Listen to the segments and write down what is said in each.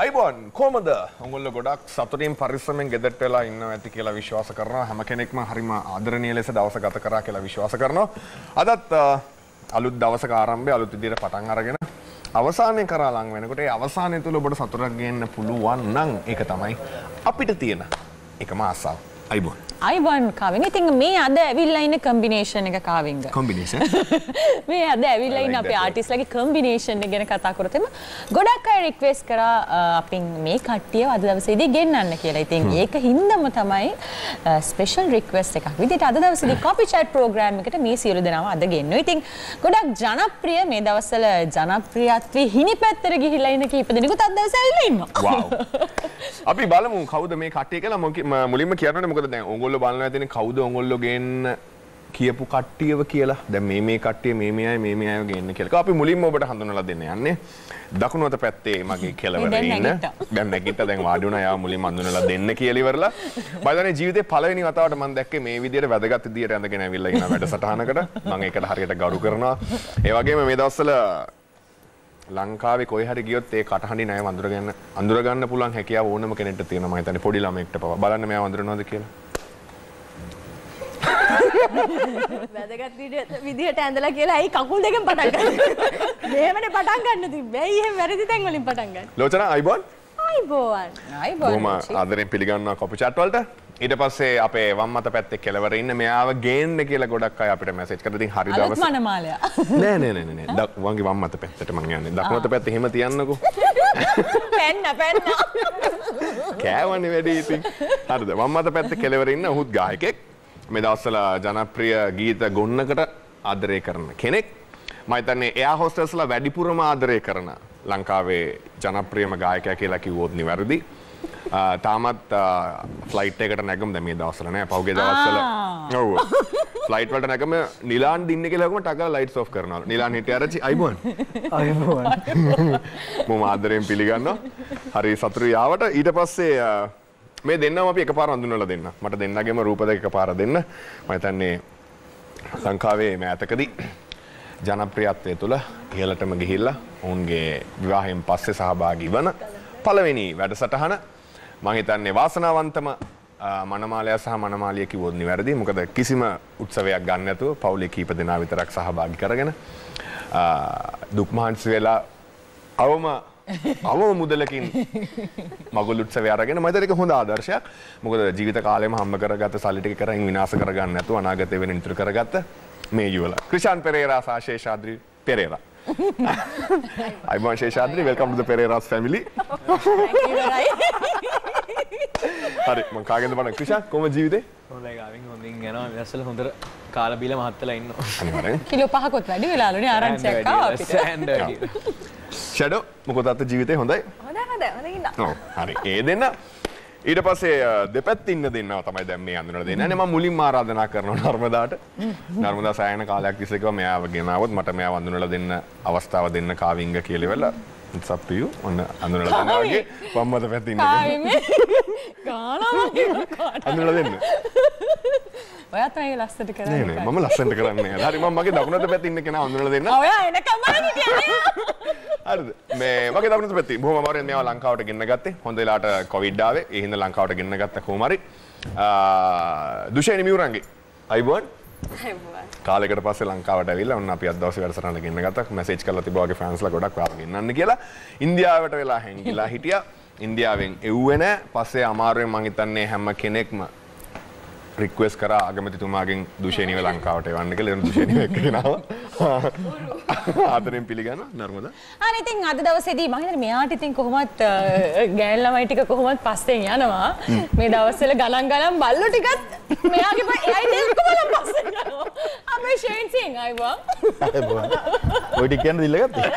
අයිබෝන් කොහමද? ඔයගොල්ලෝ ගොඩක් සතුටින් පරිස්සමෙන් ගෙදරට වෙලා ඉන්නවා ඇති කියලා විශ්වාස කරනවා. හැම කෙනෙක්ම හරිම ආදරණීය ලෙස දවස ගත කරා කියලා විශ්වාස කරනවා. අදත් අලුත් දවසක ආරම්භය අලුත් විදිහට පටන් අරගෙන අවසානයේ කරා ලඟ වෙනකොට ඒ අවසානයේ තුල ඔබට සතුටක් ගන්න පුළුවන් නම් ඒක තමයි අපිට තියෙන එකම ආසාව. අයිබෝන්. අයිබෝන් කාවින්. ඉතින් මේ අද ඇවිල්ලා ඉන්න කම්බිනේෂන් එක කාවින්ග. කොම්බිනේෂන්? මේ අද ඇවිල්ලා ඉන්න අපේ ආටිස්ට්ලාගේ කම්බිනේෂන් එක ගැන කතා කරොත් එම ගොඩක් අය රික්වෙස්ට් කරා අපින් මේ කට්ටියව අද දවසේදී ගෙන්නන්න කියලා. ඉතින් ඒක හින්දාම තමයි ස්පෙෂල් රික්වෙස්ට් එකක් විදිහට අද දවසේදී කොපි චැට් ප්‍රෝග්‍රෑම් එකට මේ සියලු දෙනාම අද ගෙන්නුවා. ඉතින් ගොඩක් ජනප්‍රිය මේ දවස්වල ජනප්‍රියත්වයේ හිණි පැත්තට ගිහිල්ලා ඉන්න කීප දෙනෙකුත් අද දවසේ ඇවිල්ලා ඉන්නවා. වව්. අපි බලමු කවුද මේ කට්ටිය කියලා මුලින්ම කියනවනේ මොකද දැන් ඕගොල්ලෝ බලනවා ඇතිනේ කවුද ඕගොල්ලෝ ගේන්න කියපු කට්ටියව කියලා. දැන් මේ කට්ටිය මේ අය ගේන්න කියලා. අපි මුලින්ම ඔබට හඳුනලා දෙන්න යන්නේ. දකුණු අත පැත්තේ මගේ කෙළවරේ ඉන්න. දැන් නැගිට්ට දැන් වාඩි වුණා. යාව මුලින්ම හඳුනලා දෙන්න කියලා ඉවරලා. බයදනේ ජීවිතේ පළවෙනි වතාවට මම දැක්කේ මේ විදියට වැදගත් විදියට ඇඳගෙන ඇවිල්ලා ඉන්න වැඩසටහනකට. මම ඒකට හරියට ගරු කරනවා. ඒ වගේම මේ දවස්වල ලංකාවේ කොයි හරි ගියොත් ඒ කටහඬින් අය අඳුර ගන්න පුළුවන් හැකියාව ඕනම කෙනෙක්ට තියෙනවා. මම හිතන්නේ පොඩි ළමයෙක්ට පවා. බලන්න මෙයා අඳුරනවද කියලා. වැදගත් විදිහට ඇඳලා කියලා ඇයි කකුල් දෙකෙන් පටන් ගන්න. මේවනේ පටන් ගන්න තිබ්බේ. ඇයි එහෙම වැරදි තැන් වලින් පටන් ගන්න. ලෝචනා අයිබෝන්. අයිබෝන්. බොහොම ආදරෙන් පිළිගන්නවා කොපි chat වලට. ඊට පස්සේ අපේ වම් අත පැත්තේ කෙළවරේ ඉන්න මෙයාව ගේන්න කියලා ගොඩක් අය අපිට මැසේජ් කරලා ඉතින් හරි දවස්. අලුත් මනමාලයා. නෑ. වංගේ වම් අත පැත්තට මං යන්නේ. දකුණු අත පැත්තේ එහෙම තියන්නකෝ. පෙන්න. කෑවන්නේ වැඩි ඉතින්. හරිද? වම් අත පැත්තේ කෙළවරේ ඉන්න ඔහුත් ගායකෙක්. මේ දවස්වල ජනප්‍රිය ගීත ගොන්නකට ආදරය කරන කෙනෙක්. මම හිතන්නේ එයා හොස්ටර්ස්ලා වැඩිපුරම ආදරය කරන ලංකාවේ ජනප්‍රියම ගායකයා කියලා කිව්වොත් නිවැරදි. තාමත් ෆ්ලයිට් එකකට නැගම දැන් මේ දවස්වල නෑ පහුගිය දවස්වල ඔව් ෆ්ලයිට් වලට නැගම නිලාන් දින්න කියලා ගම ටකලා ලයිට්ස් ඔෆ් කරනවා. නිලාන් හිටිය අරචි අයිබෝන්. මම ආදරයෙන් පිළිගන්නවා. හරි සතුටුයි ආවට. ඊට පස්සේ මේ දෙන්නම අපි එකපාර හඳුන්වලා දෙන්න. මට දෙන්නගෙම රූප දෙක එකපාර දෙන්න. මම හිතන්නේ ලංකාවේ මෑතකදී ජනප්‍රියත්වයේ තුල ඉහළටම ගිහිල්ලා ඔවුන්ගේ විවාහයෙන් පස්සේ සහභාගී වන පළවෙනි වැඩසටහන. මම හිතන්නේ වාසනාවන්තම මනමාලයා සහ මනමාලිය කිව්වොත් නිවැරදි. මොකද කිසිම උත්සවයක් ගන්න නැතුව පවුලේ කීප දෙනා විතරක් සහභාගී කරගෙන දුක් මහන්සි වෙලා අවම මුදලකින් මගුල් උත්සවය අරගෙන මම හිතන්නේ ඒක හොඳ ආදර්ශයක්. මොකද ජීවිත කාලෙම හම්බ කරගත්ත සල්ලි ටික කරන් විනාශ කරගන්න නැතුව අනාගතේ වෙන ඉතුරු කරගත්ත මේ යුවලා. ක්‍රිෂාන් පෙරේරා සහ ශේෂාද්‍රි පෙරේරා. අයිබෝන් ශේෂාද්‍රි, welcome to the Pereira's family. හරි මම කාගෙන්ද බලන්න ක්‍රිෂාන් කොහොම ජීවිතේ? හොඳයි ගාවින් හොඳින් යනවා. මේ ඇස්සල හොඳට කාලා බීලා මහත්තලා ඉන්නවා. අනිවාර්යෙන්. කිලෝ 5ක්වත් වැඩි වෙලාලුනේ ආරංචියක් ආවා අපිට. ෂැඩෝ මොකද අත ජීවිතේ හොඳයි? හොඳයි ඉන්න. ඔව් හරි. ඒ දෙන්න ඊට පස්සේ දෙපැත්ත ඉන්න දෙන්නව තමයි දැන් මේ අඳුනලා දෙන්නේ. අනේ මම මුලින්ම ආරාධනා කරනවා නර්මදාට. නර්මදා සායන කාලයක් තිස්සේ කිව්වා මෙයාව ගෙනාවොත් මට මෙයාව අඳුනලා දෙන්න අවස්ථාව දෙන්න කාවින්ග කියලා ඉවරලා it's up to you. ඔන්න අඳුනලා දෙනවා වගේ වම්මත පැත්තේ ඉන්න. කාවින් ගානවා අඳුනලා දෙන්න. ඔයා තමයි ලස්සට කරන්නේ. නෑ මම ලස්සනට කරන්නේ නෑ. හරි මම මගේ දකුණත පැත්තේ ඉන්න කෙනා අඳුනලා දෙන්න. ඔයා එනකම් බලන්න කියන්නේ. හරිද? මේ මගේ දකුණත පැත්තේ බොහොම අමාරුවෙන් මෙයාව ලංකාවට ගෙන්න ගත්තේ. හොඳ වෙලාවට කොවිඩ් ආවේ. ඒ හින්දා ලංකාවට ගෙන්න ගත්ත කොහොම හරි. දුෂේනි මියුරන්ගේ. අයිබෝන්. කාලයකට පස්සේ ලංකාවට ඇවිල්ලා ඔන්න අපි අද දවසේ වැඩසටහන ගෙන්න ගත්තා. මැසේජ් කරලා තිබ්බා වගේ ෆෑන්ස්ලා ගොඩක් ඔයාව ගෙන්නන්න කියලා. ඉන්දියාවට වෙලා හැංගිලා හිටියා. ඉන්දියාවෙන් එව්වේ නෑ. පස්සේ අමාරුවෙන් මං හිතන්නේ හැම කෙනෙක්ම රික්වෙස්ට් කරා අගමැතිතුමාගෙන් දුෂේනිව ලංකාවට එවන්න කියලා. එන දුෂේනිව එක්ක ගෙනාවා. ආදරෙන් පිළිගන්නවා නර්මදා. අනේ ඉතින් අද දවසේදී මම හිතන්නේ මෙයාට ඉතින් කොහොමත් ගෑන් ළමයි ටික කොහොමත් පස්සෙන් යනවා. මේ දවස්වල ගලන් බල්ලෝ ටිකත් මෙයාගේ එයි දෙල්ක බලන් පස්සෙන් යනවා. අපේ ෂේන් සිං අයිවා. ඔය ටික කියන්න දිල්ල ගත්තේ.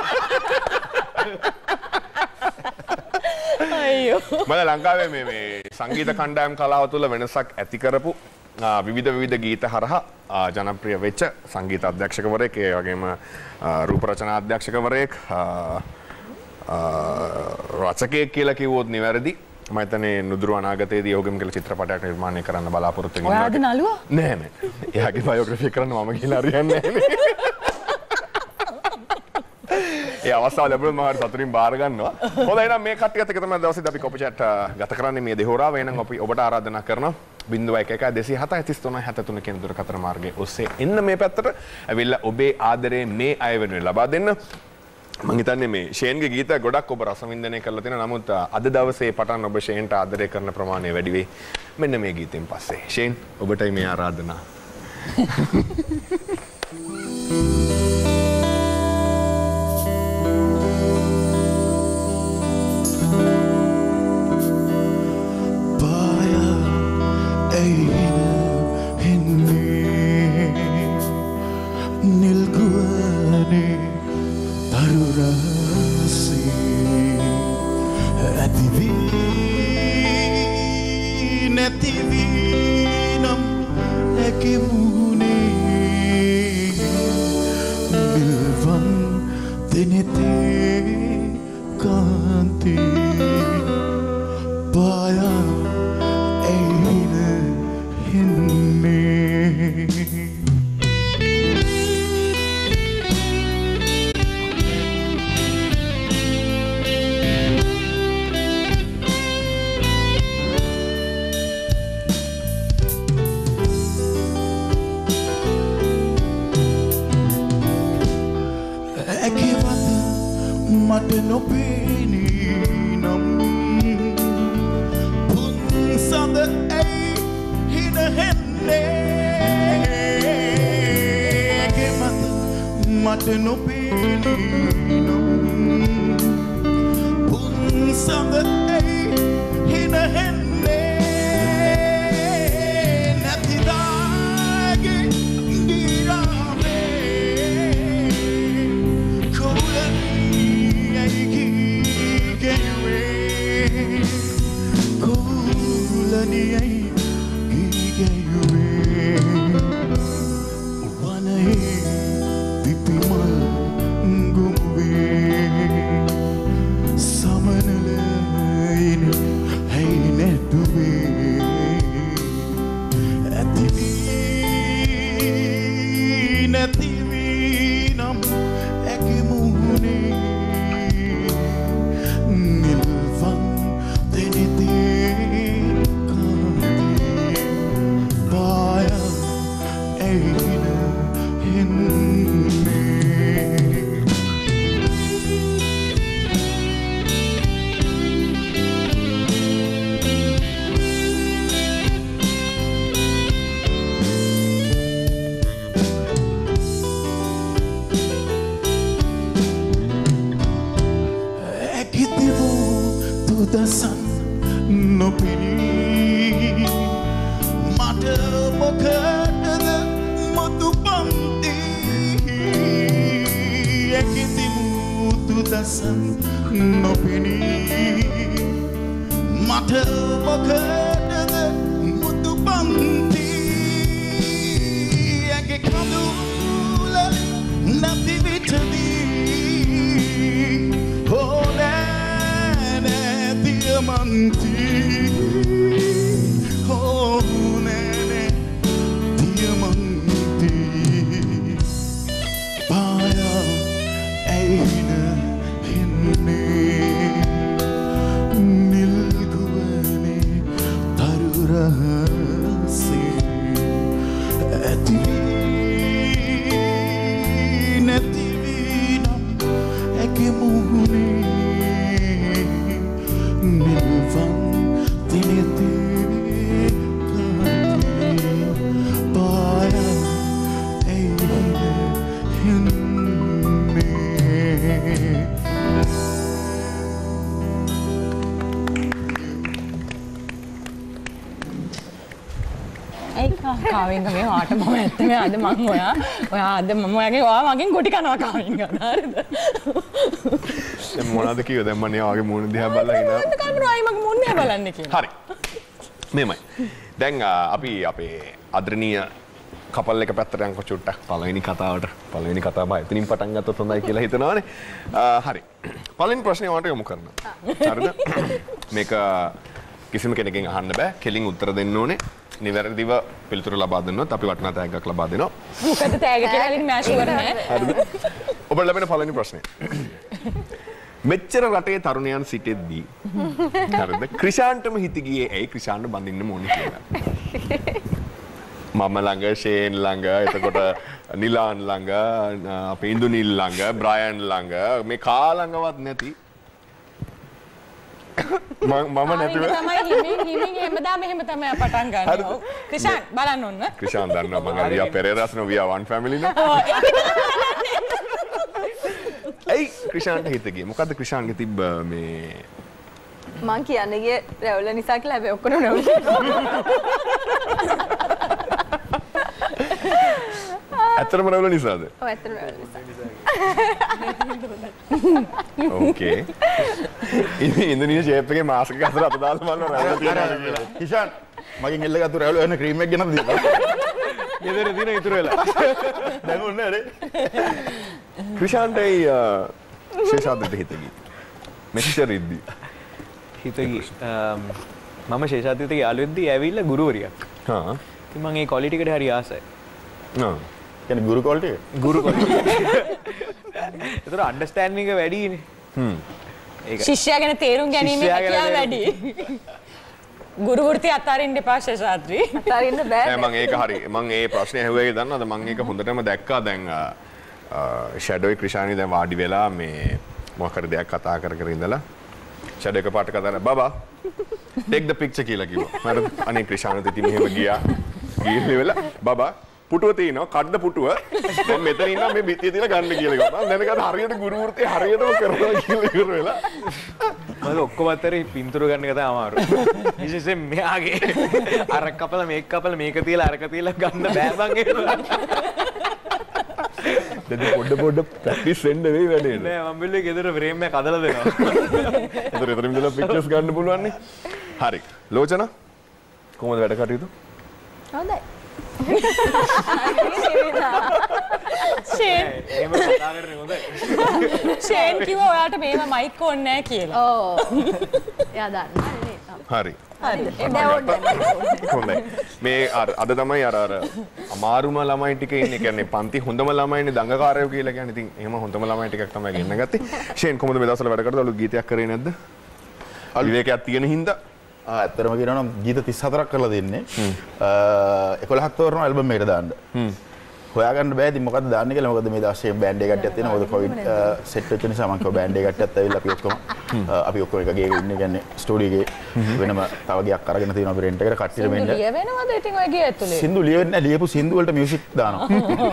අයියෝ. මම ලංකාවේ මේ සංගීත කණ්ඩායම් කලාව තුළ වෙනසක් ඇති කරපු විවිධ ගීත හරහා ජනප්‍රිය වෙච්ච සංගීත අධ්‍යක්ෂකවරයෙක් ඒ වගේම රූප රචනා අධ්‍යක්ෂකවරයෙක් රචකයෙක් කියලා කිව්වොත් නිවැරදි. මම හිතන්නේ නුදුරු අනාගතයේදී යෝගෙම කියලා චිත්‍රපටයක් නිර්මාණය කරන්න බලාපොරොත්තු වෙනවා. ඔයාද නළුවා? නෑ. එයාගේ බයෝග්‍රැෆි කරන්න මම කියලා හරියන්නේ නෑනේ. ඒ අවස්ථාව ලැබුණොත් මම හරි සතුටින් බාර ගන්නවා. හොඳයි එහෙනම් මේ කට්ටියත් එක තමයි දවසේදී අපි කොපි chat ගත කරන්නේ මේ දෙහොරාව. එහෙනම් අපි ඔබට ආරාධනා කරනවා 011207 33 73 කියන දුරකථන මාර්ගයේ ඔස්සේ එන්න මේ පැත්තට ඇවිල්ලා ඔබේ ආදරේ මේ අය වෙනුවෙන් ලබා දෙන්න. මම හිතන්නේ මේ ෂේන්ගේ ගීත ගොඩක් ඔබ රසවින්දනය කරලා තියෙනවා. නමුත් අද දවසේ පටන් ඔබ ෂේන්ට ආදරය කරන ප්‍රමාණය වැඩි වෙයි. මෙන්න මේ ගීතෙන් පස්සේ. ෂේන් ඔබටයි මේ ආරාධනා. කාවෙන්ග මේ වාට මම ඇත්තම අද මං ඔයා අද මම ඔයාගේ වා මගෙන් ගොටි කනවා කාවෙන්ග හරිද මොනවද කිව්වද දැන් මම යාගේ මූණ දිහා බලලා ඉනවා මොකද කවුරුයි මගේ මූණ දිහා බලන්නේ කියලා හරි මෙමය දැන් අපි අපේ අද්‍රණීය කපල් එක පැත්තට යන්කො චුට්ටක් පළවෙනි කතාව එතනින් පටන් ගත්තොත් හොඳයි කියලා හිතනවානේ හරි පළවෙනි ප්‍රශ්නේ වට යොමු කරනවා හරිද මේක කිසිම කෙනකින් අහන්න බෑ කෙලින් උත්තර දෙන්න ඕනේ නිවැරදිව පිළිතුරු ලබා දෙන්නොත් අපි වටිනා තෑග්ගක් ලබා දෙනවා. මොකද තෑග්ග කියලා ඉතින් මෑෂ් කරන්නේ. හරිද? ඔබට ලැබෙන පළවෙනි ප්‍රශ්නේ. මෙච්චර රටේ තරුණයන් සිටෙද්දී හරිද ක්‍රිෂාන්ටම හිත ගියේ ඇයි ක්‍රිෂාන්ට බඳින්න ඕනේ කියලා. මම ළඟ ෂේන් ළඟ එතකොට නිලාන් ළඟ අපේ ඉන්දුනිල් ළඟ බ්‍රයන් ළඟ මේ කා ළඟවත් නැති මම නැතිව තමයි හිමින් හැමදාම එහෙම තමයි පටන් ගන්න. ක්‍රිෂාන් බලන්න ඕන. ක්‍රිෂාන් දන්නවා මම වියා පෙරේරාස් නෝ වියා වන් ෆැමිලි නේ. ඇයි ක්‍රිෂාන්ට හිත ගියේ? මොකද්ද ක්‍රිෂාන්ගේ තිබ්බ මේ මං කියන්නේ ගියේ රැවුල නිසා කියලා හැබැයි ඔක්කොම රැවුල. ඇත්තටම රැවුල නිසාද? ඔව් ඇත්තටම රැවුල නිසා. ඕකේ. ඉන්දුනීසියා ෂේප් එකේ මාස් එක අතර අත දාලා බලනවා රැවුල තියනවා කියලා. කිෂාන් මගෙන් එල්ලගත්තු රැවුල වෙන ක්‍රීම් එක ගෙනත් දීපන්. ගෙදර දින ඉතුරු වෙලා. දැන් ඔන්න නේද? ක්‍රිෂාන්ටයි ශේෂාද්‍රිට හිත ගියේ. මෙච්චර ඉද්දි. හිත ගියේ. මම ශේෂාද්‍රිට යාළුවෙක්දී ඇවිල්ලා ගුරුවරියක්. හා. ඉතින් මම ඒ ක්වොලිටි එකට හරි ආසයි. ආ. කියන්නේ ගුරු ක්වොලිටි එක. ගුරු ක්වොලිටි. ඒතර අන්ඩර්ස්ටෑන්ඩින් එක වැඩිනේ. ඒක. ශිෂ්‍යයා ගැන තේරුම් ගැනීම ශිෂ්‍යයා ගැන හැකියාව වැඩි. ගුරු වෘත්ති අතාරින්න එපා ශේෂාද්‍රි. අතාරින්න බෑ. නෑ මම ඒක හරි. මම ඒ ප්‍රශ්නේ ඇහුවේ දන්නවද? මම ඒක හොඳටම දැක්කා දැන් ෂැඩෝයි ක්‍රිෂානි දැන් වාඩි වෙලා මේ මොකක් හරි දෙයක් කතා කර කර ඉඳලා ෂැඩෝ එකපාරට කතා කරලා බබා take the picture කියලා කිව්වා. මට අනේ ක්‍රිෂානත් ඉතින් මෙහෙම ගියා. ගිහින් වෙලා බබා පුටුව තියෙනවා කඩද පුටුව දැන් මෙතන ඉන්නවා මේ බිත්තිය තියලා ගන්න කියලා කිව්වා. මම දැනගත්තා හරියට ගුරු වෘත්තිය හරියටම කරනවා කියලා ඉවර වෙලා. මම ඔක්කොම අතරේ පින්තූර ගන්න එක තමයි අමාරු. විශේෂයෙන් මෙයාගේ අර කපලා මේක කපලා මේක තියලා අරක තියලා ගන්න බෑ බං ඒක. දැන් පොඩ ප්‍රැක්ටිස් වෙන්න වෙයි වැඩේ. නෑ මම බැලුවේ ගෙදර ෆ්‍රේම් එක හදලා දෙනවා. ඒතර ඉඳලා පික්චර්ස් ගන්න පුළුවන් නේ. හරි. ලෝචන කොහොමද වැඩ කටයුතු? හොඳයි. ෂේන් එහෙම කතා කරන්නේ හොඳයි. ෂේන් කිව්වා ඔයාට මේව මයික් ඕනේ නැහැ කියලා. ඔව්. එයා දන්නා නේ. හරි. හරි. හොඳයි. මේ අද තමයි අර අමාරුම ළමයි ටික ඉන්නේ. කියන්නේ පන්ති හොඳම ළමයිනේ දඟකාරයෝ කියලා කියන්නේ. ඉතින් එහෙම හොඳම ළමයි ටිකක් තමයි ගෙන්න ගත්තේ. ෂේන් කොහොමද මේ දවස්වල වැඩ කරද්දී අලුත් ගීතයක් කරේ නැද්ද? විවේකයක් තියෙන හින්දා ඇත්තටම කියනවා නම් ගීත 34ක් කරලා දෙන්නේ. 11ක් තෝරනවා ඇල්බම් එකට දාන්න. හොයාගන්න බෑ ඉතින් මොකද්ද දාන්නේ කියලා. මොකද මේ දවස්වල බෑන්ඩ් එකක් කට්ටියක් තියෙනවා. මොකද කොවිඩ් සෙට් වෙච්ච නිසා මම කිව්වා බෑන්ඩ් එකක් කට්ටියත් ඇවිල්ලා අපි ඔක්කොම එක ගේක ඉන්නේ. කියන්නේ ස්ටුඩියෝ එකේ වෙනම තව ගයක් අරගෙන තියෙනවා අපි රෙන්ට් එකට කට්ටියට මෙන්න. ලිය වෙනවද ඉතින් ඔය ගිය ඇතුලේ? සින්දු ලියවෙන්නේ නැහැ. ලියපු සින්දු වලට මියුසික් දානවා.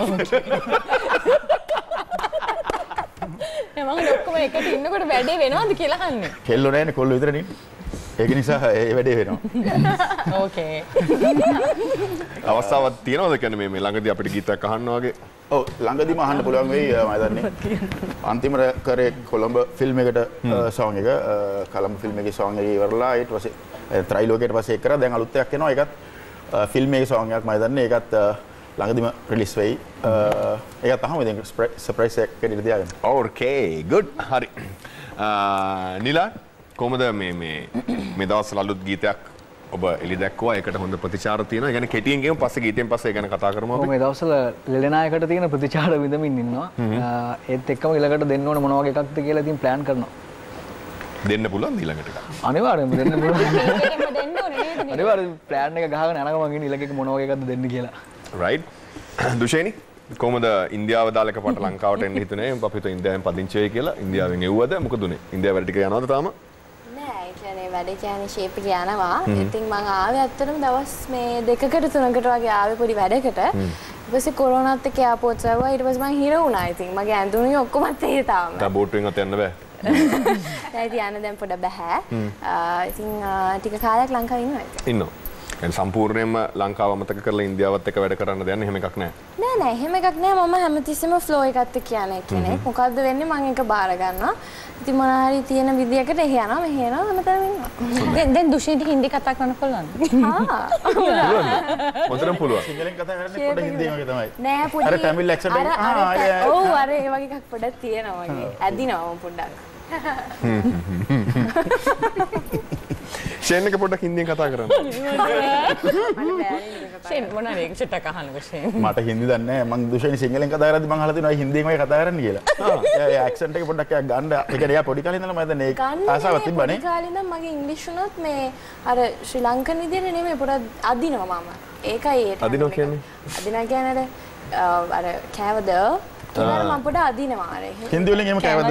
මම ඔක්කොම එකට ඉන්නකොට වැඩේ වෙනවද කියලා අහන්නේ. කෙල්ලෝ නැහැනේ කොල්ලෝ විතරනේ. ඒක නිසා ඒ වැඩේ වෙනවා. ඕකේ. අවස්ථාවක් තියෙනවද කියන්නේ මේ ළඟදී අපිට ගීතයක් අහන්න වගේ? ඔව් ළඟදීම අහන්න පුළුවන් වෙයි මම දන්නේ. අන්තිමට කරේ කොළඹ ෆිල්ම් එකට සෝං එක කොළඹ ෆිල්ම් එකේ සෝං එක ඉවරලා ඊට පස්සේ ත්‍රිලෝකයට පස්සේ ඒක කරා දැන් අලුත් එකක් එනවා ඒකත් ෆිල්ම් එකේ සෝං එකක් මම දන්නේ ඒකත් ළඟදීම රිලීස් වෙයි. ඒකත් අහමු දැන් සර්ප්‍රයිස් එකක් දෙන්න තියාගන්න. ඕකේ good හරි. නිලා කොහොමද මේ දවස්වල අලුත් ගීතයක් ඔබ එලි දැක්කුවා ඒකට හොඳ ප්‍රතිචාර තියෙනවා. ඒ කියන්නේ කෙටියෙන් කියමු පස්සේ ගීතයෙන් පස්සේ ගැන කතා කරමු අපි. මේ දවස්වල ලෙලනායකට තියෙන ප්‍රතිචාර විඳමින් ඉන්නවා. ඒත් එක්කම ඊළඟට දෙන්න ඕන මොන වගේ එකක්ද කියලා ඉතින් ප්ලෑන් කරනවා. දෙන්න පුළුවන් ඊළඟට එකක්. අනිවාර්යෙන්ම දෙන්න පුළුවන්. ඒකෙම දෙන්න ඕනේ නේද? අනිවාර්යෙන් ප්ලෑන් එක ගහගෙන යනකම මම ඊළඟ එක මොන වගේ එකක්ද දෙන්න කියලා. right දුෂේනි කොහොමද ඉන්දියාව දාලා එකපාරට ලංකාවට එන්න හිතුනේ? අපි හිතුවා ඉන්දියාවෙන් පදිංචි වෙයි කියලා. ඉන්දියාවෙන් එව්වද? මොකද උනේ? ඉන්දියාව වැඩ ටික යනවද තාම? වැඩ කියන්නේ ෂේප් එක යනවා. ඉතින් මම ආවේ ඇත්තටම දවස් මේ 2කට 3කට වගේ ආවේ පොඩි වැඩකට. ඊට පස්සේ කොරෝනාත් එක්ක එයාපෝට් ආවා. ඊට පස්සේ මම හිර වුණා. ඉතින් මගේ ඇඳුනුයි ඔක්කොම තේ තාම. දැන් බෝට්ටුවෙන් අත යන්න බෑ. දැන් යන්න දැන් පොඩ බෑ. ඉතින් ටික කාලයක් ලංකාවේ ඉන්නවා ඉතින්. ඉන්නවා. يعني සම්පූර්ණයෙන්ම ලංකාව අමතක කරලා ඉන්දියාවත් එක්ක වැඩ කරන්න දෙන්නේ එහෙම එකක් නැහැ. නෑ එහෙම එකක් නෑ. මම හැමතිස්සෙම ෆ්ලෝ එකත් එක්ක යන කෙනෙක්. මොකද්ද වෙන්නේ මම ඒක බාර ගන්නවා. ඉතින් මොන හරි තියෙන විදියකට එහෙ යනවා මෙහෙ යනවා හැමතැනම ඉන්නවා. දැන් දුෂේන්ට හින්දි කතා කරන්න පුළුවන්ද? මොතරම් පුළුවන්. සිංහලෙන් කතා කරන්නේ පොඩ හින්දියෙන් වගේ තමයි. නෑ පොඩි අර තමිල් ඇක්සන්ට් එක ඔව් අර ඒ වගේ එකක් පොඩක් තියෙනවා වගේ. ඇදිනවා මම පොඩ්ඩක්. ෂේන් එක පොඩ්ඩක් හින්දියෙන් කතා කරන්න. ෂේන් මොනවාද ඒක චුට්ටක් අහන්නකෝ ෂේන්. මට හින්දි දන්නේ නැහැ. මං දුෂේනි සිංහලෙන් කතා කරද්දි මං අහලා තියෙනවා හින්දියෙන් ඔය කතා කරන්න කියලා. ඒ ඇක්සන්ට් එක පොඩ්ඩක් ගන්න. ඒ කියන්නේ එයා පොඩි කාලේ ඉඳලා මම දැන් ඒක ආසාවක් තිබ්බනේ. පොඩි කාලේ ඉඳන් මගේ ඉංග්‍රීසි උනොත් මේ අර ශ්‍රී ලංකන් විදියට නෙමෙයි පොඩක් අදිනවා මම. ඒකයි ඒ. අදිනවා කියන්නේ? අදිනවා කියන්නේ අර කෑවද කියලා මම පොඩ අදිනවා අර. හින්දි වලින් එහෙම කෑවද?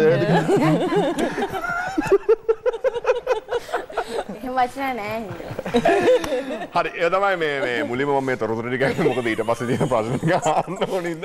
වචන නෑ හින්දි. හරි ඒ තමයි මේ මුලින්ම මම මේ තොරතුරු ටික ගන්නේ මොකද ඊට පස්සේ තියෙන ප්‍රශ්න ටික අහන්න ඕනින්ද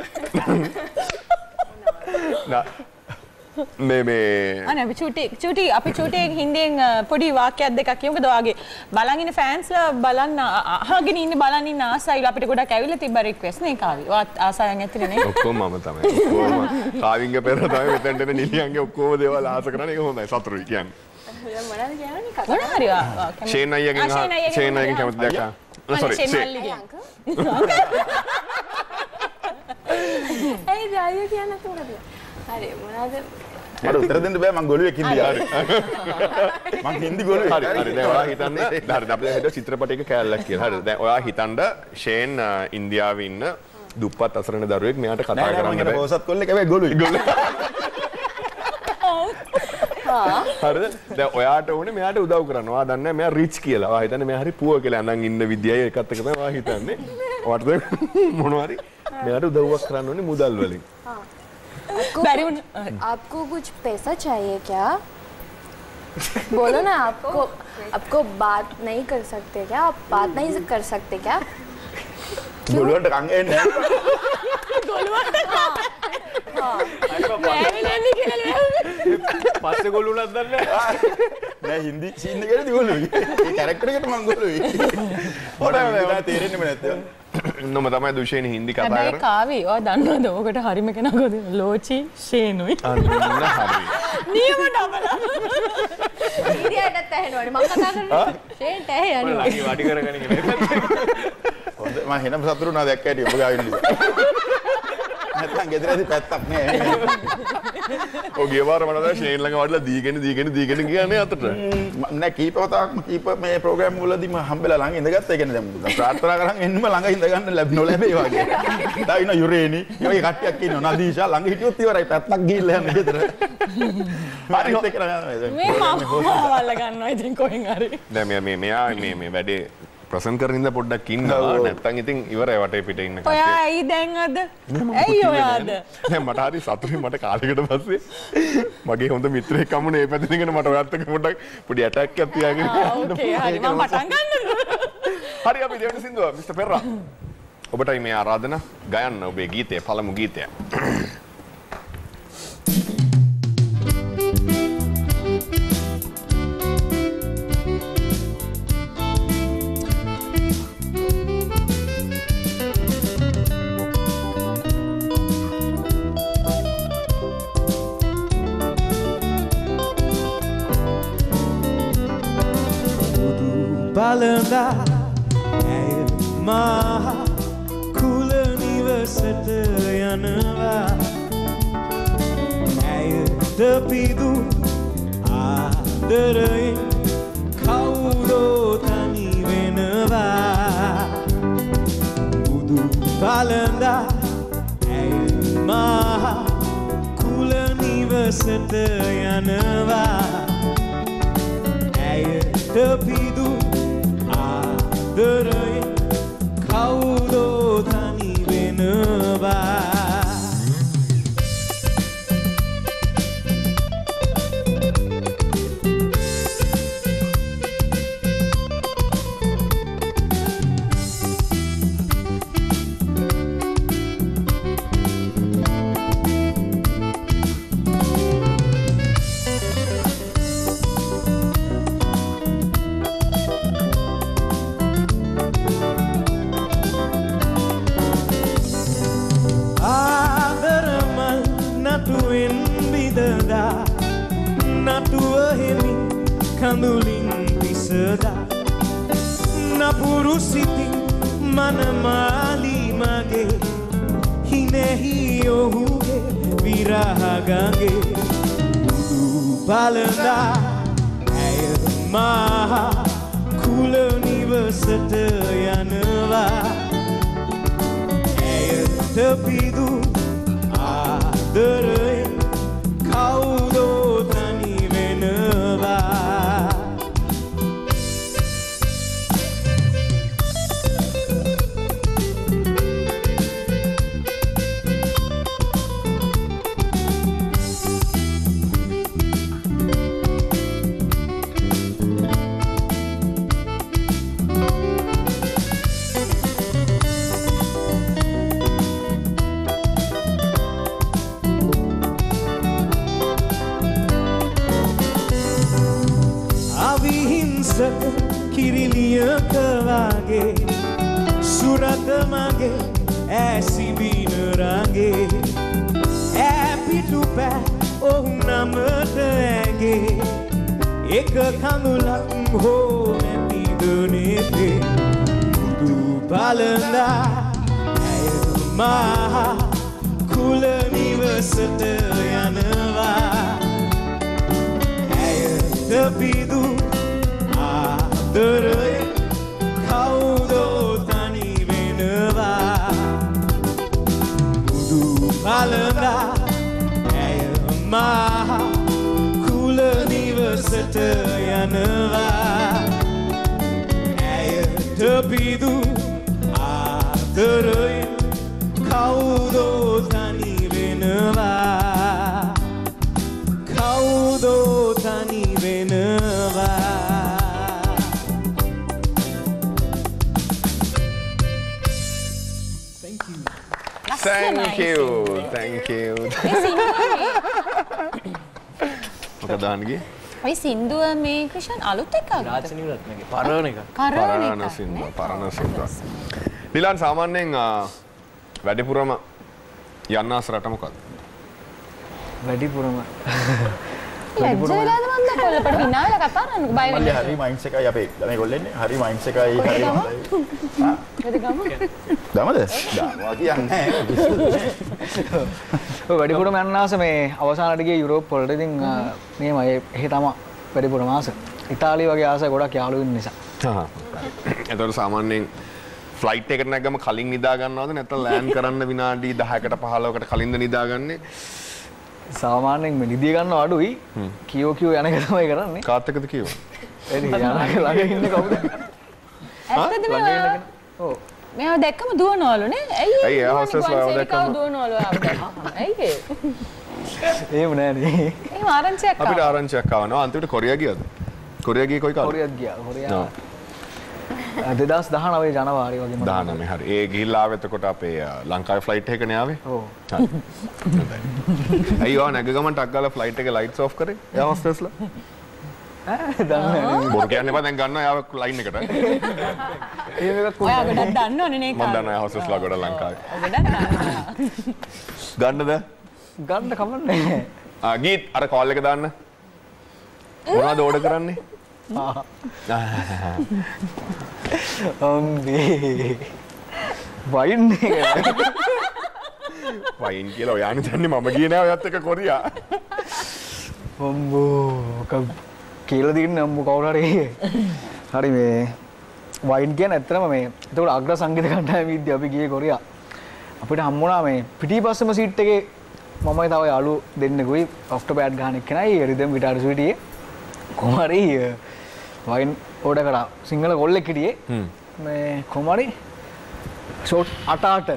මේ අනේ අපි චූටි හින්දියෙන් පොඩි වාක්‍යයක් දෙකක් කියමුද ඔයාගේ බලන් ඉන්න ෆෑන්ස්ලා බලන්න අහගෙන ඉන්න බලන් ඉන්න ආසයිල අපිට ගොඩක් ඇවිල්ලා තිබ්බ රික්වෙස්ට් නේ කාවි. ඔයාත් ආසයන් ඇතුලේ නේ. ඔක්කොම මම තමයි. ඔක්කොම කාවින්ගේ පෙර තමයි මෙතෙන්ට එන නිලියන්ගේ ඔක්කොම දේවල් ආස කරන්නේ. ඒක හොඳයි සතුටුයි කියන්නේ. මොනවද කියන්නේ කතා මොන හරි ෂේන් අයියගෙන් කැමති දෙයක් ආ. sorry ෂේන් ඒ ජායෝ කියන්න තුනද හරි මොනවද මට උත්තර දෙන්න බෑ මං ගොළුවෙක් හින්දි හරි මං හින්දි ගොළුවෙක් හරි දැන් ඔයා හිතන්න හරි අපි හිතුවා චිත්‍රපටයක කෑල්ලක් කියලා හරි දැන් ඔයා හිතන්න ෂේන් ඉන්දියාවේ ඉන්න දුප්පත් අසරණ දරුවෙක් මෙයාට කතා කරන්න බෑ පොසත් කොල්ලෙක් හැබැයි ගොළුයි හරිද දැන් ඔයාට ඕනේ මෙයාට උදව් කරන්න. ඔයා දන්නේ මෙයා රිච් කියලා. ඔයා හිතන්නේ මෙයා හරි පුවර් කියලා. අනන් ඉන්න විද්‍යාවේ එකත් එක තමයි ඔයා හිතන්නේ. ඔයාට මොනවා හරි මෙයාට උදව්වක් කරන්න ඕනේ මුදල් වලින්. आपको कुछ पैसा चाहिए क्या बोलो ना आपको बात नहीं कर सकते क्या आप बात नहीं कर सकते क्या ගොළුවට කන් එන්නේ පස්සේ ගොළුණක් දන්නේ නෑ හින්දි සීන් එකේදී ගොළුයි ඒ කැරක්ටර් එකට මං ගොළුයි මට තේරෙන්නේ නැත්තේ නම තමයි දුෂේන හින්දි කතා කරන්නේ. හැබැයි කාවි ඔයා දන්නවද ඕකට හරිම කෙනා කොහොමද? ලෝචි ෂේනුයි. අන්න හරි. නියම ඩබල. ඉරියටත් ඇහෙනවනේ මම කතා කරන්නේ. ෂේන්ට ඇහෙ යන්නේ. ලඟි වඩි කරගෙන ඉන්නේ. හොඳ මම හෙනම සතුටු වුණා දැක්ක හැටි ඔබ ගාවින් ඉඳලා. නැත්තම් ගෙදරදී පැත්තක් නෑ. ඔය ගියවාර මම දැන් ෂේන් ළඟ වඩලා දීගෙන ගියානේ අතට. නෑ කීපවතාවක් කීප මේ ප්‍රෝග්‍රෑම් වලදී මම හම්බෙලා ළඟ ඉඳගත්තා. ඒ කියන්නේ දැන් ප්‍රාර්ථනා කරන් එන්නම ළඟ ඉඳ ගන්න නොලැබේ වගේ. දැන් ඉන්න යුරේනි, යෝයි කට්ටියක් ඉන්නවා. නදීෂා ළඟ හිටියොත් ඉවරයි. පැත්තක් ගිහිල්ලා යන්න ගෙදර. හරි හොත් එක නෑ. මේ මවල්ල ගන්නවා ඉතින් කොහෙන් හරි. දැන් මෙයා මේ වැඩේ ප්‍රසන්ට් කරන ඉඳ පොඩ්ඩක් ඉන්නවා. නැත්තම් ඉතින් ඉවරයි වටේ පිට ඉන්න කට්ටිය. ඔයා ඇයි දැන් අද? ඇයි ඔයාද? දැන් මට හරි සතුටුයි මට කාලයකට පස්සේ මගේ හොඳ මිත්‍රයෙක් හම්බුනේ ඒ පැත්තෙන් ඉගෙන මට ඔයත් එක්ක පොඩ්ඩක් පොඩි ඇටැක් එකක් තියාගෙන ඕකේ හරි මම පටන් ගන්නද? හරි අපි දෙවෙනි සින්දුව මිස්ටර් පෙරරා ඔබටයි මේ ආරාධනා ගයන්න ඔබේ ගීතය පළමු ගීතය. බලඳා ඇය මහා කුල නිවසට යනවා ඇයට පිදු ආදරයෙන් කවුරෝ තනි වෙනවා බුදු බලඳා ඇය මහා කුල නිවසට යනවා ඇයට පිදු ආදරයෙන් කවුරෝ තනි වෙනවා කඳුලින් පිසදා නපුරු සිතින් මනමාලි මගේ හිනෙහි ඔහුගේ විරහගගේ බුදු බලඳා ඇය මහා කුල නිවසට යනවා ඇයට පිදු ආදරයෙන් කවුදෝ තනි වෙනවා කිරිලියක වගේ සුරත මගේ ඇසිබින රගේ ඇපිටු පෑ ඔහු නමට ඇගේ එක කඳුලක් හෝ නැතිදනේතේ බුදු බලඳා ඇය මහා කුල නිවසට යනවා ඇයට පිදු ආදරයෙන් කවුදෝ තනි වෙනවා බුදු බලඳා ඇය මහා කුල නිවසට යනවා ඇයට පිදු ආදරයෙන් කවුදෝ තනි වෙනවා කවුදෝ තනි වෙනවා Thank you. මොකද දාන්නේ? ඔය සින්දුව මේ ක්‍රිෂන් අලුත් එකක්ද? රාජ්‍යනී රත්නගේ පරණ එක. පරණ එක. සින්දුව. නිලාන් සාමාන්‍යයෙන් වැඩිපුරම යන්න ආස රට මොකක්ද? වැඩිපුරම ලැජ්ජාලාද මන්ද කොල්ලපට විනාල කතා කරන්නකෝ බය වෙන්නේ. හරි මයින්ඩ්ස් එකයි අපේ ළමයි ගොල්ලෙන්නේ. හරි මයින්ඩ්ස් එකයි හරි හොඳයි. වෙදගම. දමද? දානවා කියන්නේ ඔය වැඩිපුරම යන්න ආස මේ අවසානට ගියේ යුරෝප් වලට. ඉතින් මේම එහෙ තමයි වැඩිපුරම ආස. ඉතාලිය වගේ ආස ගොඩක් යාළුවෝ ඉන්න නිසා. එතකොට සාමාන්‍යයෙන් ෆ්ලයිට් එකට නැගගම කලින් නිදා ගන්නවද නැත්නම් ලෑන්ඩ් කරන්න විනාඩි 10කට 15කට කලින්ද නිදාගන්නේ? සාමාන්‍යයෙන් මේ නිදිය ගන්න අඩුයි. කියෝ යන එක තමයි කරන්නේ. කාත් එක්කද කියෝ? එනි ළඟ ඉන්නේ කවුද? ඇත්තද මේ ඔව් මේව දැක්කම දුවනවලු නේ ඇයි ඇයි හොස්ටස්ලා දැක්කම දුවනවලු ඇයි එහෙම නෑනේ එහෙම ආරංචියක් අපිට ආරංචියක් ආවනවා අන්තිමට කොරියා ගියද කොරියා ගියේ කොයි කාලේ කොරියාත් ගියා කොරියා 2019 ජනවාරි වගේ මම 19 හරි ඒ ගිහිල්ලා ආවෙ එතකොට අපේ ලංකාවේ ෆ්ලයිට් එකනේ ආවේ ඔව් හරි අයියෝ නැග ගමන් ටක් ගාලා ෆ්ලයිට් එකේ ලයිට්ස් ඔෆ් කරේ එයා හොස්ටස්ලා දන්නේ බොරු කියන්නේ බා දැන් ගන්නවා යාව ලයින් එකට එහෙම එකක් ඔයා ගොඩක් දන්නවනේ නේ මම දන්නවා හොස්ටස්ලා ගොඩක් ලංකාවේ ගොඩක් දන්නවා ගන්නද ගන්න කමන්නේ ගීත් අර කෝල් එක දාන්න මොනවද ඕඩර් කරන්නේ අම්බේ වයින් එක වයින් කියලා ඔයානේ දන්නේ මම ගියේ නෑ ඔයත් එක්ක කොරියා අම්බෝ කියලා දින්න අම්බෝ කවුරු හරි මේ වයින් කියන්නේ ඇත්තටම මේ එතකොට අග්‍ර සංගීත කණ්ඩායමේදී අපි ගියේ කොරියා අපිට හම්බුණා මේ පිටිපස්සම සීට් එකේ මමයි තව යාළුවෝ දෙන්නෙකුයි ඔෆ්ටර් බෑඩ් ගහන එක්කනයි රිදම් ගිටාර් සුවිටියේ කොහමරි වයින් ඕඩර් කරා සිංහල කොල්ලෙක් හිටියේ මේ කොහමරි ෂෝට් 8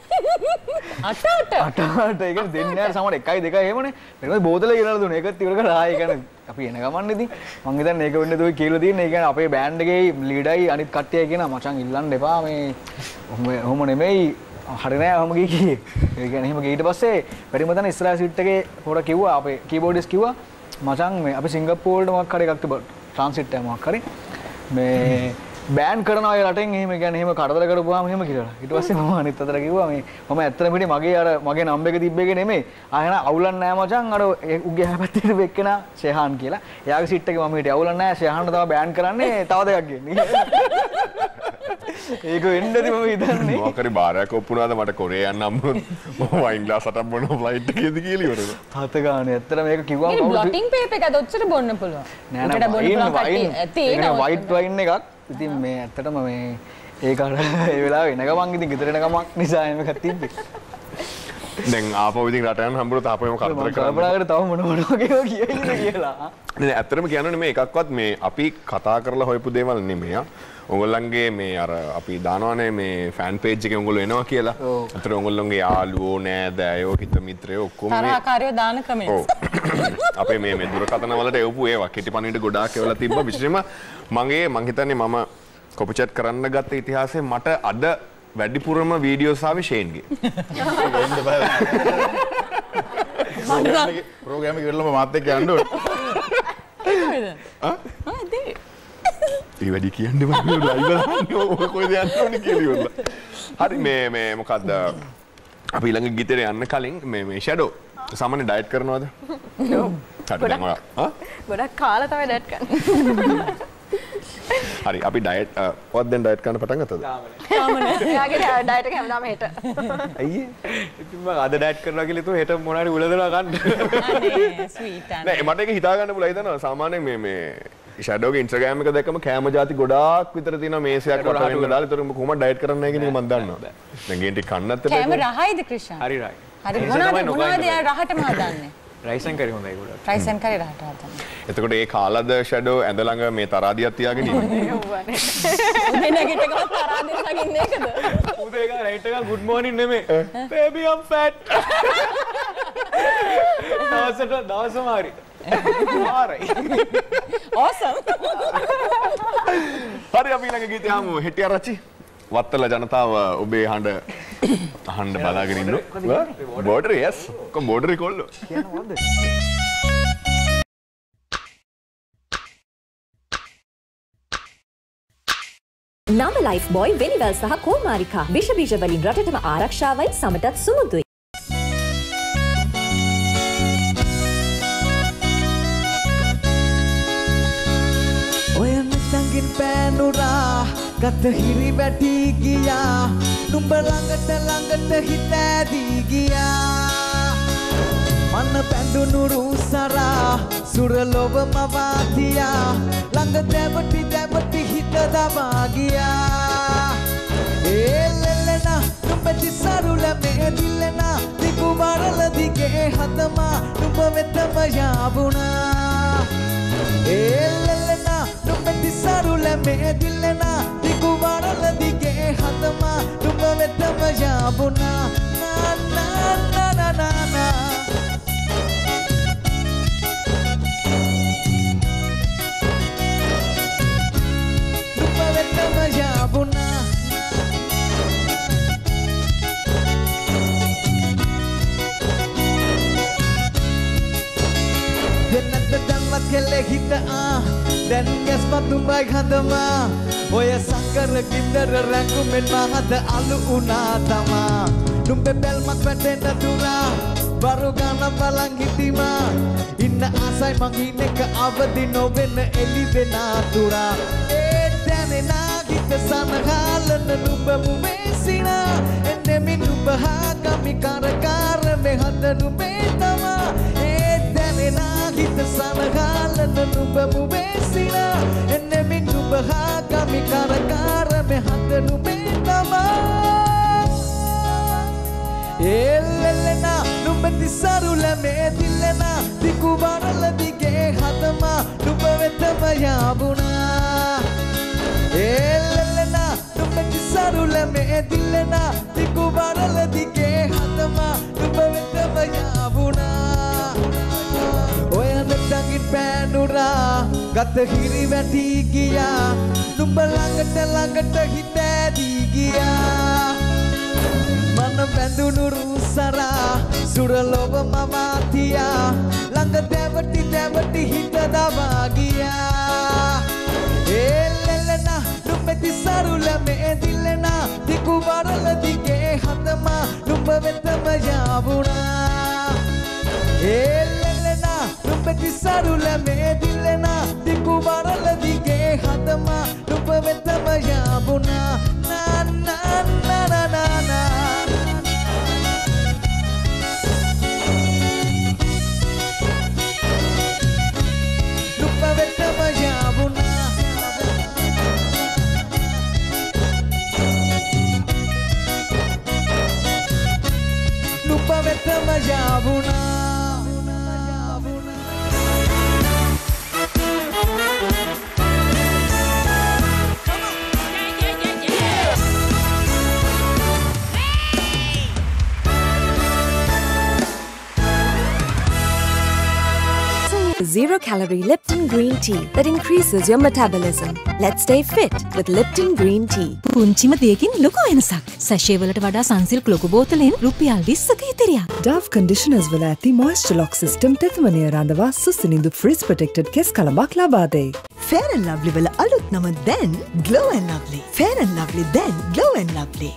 ඒ කියන්නේ දෙන්නේ නැහැ සමහර 1යි 2යි එහෙමනේ ඊට බෝතලේ ගෙනල්ලා දුන්නා ඒකත් ඉවර කරලා ආයෙ කියන්නේ අපි එන ගමන් ඉතින් මං හිතන්නේ ඒක වෙන්නේ දුයි කියලා තියෙන ඒ කියන්නේ අපේ බෑන්ඩ් එකේ ලීඩයි අනිත් කට්ටියයි කියනවා මචං ඉල්ලන්න එපා මේ ඔහොම නෙමෙයි හරි නෑ ඔහොම ගියේ ඒ කියන්නේ එහෙම ගියට පස්සේ වැඩිම තන ඉස්රායල් සීට් එකේ පොඩ කිව්වා අපේ කීබෝඩිස් කිව්වා මචං මේ අපි සිංගප්පූරුවට මොකක් හරි එකක් තිබ්බා ට්‍රාන්සිට් එක මොකක් හරි මේ බෑන් කරනවා ඒ රටෙන් එහෙම කියන්නේ එහෙම කරදර කරපුවාම එහෙම කියලා. ඊට පස්සේ මම අනිත් අතට කිව්වා මේ මම ඇත්තටම හිටියේ මගේ අර මගේ නම්බර් එක තිබ්බ එකේ නෙමෙයි. ආයෙන අවුලක් නැහැ මචං අර උගේ හැපැත්තේ වෙක්කන ෂෙහාන් කියලා. එයාගේ සීට් එකේ මම හිටියේ අවුලක් නැහැ ෂෙහාන්ට තව බෑන් කරන්නේ තව දෙකක් ගියන්නේ. ඒක වෙන්න ඇති මම හිතන්නේ. මොකක් හරි බාරයක් ඔප්පුනාද මට කොරේ යන්න හම්බුනොත් මම වයින් ග්ලාස් අටක් බොන ෆ්ලයිට් එකේදී කියලා ඉවරද? හත ගානේ. ඇත්තට මේක කිව්වම ඒක බ්ලොටිං පේපර් එකද ඔච්චර බොන්න පුළුවන්. නෑ උකට බොන්න පුළුවන් කට්ටිය නෑ වයිට් වයින් එකක්. ඉතින් මේ ඇත්තටම මේ ඒක අර ඒ වෙලාවේ එන ගමන් ඉතින් ගෙදර එන ගමක් නිසා මේක තිබ්බේ. දැන් ආපහු ඉතින් රට යන හම්බුනොත් ආපහු එම කරදර කරන්න. කල්පනා කරේ තව මොන වගේ කියයිද කියලා. නෑ ඇත්තටම කියන්නේ මේ එකක්වත් මේ අපි කතා කරලා හොයපු දේවල් නෙමෙයි. ඔයගොල්ලන්ගේ මේ අර අපි දානවනේ මේ ෆෑන් පේජ් එකේ ඔයගොල්ලෝ එනවා කියලා. අතට ඔයගොල්ලෝගේ යාළුවෝ නෑදෑයෝ හිත මිත්‍රයෝ ඔක්කොම තරහකාරයෝ දාන කමෙන්ට්ස්. අපේ මේ දුරකථන වලට එවපු ඒවා කෙටි පණිවිඩ ගොඩාක් එවලා තිබ්බා. විශේෂයෙන්ම මම හිතන්නේ මම කොපි චැට් කරන්න ගත්ත ඉතිහාසයේ මට අද වැඩිපුරම වීඩියෝස් ආවේ ෂේන්ගේ. ප්‍රෝග්‍රෑම් එක ඉවරලම මාත් එක්ක යන්න ඕනේ. ඒ වැඩි කියන්න බෑ ලයිව් දාන්නේ ඔය කොයිද යන්න ඕනේ කියලා ඉවරලා. හරි මේ මොකද්ද අපි ඊළඟ ගීතේට යන්න කලින් මේ ෂැඩෝ සාමාන්‍ය ඩයට් කරනවද? ඔව්. ගොඩක් කාලා තමයි ඩයට් කරන්නේ. හරි අපි ඩයට් ඔත් දැන් ඩයට් කරන්න පටන් ගත්තද? එයාගේ ඩයට් එක හැමදාම හෙට. අයියේ. ඉතින් මම අද ඩයට් කරනවා කියලා හිතුවා හෙට මොනාරි උලදලා ගන්න. අනේ ස්වීට් අනේ. නෑ මට ඒක හිතා ගන්න පුළුවන් හිතනවා සාමාන්‍යයෙන් මේ ෂැඩෝගේ ඉන්ස්ටාග්‍රෑම් එක දැක්කම කෑම ಜಾති ගොඩාක් විතර තියෙනවා මේසයක් වට වෙන්න දාලා. ඒතර කොහොමද ඩයට් කරන්න නැහැ කියන එක මම දන්නවා. දැන් ගේන්ටි කන්නත් කෑම රහයිද ක්‍රිෂාන්? හරි රයි. හරි මොනවද යා රහටම හදන්නේ? රයිස් ඇන් කරි හොඳයි ගොඩක්. රයිස් ඇන් කරි රහට හදන්නේ. එතකොට ඒ කාලද ෂැඩෝ ඇඳ ළඟ මේ තරාදියක් තියාගෙන ඉන්නේ. උදේ නැගිටගම තරාදිය ළඟ ඉන්නේ ඒකද? උදේ එක රයිට් එක good morning නෙමෙයි. baby I'm fat. දවසම හරි. මාරයි. Awesome. හරි අපි ළඟ ගීතය ආමු හෙටියා රචි. වත්තල ජනතාව ඔබේ හඬ අහන්න බලාගෙන ඉන්නවා. Border yes. කො බෝඩර් කොල්ලෝ. කියනවද? නම ලයිෆ් බොයි වෙනිවල් සහ කෝමාරිකා විෂ බීජ වලින් රටටම ආරක්ෂාවයි සමටත් සුමුදුයි. ඔය මෙතඟින් පෑනුරා ගත හිරි වැටි ගියා නුඹ ළඟට හිත ඇදී ගියා මන පැඳුණු රුසරා සුරලොව මවාතියා ළඟ දැවටි හිත දමා ගියා එල්ලෙලන නුඹ තිසරුල මේ දිලන දිගු වරල දිගේ හතමා නුඹ වෙතම යාවුණා එල්ලෙලන නුඹ තිසරුල මේ දිලන දිගු වරල දිගේ හතමා නුඹ වෙතම යාවුණා නා නා නා නා නා යාබුණා දෙන්නත් දැම්මත් කෙල්ලෙ හිත දැන් ගැස්මත් උඹයි හඳමා ඔය සංකර ගින්දර රැඟුමෙන් මහද අලු වුණා තමා නුඹ බැල්මක් වැටෙන්න දුරා බරු ගන්න බලන් හිටිමා ඉන්න ආසයි මං ඉන්නක අවදි නොවෙන්න එලි වෙන තුරා ඒ දැනෙනා ගිත සනහලන නුඹ මුමේසිනා එන්නෙමි නුඹ හා කමි කරකාර මෙහඳ නුඹේ තමා ඒ දැනෙනා ගිත සනහලන නුඹ මුමේසිනා එන්නෙමි නුඹ හා කමි කරකාර මෙහඳ නුඹේ තමා එල්ලෙලන නුඹ තිසරුල මේ දිලන දිගු වරල දිගේ හතමා නුඹ වෙතම යාවුණා එල්ලෙලන නුඹ තිසරුල මේ දිලන දිගු වරල දිගේ හතමා නුඹ වෙතම යාවුණා ඔය නැතකින් පෑනුරා ගත හිරි වැටි ගියා නුඹ ළඟට හිත ඇදී ගියා මන බැඳුණු රුසරා සුරලොව මවාතියා ළඟ දැවටි හිත දමා ගියා එල්ලෙලන නුඹ තිසරුල මේ දිලන දිගු වරල දිගේ හතමා නුඹ වෙතම යාවුණා එල්ලෙලන නුඹ තිසරුල මේ දිලන දිගු වරල දිගේ හතමා නුඹ වෙතම යාවුණා ඔබ වෙතම යාවුණා Zero-calorie Lipton green tea that increases your metabolism. Let's stay fit with Lipton green tea. පුංචිම දෙයකින් ලොකු වෙනසක්. සැෂේ වලට වඩා සංසිල්ක් ලොකු බෝතලෙන් රුපියල් 20ක ඉතිරියක්. Dove conditioners වල ඇති moisture lock system තෙතමනය රඳවා සුසිනිඳු freeze protected කෙස් කලමක් ලබා දෙයි. Fair and Lovely වල අලුත් නම then Glow and Lovely. Fair and Lovely then Glow and Lovely.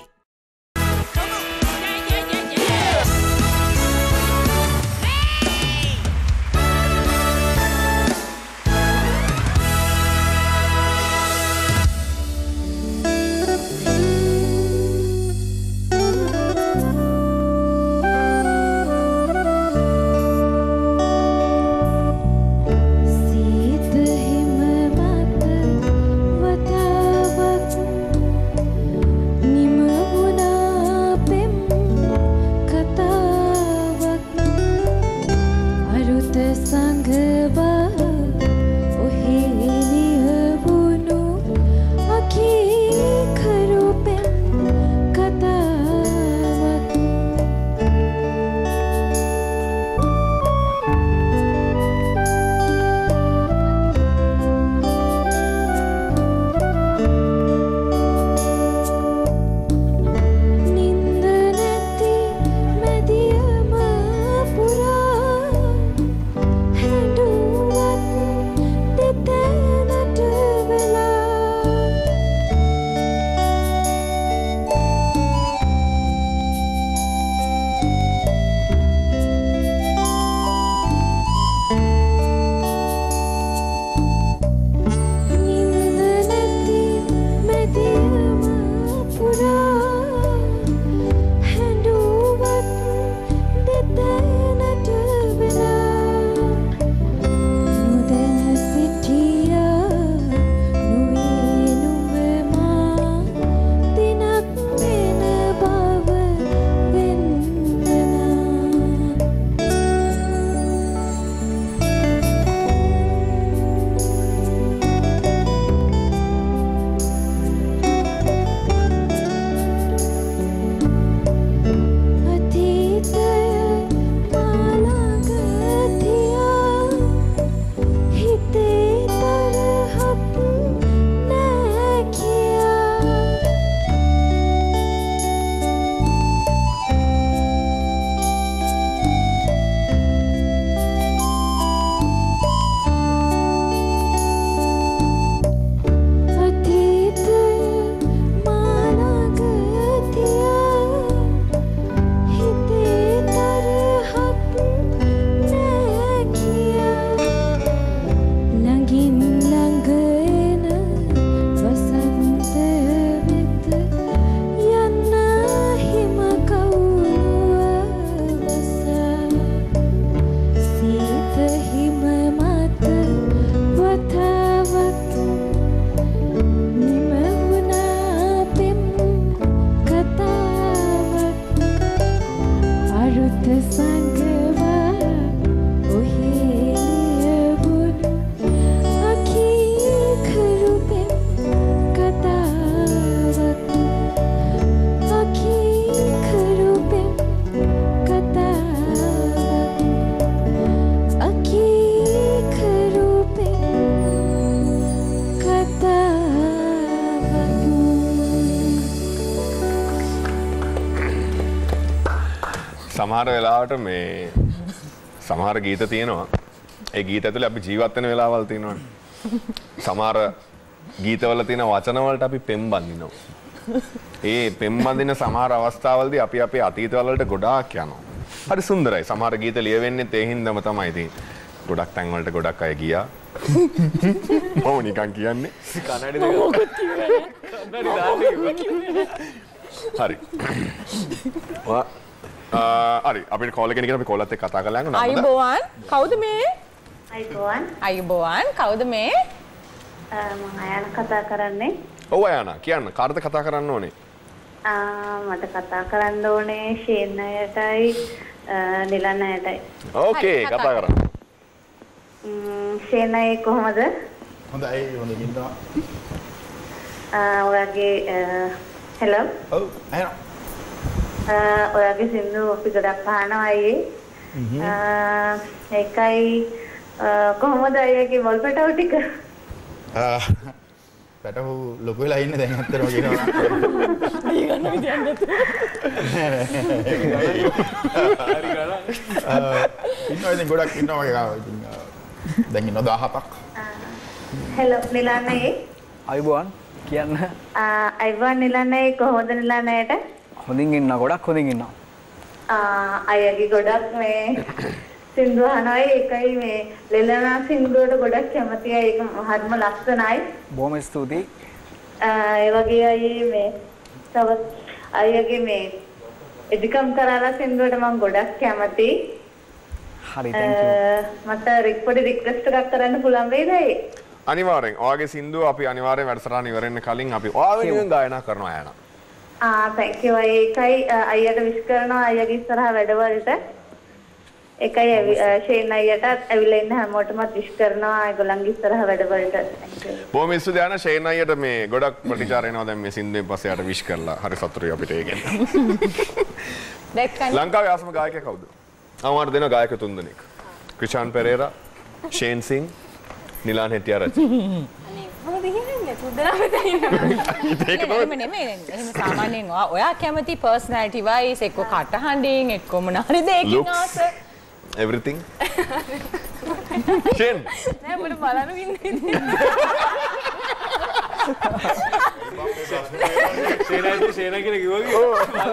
සමහර වෙලාවට මේ සමහර ගීත තියෙනවා. ඒ ගීත ඇතුලේ අපි ජීවත් වෙන වෙලාවල් තියෙනවානේ. සමහර ගීතවල තියෙන වචන වලට අපි පෙම් බඳිනවා. ඒ පෙම් බඳින සමහර අවස්ථාවලදී අපි අපේ අතීතවල වලට ගොඩාක් යනවා. හරි සුන්දරයි. සමහර ගීත ලියවෙන්නේත් ඒ හින්දාම තමයි ඉතින්. ගොඩක් තැන් වලට ගොඩක් අය ගියා. මම නිකන් කියන්නේ. කන්නඩි දෙක. කන්නඩි දාන්නේ. හරි. හරි අපිට කෝල් එකකින් අපි කෝලත් එක්ක කතා කරලා යනවා. අයිබෝවන් කවුද මේ? අයිබෝවන්. අයිබෝවන් කවුද මේ? මම අයන කතා කරන්නේ. ඔව් අයන කියන්න කාටද කතා කරන්න ඕනේ? මට කතා කරන්න ඕනේ ෂේන් අයටයි නිලන් අයටයි. ඕකේ කතා කරමු. ෂේන් අය කොහමද? හොඳයි හොඳින් ඉන්නවා. ඔයාගේ හෙලෝ. ඔව් අහනවා. ඔයාගේ සින්දු අපි ගොඩක් අහනවා අයියේ. ඒකයි කොහොමද අයියාගේ වල්පටව ටික? පැටහු ලොකු වෙලා ඉන්නේ දැන් අත්‍තරම කියනවා. ඊ ගන්න විදියක් නැතු. හරි ගන්න. ඉන්නවා ඉතින් ගොඩක් ඉන්නවා වගේ ගාව. ඉතින් දැන් ඉන්නවා 17ක්. හෙලෝ නිලන්නේ. අයිබෝන් කියන්න. අයිබෝන් නිලන්නේ කොහොමද නිලන්නේට? හොඳින් ඉන්නවා ගොඩක් හොඳින් ඉන්නවා. අයියාගේ ගොඩක් මේ සින්දු අහනවා ඒකයි මේ ලෙලනා සින්දුවට ගොඩක් කැමතියි ඒක හරිම ලස්සනයි. බොහොම ස්තුතියි. ඒ වගේ අයියේ මේ තව අයියාගේ මේ එදිකම් කරලා සින්දුවට මම ගොඩක් කැමතියි. හරි thank you. මට පොඩි රික්වෙස්ට් එකක් කරන්න පුළුවන් වේද අයියේ? අනිවාර්යෙන්. ඔයාගේ සින්දුව අපි අනිවාර්යෙන් වැඩසටහන ඉවර වෙන්න කලින් අපි ඔයාව වෙනුවෙන් ගායනා කරනවා යනවා. thank you අයියේ. ඒකයි අයියට විශ් කරනවා අයියාගේ ඉස්සරහා වැඩවලට. ඒකයි ෂේන් අයියටත් ඇවිල්ලා ඉන්න හැමෝටමත් විශ් කරනවා ඒගොල්ලන්ගේ ඉස්සරහ වැඩවලට. බොහොම ස්තුතියි ආන ෂේන් අයියට මේ ගොඩක් ප්‍රතිචාර එනවා දැන් මේ සින්දුවෙන් පස්සේ යාට විශ් කරලා. හරි සතුටුයි අපිට ඒක ගැන. ලංකාවේ ආසම ගායකයා කවුද? අමාරු දෙන ගායක තුන්දෙනෙක්. ක්‍රිෂාන් පෙරේරා, ෂේන් සිං, නිලාන් හෙටිආරච්චි. මොකද කියන්නේ පුදුරම දෙන්නේ. ඒක නෙමෙයි. එහෙම සාමාන්‍යයෙන් ඔයා කැමති personality wise එක්ක කටහඬින් එක්ක මොන හරි දෙයකින් ආස everything. ෂේන්. නෑ මට බලන්න ඉන්නේ. ෂේනා කියලා කිව්වා කිව්වා.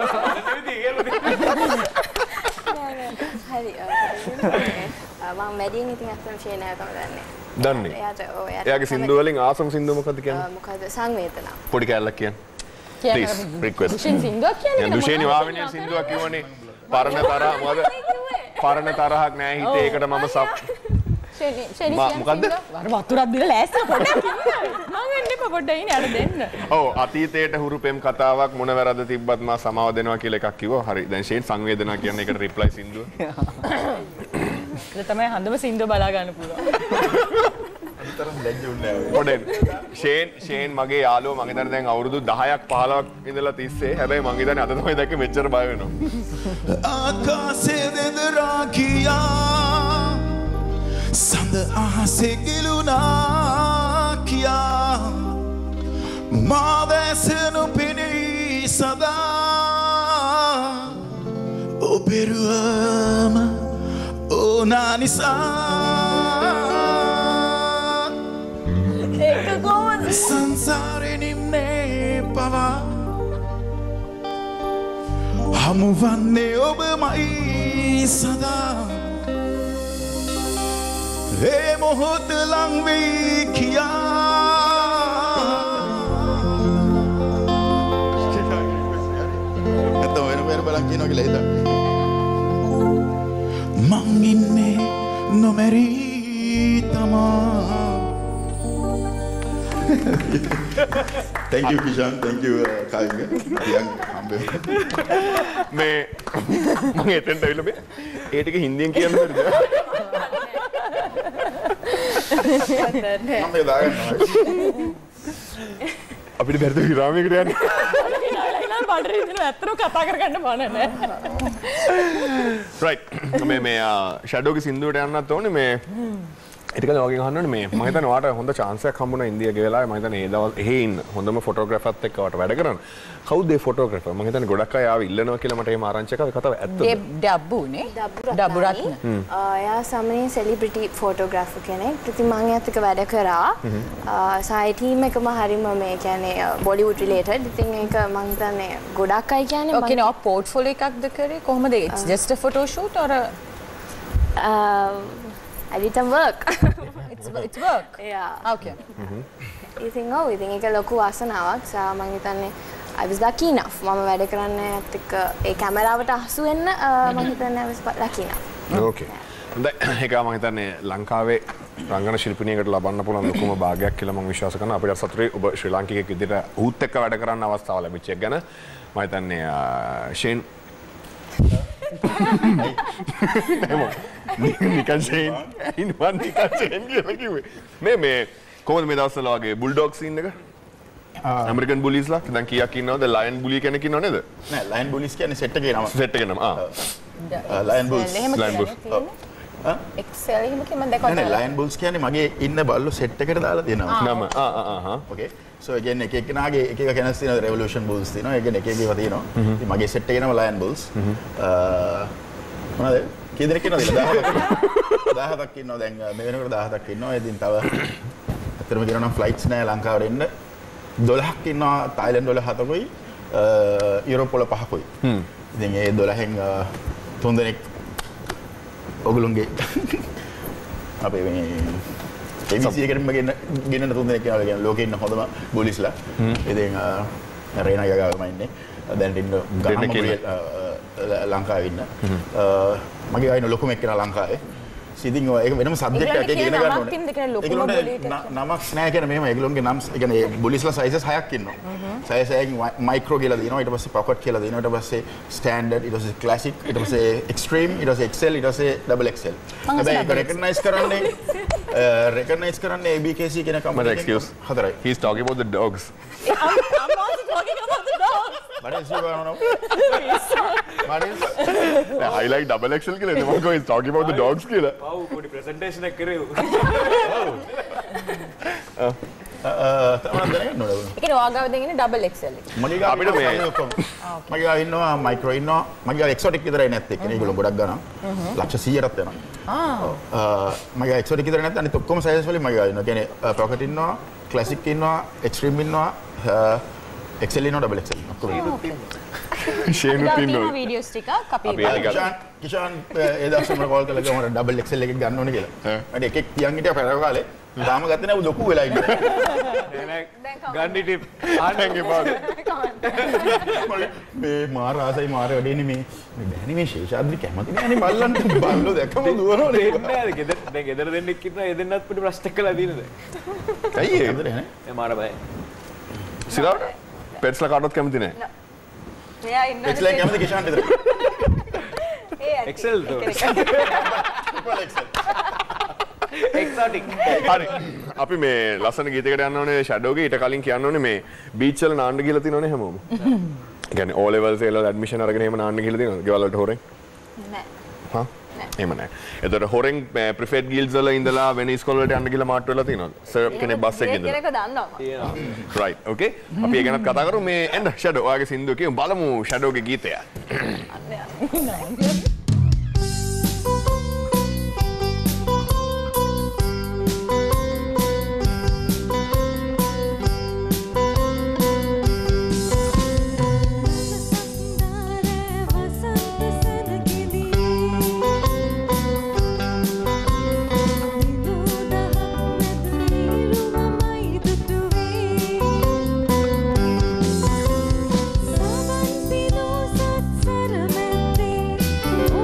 හරි. මම මැඩින් ඉතින් අස්සම් ෂේනා තමයි දන්නේ. දන්නේ. එයාගේ සින්දු වලින් ආසම සින්දුව මොකද්ද කියන්නේ? මොකද සංවේදනා. පොඩි කැලලක් කියන්න. Please request. සින්දුවක් කියන්නේ. දුෂේනි වාවෙනිය සින්දුවක් කිව්වනේ. පරණ තරහ මොකද? පරණ තරහක් නෑ හිතේ ඒකට මම සප්. ෂේනි මොකද්ද? වතුරක් දීලා ලෑස්ති පොඩ්ඩක් ඉන්න. මං එන්න එපා පොඩ්ඩක් ඉන්න යට දෙන්න. ඔව් අතීතයට හුරු පෙම් කතාවක් මොන වැරද්ද තිබ්බත් මා සමාව දෙනවා කියලා එකක් කිව්වා. හරි. දැන් ෂේන් සංවේදනා කියන්නේ ඒකට රිප්ලයි සින්දුව. ඒක තමයි හඳම සින්දුව බලා ගන්න පුළුවන්. අතරම ලැජ්ජුන්නේ පොඩෙන් ෂේන් මගේ යාළුවා මම හිතන්නේ දැන් අවුරුදු 10ක් 15ක් ඉඳලා තිස්සේ. හැබැයි මම හිතන්නේ අද තමයි දැක්කේ මෙච්චර බය වෙනවා. ආකාශයේ දෙදරා කියා සඳ අහසේ ගිලුණා කියා මා දැසෙනු පිණී සදා ඔබෙරුවම ඕනා නිසා ඒක කොහොමද සංසාරේ නිම්නේ පවා හමුවන්නේ ඔබමයි සදා ඒ මොහොත ලං වී කියා නැත්නම් වෙන බලන් කියනවා කියලා හිතන්න. මං ඉන්නේ නොමැරී තමා. Thank you Kishan, thank you Kalinga. Yang ambil. මේ මම එතෙන්ට ඇවිල්ලා මේ ඒ ටික හින්දියෙන් කියන්න බැරිද? මම දාගන්නවා. අපිට බැරිද විරාමයකට යන්න? බඩරි ඉඳලා ඇත්තටම කතා කරගන්න මන නෑ. right. මේ ෂැඩෝගේ සින්දුවට යන්නත් ඕනේ මේ ඒකද වගේ අහන්න ඕනේ මේ මම හිතන්නේ ඔයාට හොඳ chance එකක් හම්බුණා ඉන්දියාවේ වෙලාවේ මම හිතන්නේ ඒ දවස් එහෙ ඉන්න හොඳම ෆොටෝග්‍රැෆර්ත් එක්ක වට වැඩ කරන්න. කවුද ඒ ෆොටෝග්‍රැෆර්? මම හිතන්නේ ගොඩක් අය ආව ඉල්ලනවා කියලා මට එහෙම ආරංචි එකක් කතාව ඇත්තද? ඩබ්බුනේ. ඩබ්බු රත්න. එයා සාමාන්‍යයෙන් සෙලිබ්‍රිටි ෆොටෝග්‍රාෆර් කෙනෙක්. ඉතින් මම එයාත් එක්ක වැඩ කරා. සායි ටීම් එකම හරිම මේ කියන්නේ බොලිවුඩ් රිලේටඩ්. ඉතින් ඒක මම හිතන්නේ ගොඩක් අය කියන්නේ ඔකේ නේ පෝර්ට්ෆෝලියෝ එකක්ද කරේ කොහොමද? It's just a photo shoot or I did some work. It's work. Yeah. Okay. ඉතින් ඒක ලොකු වාසනාවක්. මම හිතන්නේ I was lucky enough. මම වැඩ කරන්නේ එක්ක ඒ කැමරාවට අහසු වෙන්න මම හිතන්නේ I was lucky enough. Okay. හොඳයි. ඒක මම හිතන්නේ ලංකාවේ රංගන ශිල්පිනියකට ලබන්න පුළුවන් ලොකුම භාගයක් කියලා මම විශ්වාස කරනවා. අපිට සතුටුයි ඔබ ශ්‍රී ලාංකිකයෙක් විදිහට ඌත් එක්ක වැඩ කරන්න අවස්ථාව ලැබිච්ච එක ගැන. මම හිතන්නේ ෂේන් නිකන් ෂේන් ඉන්වන් නිකන් ෂේන් කියලා කිව්වේ. මේ කොහොමද මේ දවස්වල වගේ බුල්ඩොග් සීන් එක? ඇමරිකන් බුලිස්ලා දැන් කීයක් ඉන්නවද? ලයන් බුලි කෙනෙක් ඉන්නව නේද? නෑ ලයන් බුලිස් කියන්නේ සෙට් එකේ නම. සෙට් එකේ නම. Lion bulls. Lion bulls. Excel එහෙම කිව්ව මම දැක්කා. නෑ ලයන් බුල්ස් කියන්නේ මගේ ඉන්න බල්ලෝ සෙට් එකට දාලා දෙනවා. නම. ඕකේ. සෝ again එක එකනාගේ එක එක කැනස් තියෙනවා. රෙවොලූෂන් බුල්ස් තියෙනවා. ඒ කියන්නේ එක එක ඒවා තියෙනවා. ඉතින් මගේ සෙට් එකේ නම ලයන් බුල්ස්. මොනවාද? කී දෙනෙක් ඉන්නවද? 17ක් ඉන්නවා දැන් මේ වෙනකොට 17ක් ඉන්නවා. ඉතින් තව අතරම කියනවා නම් ෆ්ලයිට්ස් නෑ ලංකාවට එන්න 12ක් ඉන්නවා. තායිලන්ඩ් වල 7කුයි යුරෝප් වල 5කුයි. ඉතින් ඒ 12න් 3 දෙනෙක් ඔගොල්ලෝගේ අපේ මේ ABC එකෙන්ම ගෙන්න 3 දෙනෙක් යනවා කියන්නේ ලෝකේ ඉන්න හොඳම බොලිස්ලා. ඉතින් රේනා යගාවම ඉන්නේ. දැන් ඉන්න ලංකාවේ ඉන්න. මගේ අයින ලොකුම එක්කෙනා ලංකාවේ. ඉතින් ඒක වෙනම සබ්ජෙක්ට් එකක් ඉගෙන ගන්න ඕනේ. නමක් නැහැ කියන මෙහෙම ඒගොල්ලෝගේ නම් ඒ කියන්නේ බොලිස්ලා සයිසස් 6ක් ඉන්නවා. සයිස් එකකින් මයික්‍රෝ කියලා දෙනවා. ඊට පස්සේ පොකට් කියලා දෙනවා. ඊට පස්සේ ස්ටෑන්ඩඩ්, ඊට පස්සේ ක්ලාසික්, ඊට පස්සේ එක්ස්ට්‍රීම්, ඊට පස්සේ එක්සෙල්, ඊට පස්සේ ඩබල් එක්සෙල්. හැබැයි ඒක රෙකග්නයිස් කරන්නේ ABKC කියන කම්පැනි එකෙන් හතරයි. He is talking about the dogs. I'm also talking about the dogs. What is you going on? What is? I like double XL කියලා එතකොට he's talking about the dogs කියලා. ඔව් පොඩි presentation එකක් කරේ. තමයි දැනගන්න ඕනේ. ඒකේ ඔයාගාව දෙන්නේ ඩබල් එක්සෙල් එක. අපිට මේ මගේ ගාව ඉන්නවා මයික්‍රෝ ඉන්නවා මගේ ගාව එක්සොටික් විතරයි නැත්තේ කියන්නේ ඒගොල්ලෝ ගොඩක් ගන්න ලක්ෂ 100කට යනවා මගේ එක්සොටික් විතර නැත්නම් අනිත් ඔක්කොම සයිස් වලින් මගේ ගාව ඉන්නවා කියන්නේ පොකට් ඉන්නවා ක්ලාසික් ඉන්නවා එක්ස්ට්‍රීම් ඉන්නවා එක්සෙල් ඉන්නවා ඩබල් එක්සෙල් ඔක්කොම ෂේනුත් ඉන්නවා වීඩියෝස් ටිකක් අපි කිෂාන් ඒ දවස්වල මම කෝල් කරලා ගියා මට ඩබල් එක්සෙල් එකක් ගන්න ඕනේ කියලා මට එකෙක් තියන් හිටියා පෙරව කාලේ තාම ගත්තේ නැහැ ලොකු වෙලා ඉන්නේ ගන්ඩි ටිප් thank you boss මේ මාර ආසයි මාර වැඩේනේ මේ බෑනේ මේ ශේෂාද්‍රි කැමති නෑනේ බල්ලන්ට බල්ලෝ දැක්කම දුවනෝනේ නෑ ගෙදර දැන් ගෙදර දෙන්නෙක් ඉන්නවා ඒ දෙන්නත් පිට ප්‍රශ්න කළා දිනද ඇයි ඒ ගෙදර නේ ඒ මාර බය සිරාවට පෙට්ස්ලා කාටවත් කැමති නෑ මෙයා ඉන්නවා එක්ස්ලයි කැමති කිෂාන්ට විතර එක්සෙල් දෝ එක්සොටික් හරි අපි මේ ලස්සන ගීතයකට යන්න ඕනේ ෂැඩෝගේ ඊට කලින් කියන්න ඕනේ මේ බීච් වල නාන්න ගිහලා තියෙනවනේ හැමෝම. කියන්නේ O levels ඒ වල ඇඩ්මිෂන් අරගෙන එහෙම නාන්න ගිහලා තියෙනවද? ගෙවල් වලට හොරෙන්? නෑ. හා? එහෙම නෑ. එතකොට හොරෙන් ප්‍රිෆර්ඩ් ගිල්ඩ්ස් වල ඉඳලා වෙන ඉස්කෝල වලට යන්න ගිහලා මාට්ටු වෙලා තියෙනවද? සර් කෙනෙක් බස් එකේ ඉඳලා. කෙනෙක් දන්නවා. රයිට්. ඕකේ. අපි ඒ ගැනත් කතා කරමු මේ එන්න ෂැඩෝ ඔයාගේ සින්දුව කියමු බලමු ෂැඩෝගේ ගීතය. සවන් පිනෝ සත් සරමැත්තේ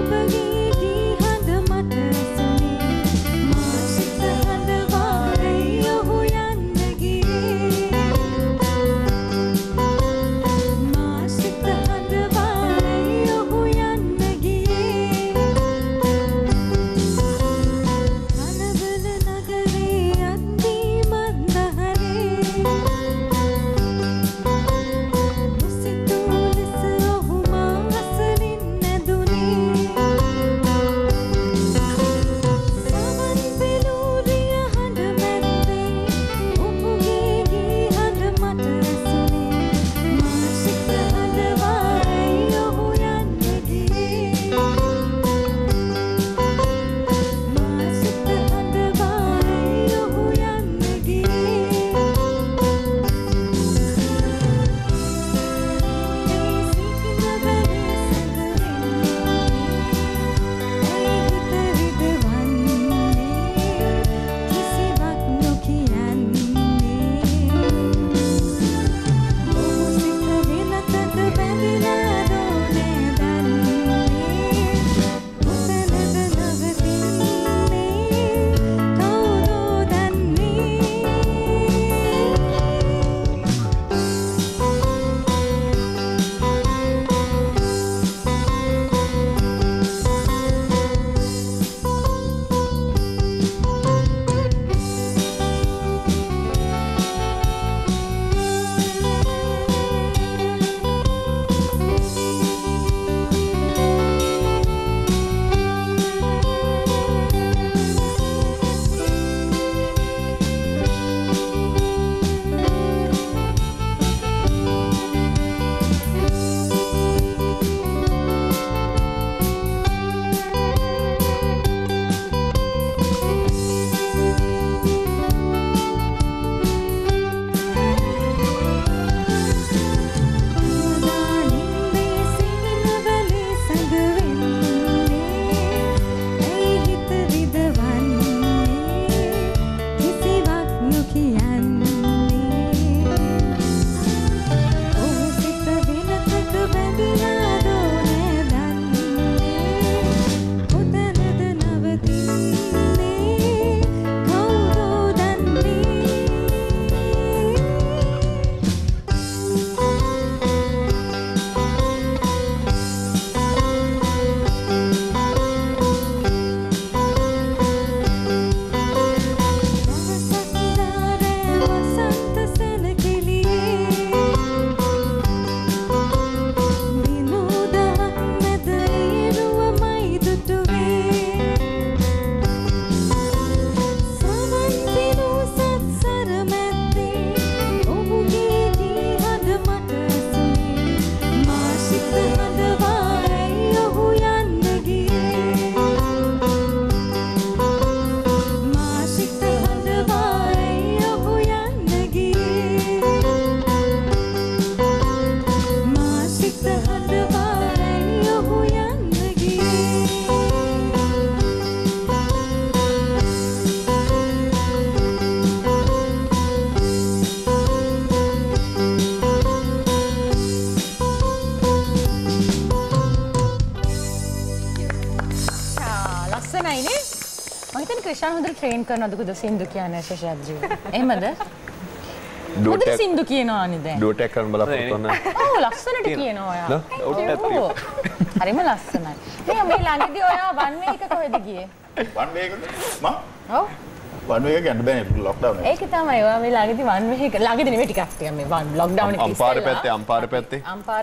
ලස්සනයිනේ. මම හිතන්නේ ක්‍රිෂාන් හොඳට ට්‍රේන් කරනවද කුද සින්දු කියන්නේ ශෂාද්ජි. එහෙමද? හොඳට සින්දු කියනවා නේද? ඩුවට් එක කරන්න බලාපොරොත්තු වෙනවා. ඔව් ලස්සනට කියනවා ඔයා. හරිම ලස්සනයි. මේ ළඟදී ඔයා වන් වේ එක කොහෙද ගියේ? වන් වේ එකද? මම? ඔව්. වන් වේ එක යන්න බෑනේ ලොක්ඩවුන් එක. ඒක තමයි ඔයා මේ ළඟදී වන් වේ එක ළඟදී නෙමෙයි ටිකක් මේ වන් ලොක්ඩවුන් එක ඉස්සෙල්ලා. අම්පාර පැත්තේ.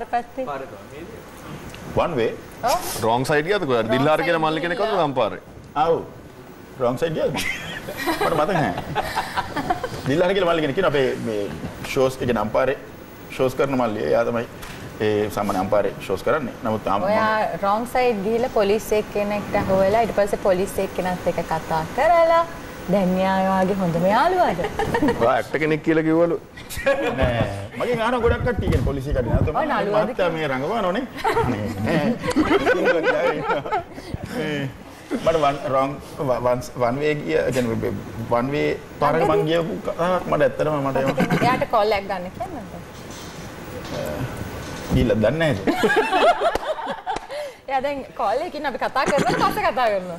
වන් වේ? ඔව්. රොං සයිඩ් ගියද කොහෙද? දිල්ලාර කියලා මල්ලි කෙනෙක් වුණා අම්පාරේ. ආව්. රොං සයිඩ් ගියද? මට මතක නැහැ. දිල්ලාර කියලා මල්ලි කෙනෙක් කියන අපේ මේ ෂෝස් එක නම්පාරේ ෂෝස් කරන මල්ලි. එයා තමයි ඒ සාමාන්‍ය අම්පාරේ ෂෝස් කරන්නේ. නමුත් ඔයා රොං සයිඩ් ගිහලා පොලිස් එක්කෙනෙක්ට හොයලා ඊට පස්සේ පොලිස් එක්කෙනත් එක්ක කතා කරලා දැන් න්යායවාගේ හොඳම යාළුවාද? ඔයා ඇක්ටර් කෙනෙක් කියලා කිව්වලු. නෑ. මගෙන් අහන ගොඩක් කට්ටිය කියන පොලිසිය කඩේ නෑ තමයි. මහත්තයා මේ රංගවනෝනේ. මට වන් වේ ගිය කියන්නේ වන් වේ පාරක මං ගියපු මට ඇත්තටම මට එයාට කෝල් එකක් ගන්න කියන්නද? ගිහලා දන්නේ නැද්ද? එයා දැන් කෝල් එකකින් අපි කතා කරනවා පස්සේ කතා කරනවා.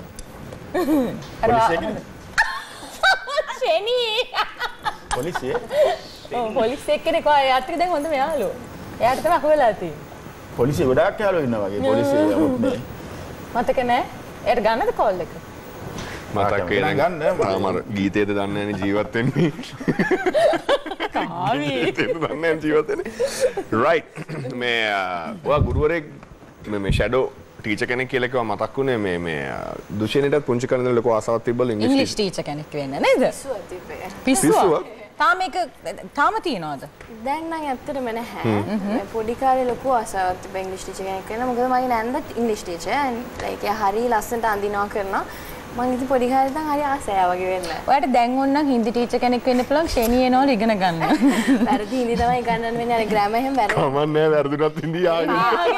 ෂෙනී. පොලිසිය? ඔව් පොලිස් එක්කෙනෙක් ආ එයාට දැන් හොඳම යාළුවෝ. එයාට තමයි අහුවෙලා තියෙන්නේ. පොලිසිය ගොඩාක් යාළුවෝ ඉන්නවා වගේ පොලිසිය යමුත් නේ. මතක නෑ? එයාට ගන්නද කෝල් එක? මතක ගන්න මම ගීතේද දන්නේ නැහැ ජීවත් වෙන්නේ. කාවි. ගීතේද දන්නේ නැහැ ජීවත් වෙන්නේ. රයිට්. මේ ඔයා ගුරුවරයෙක් මේ ෂැඩෝ ටීචර් කෙනෙක් කියලා කිව්වා මතක් වුණේ මේ දුෂේනිටත් පුංචි කාලේ ඉඳන් ලොකු ආසාවක් තිබ්බලු ඉංග්‍රීසි ටීචර් කෙනෙක් වෙන්න නේද? පිස්සුව. තාම තියනවද? දැන් නම් ඇත්තටම නැහැ. පොඩි කාලේ ලොකු ආසාවක් තිබ්බ ඉංග්‍රීසි ටීචර් කෙනෙක් වෙන්න. මොකද මගේ නැන්දත් ඉංග්‍රීසි ටීචර්. like එයා හරිය ලස්සනට අඳිනවා කරනවා. මම ඉතින් පොඩි කාලේ ඉඳන් හරිය ආසාවක් වගේ වෙන්න. ඔයාලට දැන් ඕනනම් හින්දි ටීචර් කෙනෙක් වෙන්න පුළුවන් ෂෙනී එනවලු ඉගෙන ගන්න. වැරදි හින්දි තමයි ගන්නන්න වෙන්නේ. අර ග්‍රෑමර් එහෙම වැරදි. කමන්නේ වැරදුනත් හින්දි ආවේ.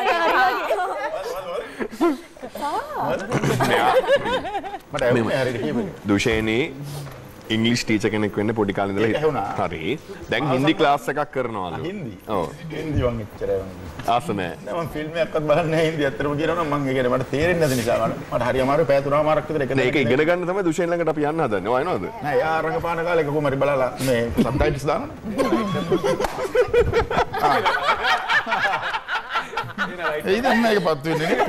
දුෂේනී ඉංග්‍රීසි ටීචර් කෙනෙක් වෙන්න පොඩි කාලේ ඉඳලා හරි. දැන් හින්දි ක්ලාස් එකක් කරනවලු. හින්දි? ඔව්. හින්දි වන් එච්චරයි මම. ආස නැහැ. නෑ මම ෆිල්ම් එකක්වත් බලන්නේ නැහැ හින්දි. ඇත්තටම කියනවා නම් මම ඒ කියන්නේ මට තේරෙන්නේ නැති නිසා මට හරි අමාරුයි පැය 3මාරක් විතර එක. ඒක ඉගෙන ගන්න තමයි දුෂේන් ළඟට අපි යන්න හදන්නේ. ඔය එනවද? නෑ යා රංගපාන කාලේ කොහොම හරි බලලා මේ සබ්ටයිටල්ස් දානවා. ඒ දැන් මේක පත් වෙන්නේ නේ.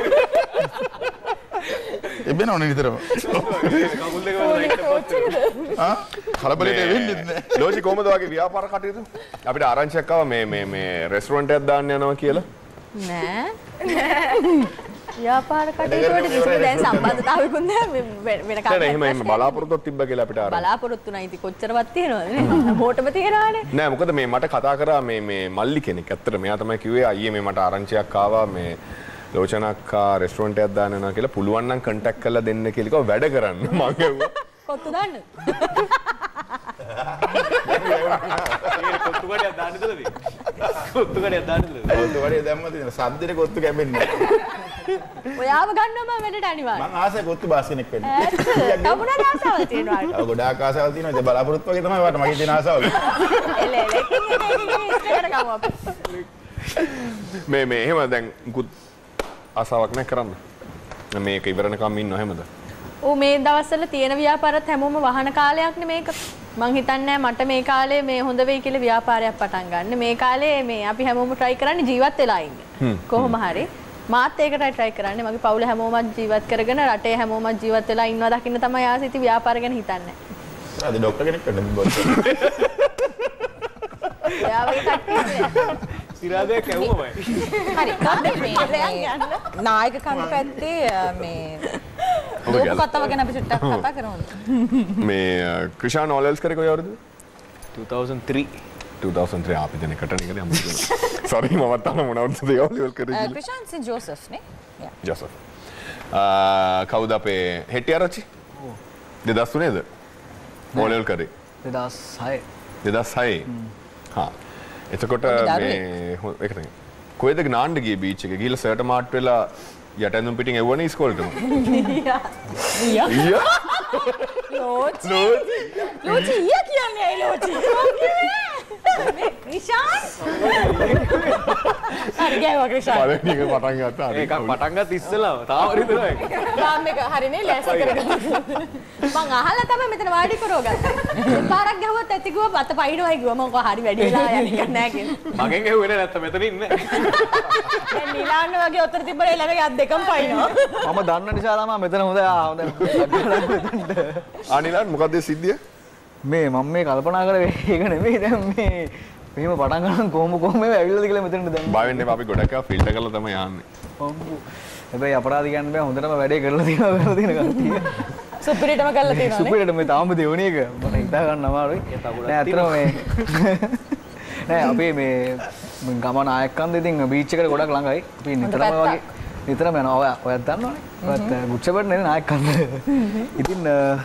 එබෙනවනේ නිතරම. කකුල් දෙක වල කලබලෙට වෙන්නේ නැහැ. ලෝජි කොහමද වගේ ව්‍යාපාර කටයුතු? අපිට ආරංචියක් ආවා මේ රෙස්ටුරන්ට් එකක් දාන්න යනවා කියලා. නෑ. ව්‍යාපාර කටයුතු වලට කිසිම දැන් සම්බන්ධතාවයකුත් නැහැ වෙන කාටවත්. නෑ එහෙම බලාපොරොත්තුවක් තිබ්බා කියලා අපිට ආරංචි. බලාපොරොත්තු නැහැ ඉතින් කොච්චරවත් තියනවද නේ? මොටම තියනවානේ. නෑ මොකද මේ මට කතා කරා මේ මල්ලි කෙනෙක්. ඇත්තට මෙයා තමයි කිව්වේ අයියේ මේ මට ආරංචියක් ආවා මේ ලෝචනක්කා රෙස්ටුරන්ට් එකක් දාන්න යනවා කියලා පුළුවන් නම් කන්ටැක්ට් කරලා දෙන්න කියලා කිව්වා වැඩ කරන්න. මම කිව්වා කොත්තු දාන්න. කොත්තු කඩයක් දාන්නද? කොත්තු කඩයක් දාන්නද? කොත්තු කඩේ දැම්මද සද්දෙට කොත්තු කැපෙන්නේ නැහැ. ඔයාව ගන්නවා මම වැඩට අනිවාර්යයෙන්. මං ආසයි කොත්තු බාස් කෙනෙක් වෙන්න. තවුණා ආසාවල් තියෙනවා. ඔව් ගොඩාක් ආසාවල් තියෙනවා. ඒක බලාපොරොත්තු වගේ තමයි වට මගේ තියෙන ආසාවල්. මේ එහෙම දැන් මුකුත් ආසාවක් නැහැ කරන්න. මේක ඉවරනකම් ඉන්නව හැමද? ඔව් මේ දවස්වල තියෙන ව්‍යාපාරත් හැමෝම වහන කාලයක්නේ මේක. මං හිතන්නේ මට මේ කාලේ මේ හොඳ වෙයි කියලා ව්‍යාපාරයක් පටන් ගන්න. මේ කාලේ මේ අපි හැමෝම try කරන්නේ ජීවත් වෙලා ඉන්න. කොහොම හරි මාත් ඒකටයි try කරන්නේ. මගේ පවුල හැමෝමත් ජීවත් කරගෙන රටේ හැමෝමත් ජීවත් වෙලා ඉන්නවා දකින්න තමයි ආසෙ ඉතින් ව්‍යාපාර ගැන හිතන්නේ. අද ડોක්ටර් කෙනෙක් වෙන්න බොන්න. යාවේ කට්ටිය සිරාදේ කැවුමයි. හරි. නායක කන්ද පැත්තේ මේ ලෝක කතාව ගැන අපි චුට්ටක් කතා කරමු. මේ ක්‍රිෂාන් ඕලෙල්ස් කරේ කොයි අවුරුද්ද? 2003. 2003 අපි දෙන එකට නේද යමු. සෝරි මම තාම මොන අවුරුද්දද ඕලෙල් කරේ කියලා. ක්‍රිෂාන් සෙන් ජෝසෆ් නේ? ජෝසෆ්. කවුද අපේ හෙට්ටිආරච්චි? 2003 නේද? ඕලෙල් කරේ. 2006. 2006. හා. එතකොට මේ ඒක තමයි. කොහෙද නාන්න ගියේ බීච් එකේ ගිහලා සර්ට මාට් වෙලා යට ඇඳුම් පිටින් එවුවනේ ඉස්කෝලේටම. ඊයා. ලෝචි. ලෝචි ඊයා කියන්නේ ඇයි ලෝචි? ක්‍රිෂාන් හරි ගෑවා ක්‍රිෂාන් පළවෙනි එක පටන් ගත්තා ඒකක් පටන් ගත්ත ඉස්සෙල්ලාම තාම රිදුනා ඒක තාම එක හරිනේ ලෑස්ති කරගන්න මං අහලා තමයි මෙතන වාඩි කරවගත්තා පාරක් ගහුවත් ඇති ගිහුවා අත පයින්නවයි කිව්වා මම හරි වැඩි වෙලා යන්නේ නැහැ කියලා මගෙන් ඇහුවේ නැත්නම් මෙතන ඉන්නේ දැන් නිලාන්න වගේ උතර තිබ්බනේ ළඟ අත් දෙකම පයින්නවා මම දන්න නිසා ළමා මෙතන හොඳ අනිලාන් මොකද්ද සිද්ධිය මේ මම මේ කල්පනා කරේ ඒක නෙමෙයි දැන් මේ මෙහෙම පටන් ගන්න කොහොම මේ ඇවිල්ලාද කියලා මෙතනට දැන් බය වෙන්න එපා අපි ගොඩක් ෆිල්ටර් කරලා තමයි යන්නේ අම්බු හැබැයි අපරාධ කියන්න බෑ හොඳටම වැඩේ කරලා තියෙන කට්ටිය සුපිරිටම කරලා තියෙනවා නේ සුපිරිට මේ තාම දෙවෙනි එක මට හිතා ගන්න අමාරුයි නෑ අතරම මේ නෑ අපි මේ ගමන ආයක්කන්ද ඉතින් බීච් එකට ගොඩක් ළඟයි අපි නිතරම වගේ නිතරම යනවා ඔයත් දන්නවනේ ඔයත් ගුච්චබඩ නේ ආයක්කන්ද ඉතින්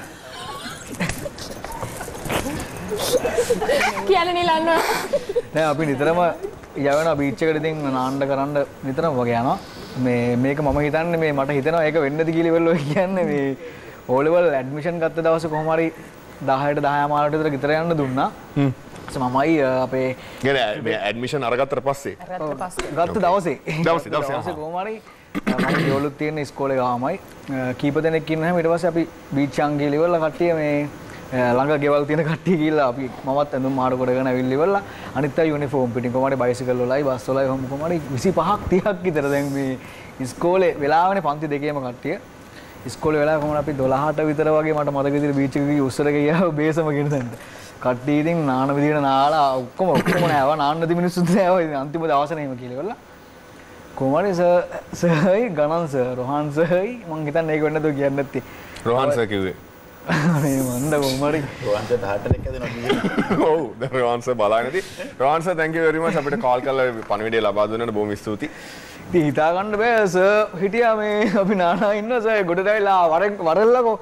කියන්නේ නිලන්න නෑ අපි නිතරම යවනවා බීච් එකට ඉතින් නාන්න කරන්න නිතරම වගේ යනවා මේ මේක මම හිතන්නේ මේ මට හිතෙනවා ඒක වෙන්නද කියලා ඉවරලා කියන්නේ මේ O level ඇඩ්මිෂන් ගත්ත දවසේ කොහොම හරි 10ට 10 මාරට විතර ගෙදර යන්න දුන්නා මමයි අපේ කියන්නේ ඇඩ්මිෂන් අරගත්තට පස්සේ ගත්ත දවසේ කොහොම හරි මම ඩෝලුත් තියෙන ඉස්කෝලේ ගාමයි කීප දෙනෙක් ඉන්නවා ඊට පස්සේ අපි බීච් යන් ගිහලා ඉවරලා කට්ටිය මේ ළඟ ගෙවල් තියෙන කට්ටිය ගිහලා අපි මමත් ඇඳුම් මාරු කරගෙන ඇවිල්ලා ඉවරලා අනිත් අය යුනිෆෝම් පිටින් කොහමද බයිසිකල් වලයි බස් වලයි කොහමද 25ක් 30ක් විතර දැන් මේ ඉස්කෝලේ වෙලාවනේ පන්ති දෙකේම කට්ටිය ඉස්කෝලේ වෙලාව කොහමද අපි 12ට විතර වගේ මට මතක විදිහට බීච් එක ගිහින් උස්සර ගියා බේසම ගෙන දැන් කට්ටිය ඉතින් නාන විදිහට නාලා ඔක්කොම නෑවා නාන්න නැති මිනිස්සුත් නෑවා ඉතින් අන්තිම දවසේ නේම කියලා ඉවරලා කොහමද සර්යි ගණන් සර් රොහාන් සර්යි මං හිතන්නේ ඒක වෙන්නද කියන්නේ නැත්තේ රොහාන් සර් කිව්වේ මේ මන්ද කොහමද රොහාන් සර් 18 දෙනෙක් හදනවා කියන්නේ ඔව් දැන් රොහාන් සර් බලන්නේ නැති Rohan sir thank you very much අපිට කෝල් කරලා පණිවිඩය ලබා දුන්නට බොහොම ස්තුතියි ඉතින් හිතා ගන්න බෑ සර් හිටියා මේ අපි නානා ඉන්නවා සර් ගොඩට ඇවිල්ලා වරෙල්ලකෝ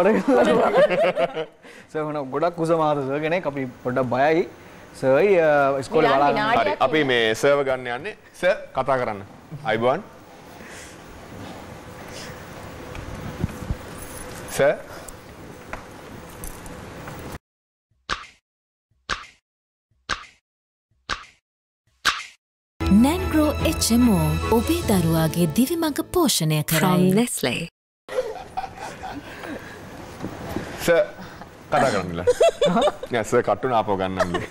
සර් මොන ගොඩක් කුසමාර සර් කෙනෙක් අපි පොඩ්ඩක් බයයි සර්යි ඉස්කෝලේ බලන්න හරි අපි මේ සර්ව ගන්න යන්නේ සර් කතා කරන්න අයිබෝන් සර් Nangro HMO ඔබේ දරුවාගේ දිවි මඟ පෝෂණය කරයි. From Nestle. සර් කතා කරන්නilla. නෑ සර් කට්ටුන ආපහු ගන්නන්නේ.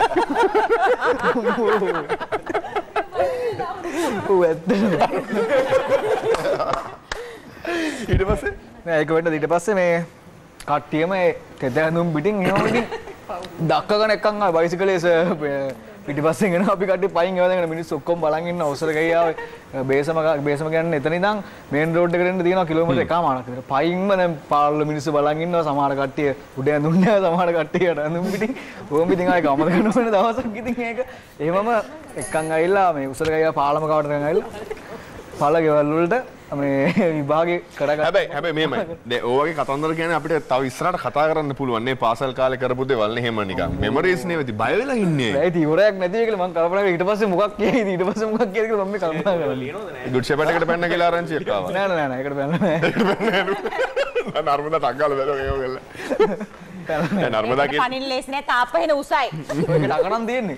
ඊට පස්සේ නෑ ඒක වෙන්න ඊට පස්සේ මේ කට්ටියම තෙත ඇඳුම් පිටින් එනවා ඉතින් දක්කගෙන එක්කන් ආ බයිසිකලේ පිටිපස්සෙන් එනවා අපි කට්ටිය පයින් යවගෙන මිනිස්සු ඔක්කොම බලන් ඉන්න අවසර ගියා ආවේ බේසම ගන්න එතන ඉඳන් මේන් රෝඩ් එකට එන්න තියෙනවා කිලෝමීටර් එකමාරක් විතර පයින්ම දැන් පාරවල මිනිස්සු බලන් ඉන්නවා සමහර කට්ටිය උඩ ඇඳුම් නැහැ සමහර කට්ටියට ඇඳුම් පිටින් ඕම් ඉතින් ආයේ ගමන යන වෙන දවසක් ඉතින් ඒක එහෙමම එක්කන් ඇවිල්ලා මේ උසර ගියා පාලම කවට ගන් ඇවිල්ලා පළ ගෙවල් වලට මේ විභාගේ කරගත්තා හැබැයි මෙහෙමයි දැන් ඔය වගේ කතන්දර කියන්නේ අපිට තව ඉස්සරහට කතා කරන්න පුළුවන් නේ පාසල් කාලේ කරපු දේවල් නේ එහෙම නිකන් මෙමරිස් නේ වෙති බය වෙලා ඉන්නේ ඒ ඉවරයක් නැති කියලා මම කල්පනා කරා ඊට පස්සේ මොකක් කියයිද ඊට පස්සේ මොකක් කියයිද කියලා මම කල්පනා කරා ගුඩ් ෂෙපර්ඩ් එකට පැන්න කියලා ආරංචියක් ආවා නෑ ඒකට පැන්න නෑ නර්මදා ටග්ගාල බැලුවා ඒක ගල්ල නෑ නර්මදා කිය පනින් ලේස් නෑ තාප්ප වෙන උසයි ඔයකට අකරන් තියෙන්නේ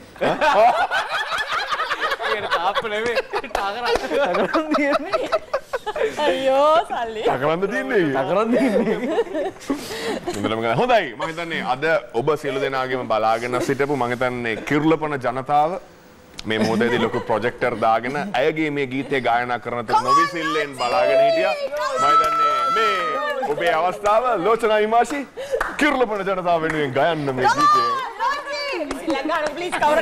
ඒකට තාප්ප නෙමෙයි ටගරන් තියෙන්නේ අයියෝ සල්ලි ටගරන්ද තියෙන්නේ ටගරන් තියෙන්නේ හොඳයි මම හිතන්නේ අද ඔබ සියලු දෙනාගේම බලාගෙන සිටපු මම හිතන්නේ කිරුළපන ජනතාව මේ මොහොතේදී ලොකු ප්‍රොජෙක්ටර් දාගෙන අයගේ මේ ගීතය ගායනා කරන තුරු නොවිසිල්ලෙන් බලාගෙන හිටියා මම හිතන්නේ මේ ඔබේ අවස්ථාව ලෝචනා හිමාෂි කිරුළපන ජනතාව වෙනුවෙන් ගයන්න මේ ගීතය ලංකාවට ප්ලීස් කවුරු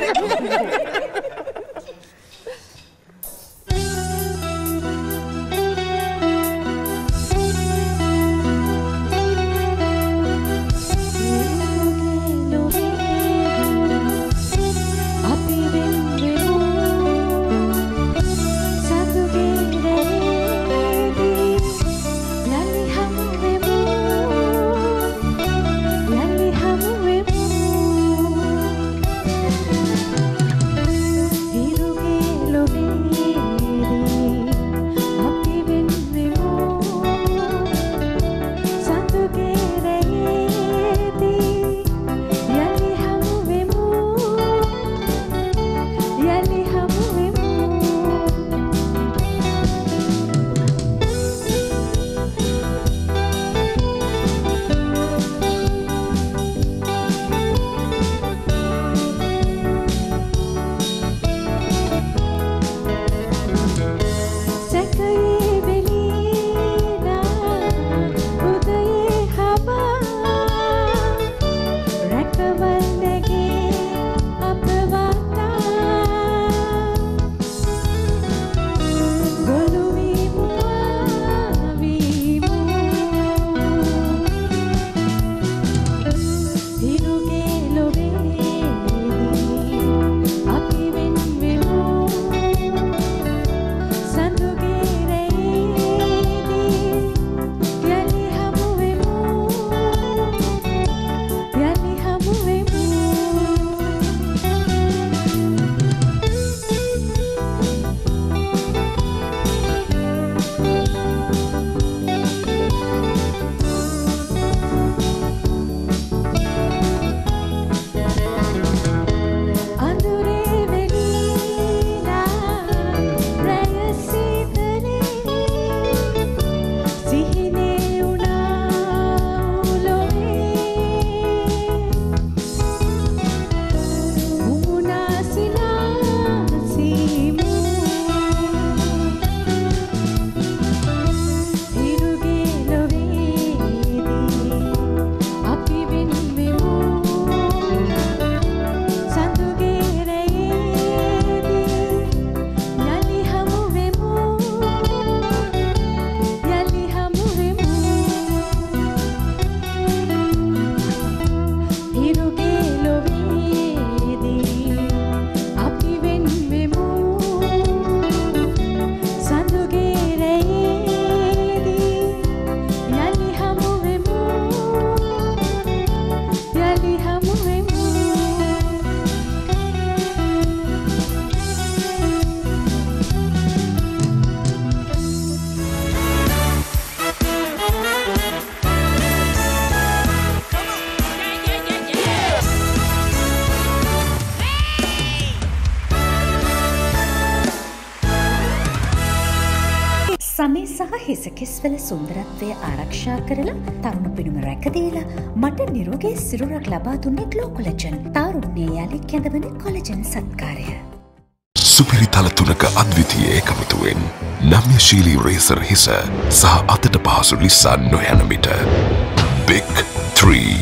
කෙස්වල සුන්දරත්වය ආරක්ෂා කරලා තරුණ පෙනුම රැකදීලා මට නිරෝගී සිරුරක් ලබා දුන්නේ ග්ලෝ කොලජන්. තාරුණ්‍යයේ යලි කැඳවන කොලජන් සත්කාරය. සුපිරි තල තුනක අද්විතීය එකමුතුවෙන් නම්‍යශීලී රේසර් හිස සහ අතට පහසු ලිස්සා නොයන මිට බික් 3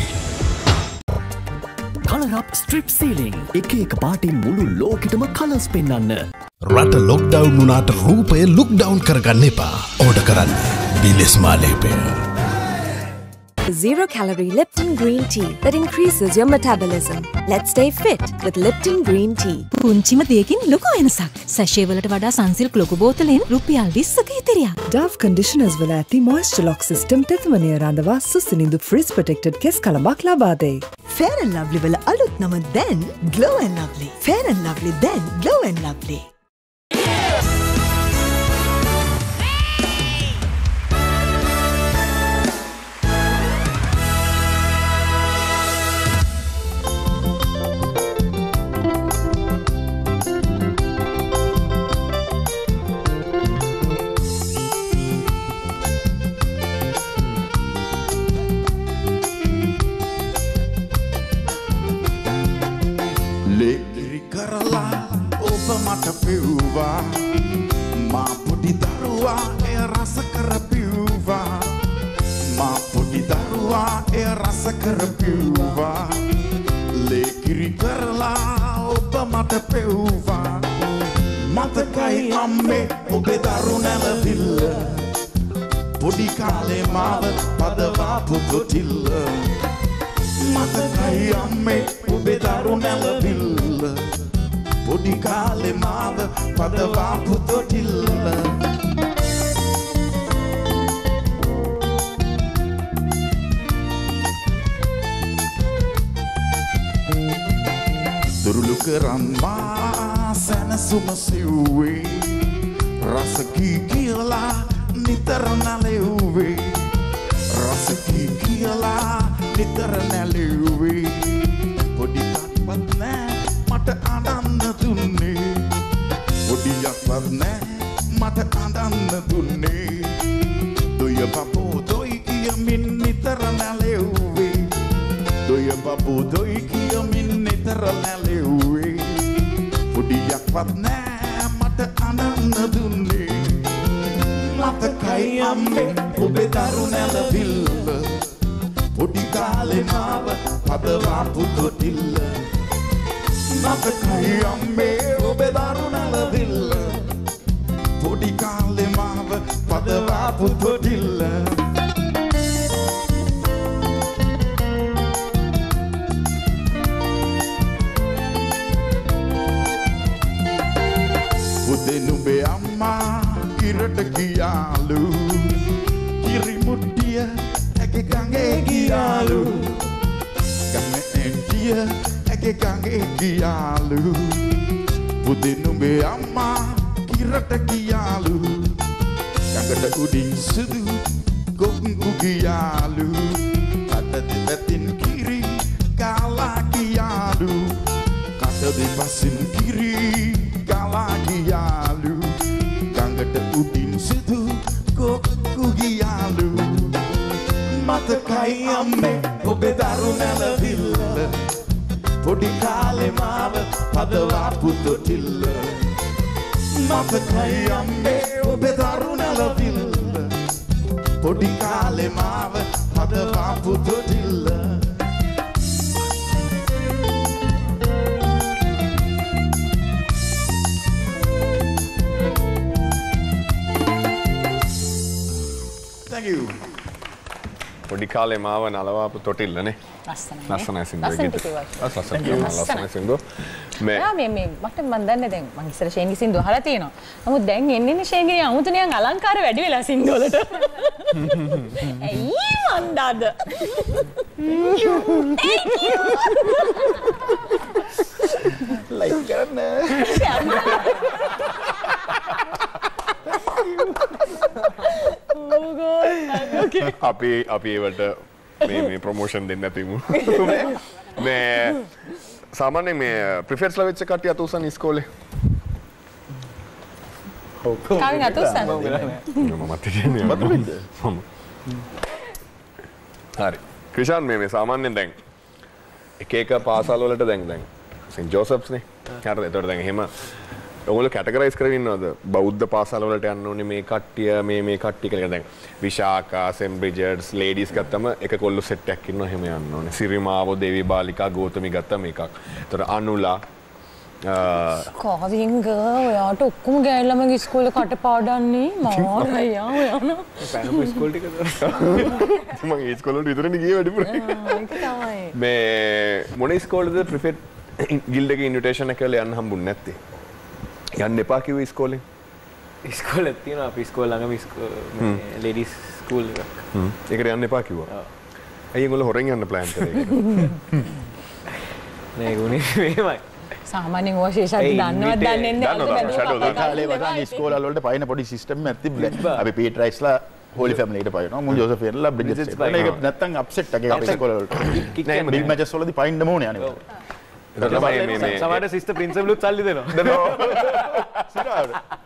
Colour Up Strip Ceiling එක පාටින් මුළු ලෝකෙටම කලර්ස් පෙන්වන්න. රට ලොක්ඩවුන් වුණාට රූපය ලුක් ඩවුන් කරගන්න එපා. ඕඩර් කරන්න බිලෙස්මා ලේපය. Zero calorie Lipton green tea that increases your metabolism. Let's stay fit with Lipton green tea. පුංචිම දෙයකින් ලොකු වෙනසක්. සැෂේ වලට වඩා සංසිල්ක් ලොකු බෝතලෙන් රුපියල් 20ක ඉතිරියක්. Dove conditioners වල ඇති moisture lock system තෙතමනය රඳවා සුසිනිඳු frizz protected කෙස් කලමක් ලබා දෙයි. Fair and Lovely වල අලුත් නම දැන් Glow and Lovely. Fair and Lovely දැන් Glow and Lovely. ලේකිරි කරලා ඔබ මට පිව්වා මා පොඩි දරුවා එය රස කර පිව්වා මා පොඩි දරුවා එය රස කර පිව්වා ලේකිරි කරලා ඔබ මට පිව්වා මතකයි අම්මේ ඔබේ දරු නැලවිල්ල පොඩි කාලේ මාව පදවාපු කොටිල්ල මතකයි අම්මේ ඔබේ දරු නැලවිල්ල පොඩි කාලේ මාව පදවාපු කොටිල්ල දුරුළු කරම්මා සැනසුම සිව්වේ රසකී කියලා නිතර නැලෙව්වේ රසකී කියලා නිතර නැලෙව්වේ පොඩිකක්වත් නෑ මට අඬන්න දුන්නේ පොඩියක්වත් නෑ මට අඬන්න දුන්නේ දොය පපෝ දොයි කියමින් නිතර නැලෙව්වේ දොය පපෝ දොයි කියමින් නිතර නැලෙව්වේ පොඩියක්වත් නෑ මට අඬන්න දුන්නේ මතකයි අම්මේ ඔබේ දරු නැලවිල්ල පොඩි කාලේ මාව පදවාපු කොටිල්ල මතකයි අම්මේ ඔබේ දරු නැලවිල්ල පොඩි කාලේ මාව පදවාපු කොටිල්ල පුතේ නුඹේ අම්මා කිරට ගියාලු කිරි මුට්ටිය ඇගේ ගඟේ ගියාලු ගමේ ඇන්ටිය ඇගේ ගඟේ ගියාලු පුතේ නුඹේ අම්මා කිරට ගියාලු ගඟට උඩින් සුදු ගොංගු ගියාලු අත දෙපැතින් කිරි කාලා ගියාලු කට දෙපසින් කිරි කාලා ගියාලු ගඟට උඩින් සුදු ගොංගු ගියාලු මතකයි අම්මේ ඔබේ දරු නැලවිල්ල පොඩි කාලේ මාව පදවාපු තොටිල්ල මතකයි අම්මේ ඔබේ දරු නැලවිල්ල පොඩි කාලේ මාව පදවාපු තොටිල්ල Thank you. පොඩි කාලේ මාව නලවාපු තොටිල්ලනේ. ලස්සනයි සින්දුව ගීත. ලස්සනයි සින්දුව. මේ මට මන් දන්නේ දැන් මං ඉස්සර ෂේන්ගේ සින්දුව අහලා තියෙනවා. නමුත් දැන් එන්නේ ෂේන්ගේ අමුතුනියන් අලංකාර වැඩි වෙලා සින්දුව වලට. ඇයි මන්දාද? ලයික් කරන්න. අපි ඒවට මේ ප්‍රමෝෂන් දෙන්න තිමු. මේ සාමාන්‍යයෙන් මේ ප්‍රිෆර්ස්ලා වෙච්ච කට්ටිය අත උසන් ඉස්කෝලේ. කාගෙන් අතුස්සන්න මමත් කියන්නේ හරි ක්‍රිෂාන් මේ සාමාන්‍යයෙන් දැන් එක පාසල් වලට දැන් සෙන්ට් ජෝසප්ස්නේ හරිද එතකොට දැන් එහෙම ඔයගොල්ලෝ කැටගරයිස් කරගෙන ඉන්නවද බෞද්ධ පාසල් වලට යන්න ඕනේ මේ කට්ටිය මේ කට්ටිය කියලා දැන් විශාකා සෙන්ට් බ්‍රිජර්ඩ්ස් ලේඩීස් ගත්තම එක කොල්ල සෙට් එකක් ඉන්නවා එහෙම යන්න ඕනේ සිරිමාවෝ දේවී බාලිකා ගෞතමි ගත්තම එකක් එතකොට අනුලා කාවිංග ඔයාට ඔක්කොම ගෑනු ළමයි ඉස්කෝලේ කටපාඩම්නේ මාරයා ඔයාන පැනපු ඉස්කෝල ටිකද මම ඒ ඉස්කෝල වලට විතරනේ ගියේ වැඩිපුර ඒක තමයි මේ මොන ඉස්කෝලේද ප්‍රිෆෙට් ගිල්ඩ් එකේ ඉන්විටේෂන් එක කරලා යන්න හම්බුනේ නැත්තේ යන්න එපා කිව්ව ඉස්කෝලේ ඉස්කෝලේ තියෙනවා අපි ඉස්කෝල ළඟම ලේඩීස් ස්කූල් එකක් ඒකට යන්න එපා කිව්වා ඇයි ඒගොල්ලෝ හොරෙන් යන්න ප්ලෑන් කරේ නේ ගුණේ මේමයි සාමාන්‍යයෙන් ඔය ශේෂාත් දන්නවත් දන්නේ නැහැ කාලේ වගේ ඉස්කෝල වලට පයින් පොඩි සිස්ටම් එකක් තිබ්බා අපි පීටරයිස්ලා හෝලි ෆැමිලියට පයින්නවා මුන් ජෝසෆ්ලා බ්‍රිජස් පයින්නවා ඒක නැත්තම් අප්සෙට් එකක් අපේ ඉස්කෝල වලට නෑ බිග් මැචස් වලදී පයින්න ඕනේ අනේ සමහරට සිස්ටර් ප්‍රින්සිපල්ුත් සල්ලි දෙනවා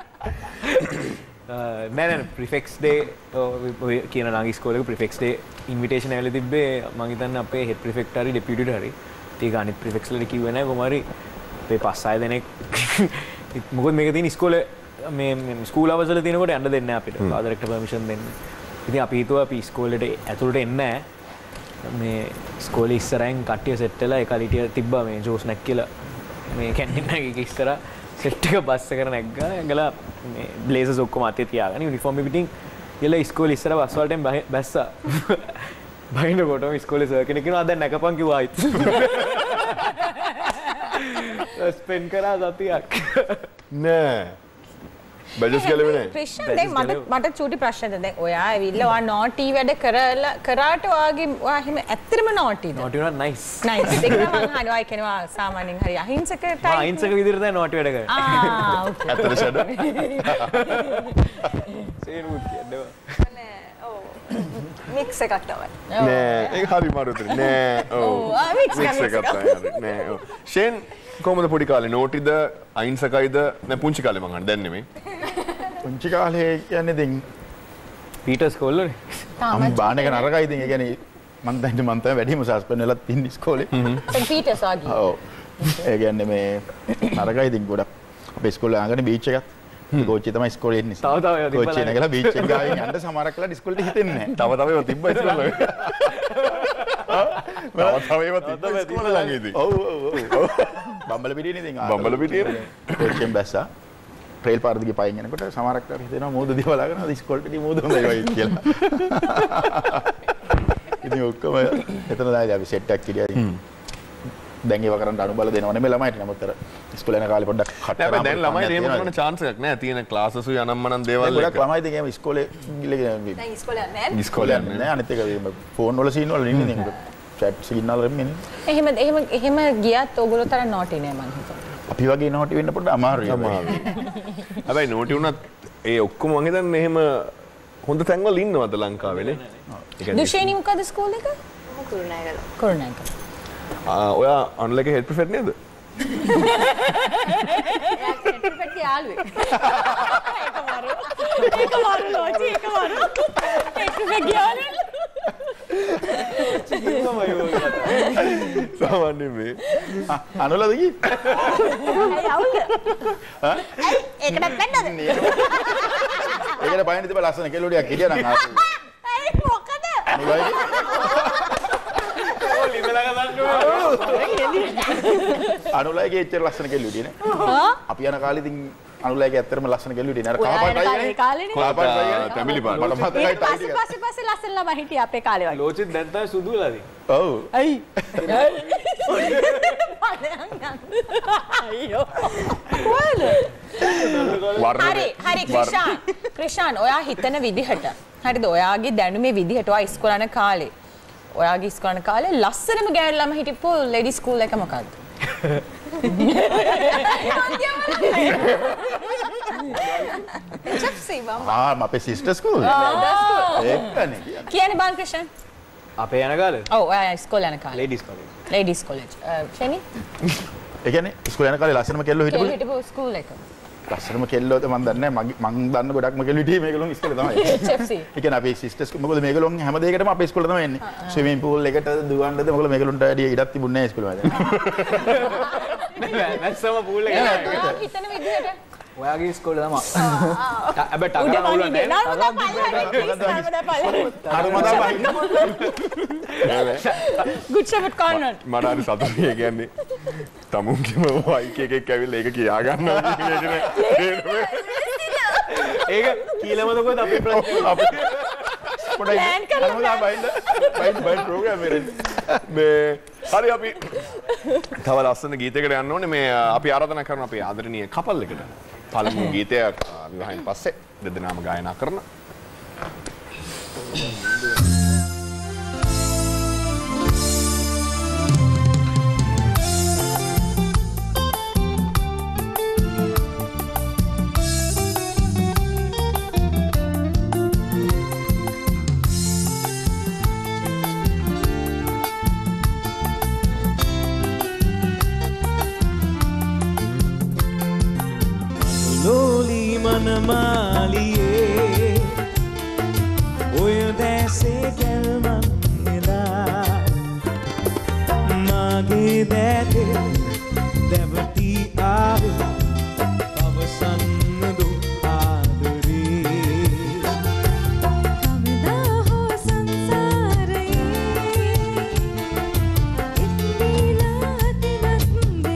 නෑ ප්‍රිෆෙක්ස් ඩේ කියන ළඟ ඉස්කෝලේක ප්‍රිෆෙක්ස් ඩේ ඉන්විටේෂන් ඇවිල්ලා තිබ්බේ මම හිතන්නේ අපේ හෙඩ් ප්‍රිෆෙක්ට් හරි ඩෙපියුටි හරි ඒක අනිත් ප්‍රිෆෙක්ස්ලාට කිව්වේ නෑ කොහොම හරි අපේ 5-6 දෙනෙක් මොකද මේක තියෙන ඉස්කෝලේ මේ ස්කූල් අවර්ස් වල තියෙනකොට යන්න දෙන්නේ නැහැ අපිට ෆාදර් එක්ට පර්මිෂන් දෙන්නේ ඉතින් අපි හිතුවා අපි ඉස්කෝලේට ඇතුළට එන්නේ නැහැ මේ ඉස්කෝලේ ඉස්සරහින් කට්ටිය සෙට් වෙලා ඒ කලිටිය තිබ්බා මේ ජෝස් නැක් කියලා මේ කැන්ටින් එකේ ඉස්සර සෙට් එක බස් එකට නැග්ගා ඇඟලා මේ බ්ලේසර්ස් ඔක්කොම අතේ තියාගෙන යුනිෆෝම් එක පිටින් ගිහලා ඉස්කෝලේ ඉස්සර බස් වලටම බැස්සා බයිනකොටම ඉස්කෝලේ සර් කෙනෙක් කියනවා දැන් නැකපන් කිව්වා ආයිත් ස්පෙන් කරා සතියක් නෑ බජස් ගලවේ නෑ ක්‍රිෂන් දැන් මට චූටි ප්‍රශ්නද දැන් ඔයා ඇවිල්ලා ඔයා නෝටි වැඩ කරාට ඔයාගේ ඔයා එහෙම ඇත්තටම නෝටිද නෝටි වුණා නයිස් නයිස් ඒක නම් මම අහනවා ඒ කියන්නේ ඔයා සාමාන්‍යයෙන් හරි අහිංසක ටයිප් අහිංසක විදිහට තමයි නෝටි වැඩ කරන්නේ ඕකේ ඇත්තට ෂඩ සේනුත් කියනවා මික්ස් එකක් තමයි නෑ ඒක හරි මාරුතර නෑ ඔව් මික්ස් එකක් තමයි නෑ ඔව් ෂෙන් කොහමද පොඩි කාලේ නෝටිද අහිංසකයිද නෑ පුංචි කාලේ මං අහන්නේ දැන් නෙමෙයි පුංචි කාලේ කියන්නේ දැන් පීටර්ස් ස්කෝල් වල මම බාන එක නරකයි ඉතින් ඒ කියන්නේ මම දැන් තමයි වැඩිම සස්පෙන්ඩ් වෙලා තින්නේ ඉස්කෝලේ සෙන් පීටර්ස් ආගි ඔව් ඒ කියන්නේ මේ නරකයි ඉතින් ගොඩක් අපේ ඉස්කෝලේ ආගනේ බීච් එකක් කෝච්චිය තමයි ඉස්කෝලේ ඉන්නේ තව කෝච්චිය නැගලා බීච් එක ගාවින් යන්න සමහරක් වෙලා ඉස්කෝලේට හිතෙන්නේ නැහැ තව ඒවා තිබ්බා ඉස්කෝලේ තව ඒවා තිබ්බා ඉස්කෝලේ ළඟදී ඔව් බම්බල පිටියනේ ඉතින් බම්බල පිටියනේ කෝච්චියෙන් බැස්සා ට්‍රේල් පාර දිගේ පයින් යනකොට සමහරක් වෙලා හිතෙනවා මූද දිහා බලාගෙන ඉස්කෝලේට ඉතින් මූද හොඳයි වගේ කියලා ඉතින් ඔක්කොම එතන දාලා අපි සෙට් එකක් කිරියා දැන් ඒව කරන්න අනුබල දෙනව නෙමෙයි ළමයිට නමුත් අර ඉස්කෝලේ යන කාලේ පොඩ්ඩක් කට කරා දැන් ළමයි එහෙම කරන්න chance එකක් නෑ තියෙන ක්ලාසස් උ යනම්මනම් දේවල් ගොඩක් ළමයි ඉතින් එහෙම ඉස්කෝලේ ගිහලා දැන් ඉස්කෝලේ යන්නේ නැහැ ඉස්කෝලේ යන්නේ නැහැ අනිත් එක ෆෝන් වල සීන් වල ඉන්නේ නේ chat සිග්නල් වලින් ඉන්නේ එහෙම ගියත් ඕගොල්ලෝ තරම් නෝටි නෑ මං හිතුවා අපි වගේ නෝටි වෙන්න පොඩ්ඩක් අමාරුයි හැබැයි නෝටි වුණත් ඒ ඔක්කොම මං හිතන්නේ එහෙම හොඳ තැන්වල ඉන්නවද ලංකාවේ නේ දුෂේනි මොකද ස්කූල් එක කුරුණෑගල ඔයා අනුලගේ හෙඩ් ප්‍රිෆෙක්ට් නේද? එයා හෙඩ් ප්‍රිෆෙක්ට් යාළුවෙක්. ඒක මාරු ලෝචි ඒක මාරු. හෙඩ් ප්‍රිෆෙක්ට් යාළුවෙක්. සාමාන්‍ය මේ අනුලද කි? යවුද? හා? ඒකටත් වෙන්නද? ඒකට බයින්න තිබ්බ ලස්සන කෙල්ලෝඩියක් හිටියා නම් ආපු. ඒ මොකද? අනුලයි අනුලයිගේ එච්චර ලස්සන කෙල්ලු හිටියේ නේ. අපි යන කාලේ ඉතින් අනුලයිගේ ඇත්තටම ලස්සන කෙල්ලු හිටියේ නේ. අර කහපාටයි නේ. කහපාටයි තැඹිලි පාට. මට මතකයි ටයි ටික. පස්සේ ලස්සන ළමයි හිටියා අපේ කාලේ වගේ. ලෝචිත් දැන් තමයි සුදු වෙලා තියෙන්නේ. ඔව්. ඇයි? අයියෝ. හරි ක්‍රිෂාන් ඔයා හිතන විදිහට හරිද ඔයාගේ දැනුමේ විදිහට ඔයා ඉස්කෝලේ යන කාලේ ඔයාගේ ඉස්කෝලේ යන කාලේ ලස්සනම ගෑනු ළම හිටපු ලේඩි ස්කූල් එක මොකද්ද? අපේ සිස්ටර් ස්කූල්. ඒකනේ. කියන්නේ බාන් ක්‍රිෂාන්. අපේ යන කාලේ? ඔව් ඔයා ඉස්කෝලේ යන කාලේ. ලේඩිස් කාලේ. Ladies college. ෂෙනි? ඒ කියන්නේ ඉස්කෝලේ යන කාලේ ලස්සනම කෙල්ලෝ හිටපු ස්කූල් එක. ලස්සනම කෙල්ලෝද මන් දන්නේ නැහැ මං දන්න ගොඩක්ම කෙල්ලෝ හිටියේ මේගොල්ලෝ ඉස්කෝලේ තමයි. HFC. ඒ කියන්නේ අපේ සිස්ටර්ස් මොකද මේගොල්ලෝ හැම දෙයකටම අපේ ඉස්කෝලේ තමයි එන්නේ. ස්විමින් පූල් එකට දුවන්නද මොකද මේගොල්ලොන්ට වැඩි ඉඩක් තිබුණේ නැහැ ඉස්කෝලේ වල. නැත්සම පූල් එක හිතන විදිහට ඔයාගේ ඉස්කෝලේ තමයි. හැබැයි ටගර අවුල good shepherd corner. මට හරි සතුටුයි කියන්නේ තමුන්ගේම වයික් එකෙක් ඇවිල්ලා ඒක කියා ගන්නවා කියන එක. ඒක කීලමද කොහෙද අපේ ප්‍රශ්නේ plan කරලා බයින් ප්‍රෝග්‍රෑම් එකේ මේ හරි අපි තව ලස්සන ගීතයකට යන්න ඕනේ මේ අපි ආරාධනා කරන අපේ ආදරණීය කපල් එකට පළමු ගීතය විවාහයෙන් පස්සේ දෙදෙනාම ගායනා කරන මනමාලියේ ඔය දැසේ කැල්මන් නෙලා මගේ දැතේ දැවටි ආවේ අවසන්න දු ආදරේ කවදා හෝ සංසාරයේ ඉතිලා දිනක්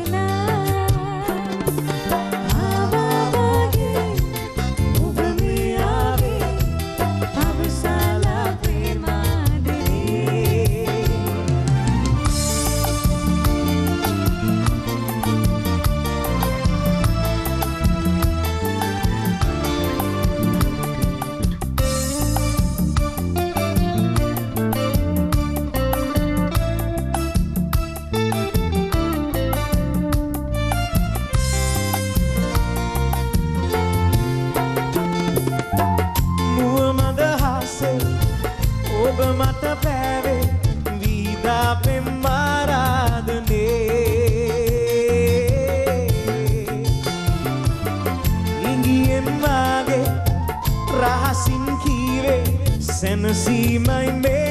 සැනසීමයි මේ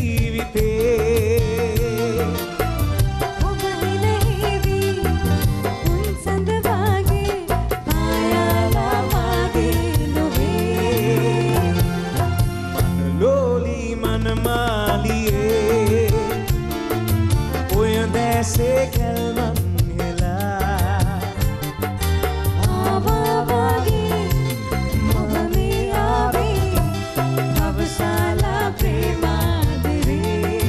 ජීවිතේ ඔබ හිලෙවි උන් සඳ වාගේ පායාලා වාගේ නොවේ මනලෝලි මනමාලියේ ඔය දැසේ කැල්මන් හෙලා ආවා වාගේ ඔබ මේ ආවේ අවසාලා ප්‍රේමාදරේ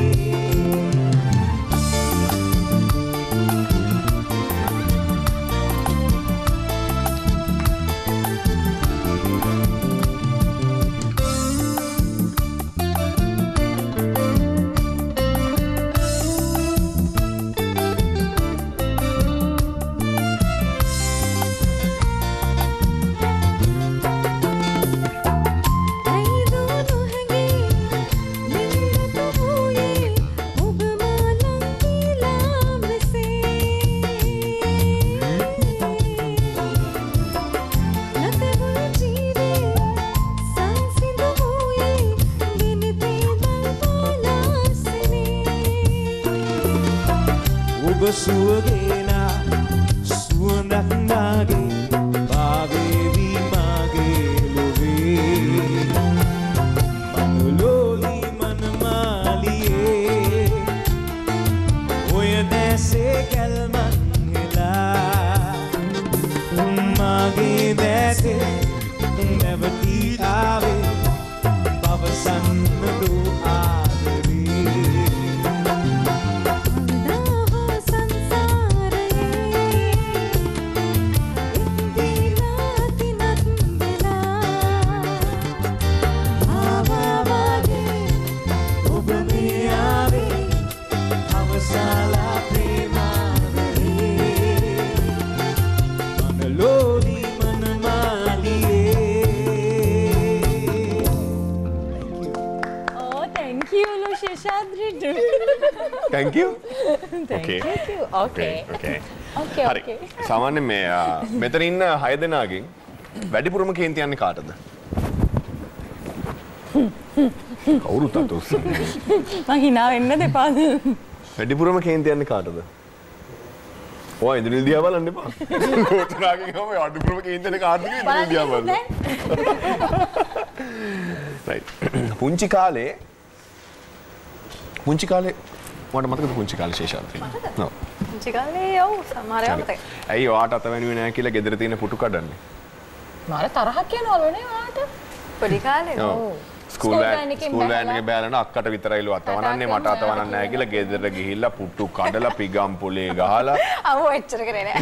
සුවගේනා සුවඳක් මාගේ භාවේවි මාගේ ලොවේ මනලෝලි මනමාලියේ ඔය දැසේ කැල්මන් හෙලා මාගේ දැසේ නැවතී ආවේ පවසන්න දෝ Thank you. Thank Okay. you. Okay. Okay. ඕකේ හරි. සාමාන්‍යයෙන් මේ මෙතන ඉන්න 6 දෙනාගෙන් වැඩිපුරම කේන්ති යන්නේ කාටද? කවුරුත් අත උස්සන්නේ. මං hina වෙන්න දෙපා. වැඩිපුරම කේන්ති යන්නේ කාටද? ඔය ඉන්ද්‍රනිල් දිහා බලන්න එපා. ලෝචනාගෙන් ගම වැඩිපුරම කේන්ති යන්නේ කාටද කියලා ඉන්ද්‍රනිල් දිහා බලන්න. right. පුංචි කාලේ මට මතකද පුංචි කාලේ ශේෂාද්‍රි? ඔව්. පුංචි කාලේ ඔව් සමහර ඒවා මතකයි. ඇයි ඔයාට අතවැණුවේ නැහැ කියලා ගෙදර තියෙන පුටු කඩන්නේ? මාර තරහක් යනවලු නේ ඔයාට. පොඩි කාලේ ඔව්. ස්කූල් වෑන් එකේ බෑලන අක්කට විතරයිලු අතවනන්නේ මට අතවනන්නේ නැහැ කියලා ගෙදර ගිහිල්ලා පුටු කඩලා පිගම් පොලේ ගහලා අවෝ එච්චර කරේ නෑ.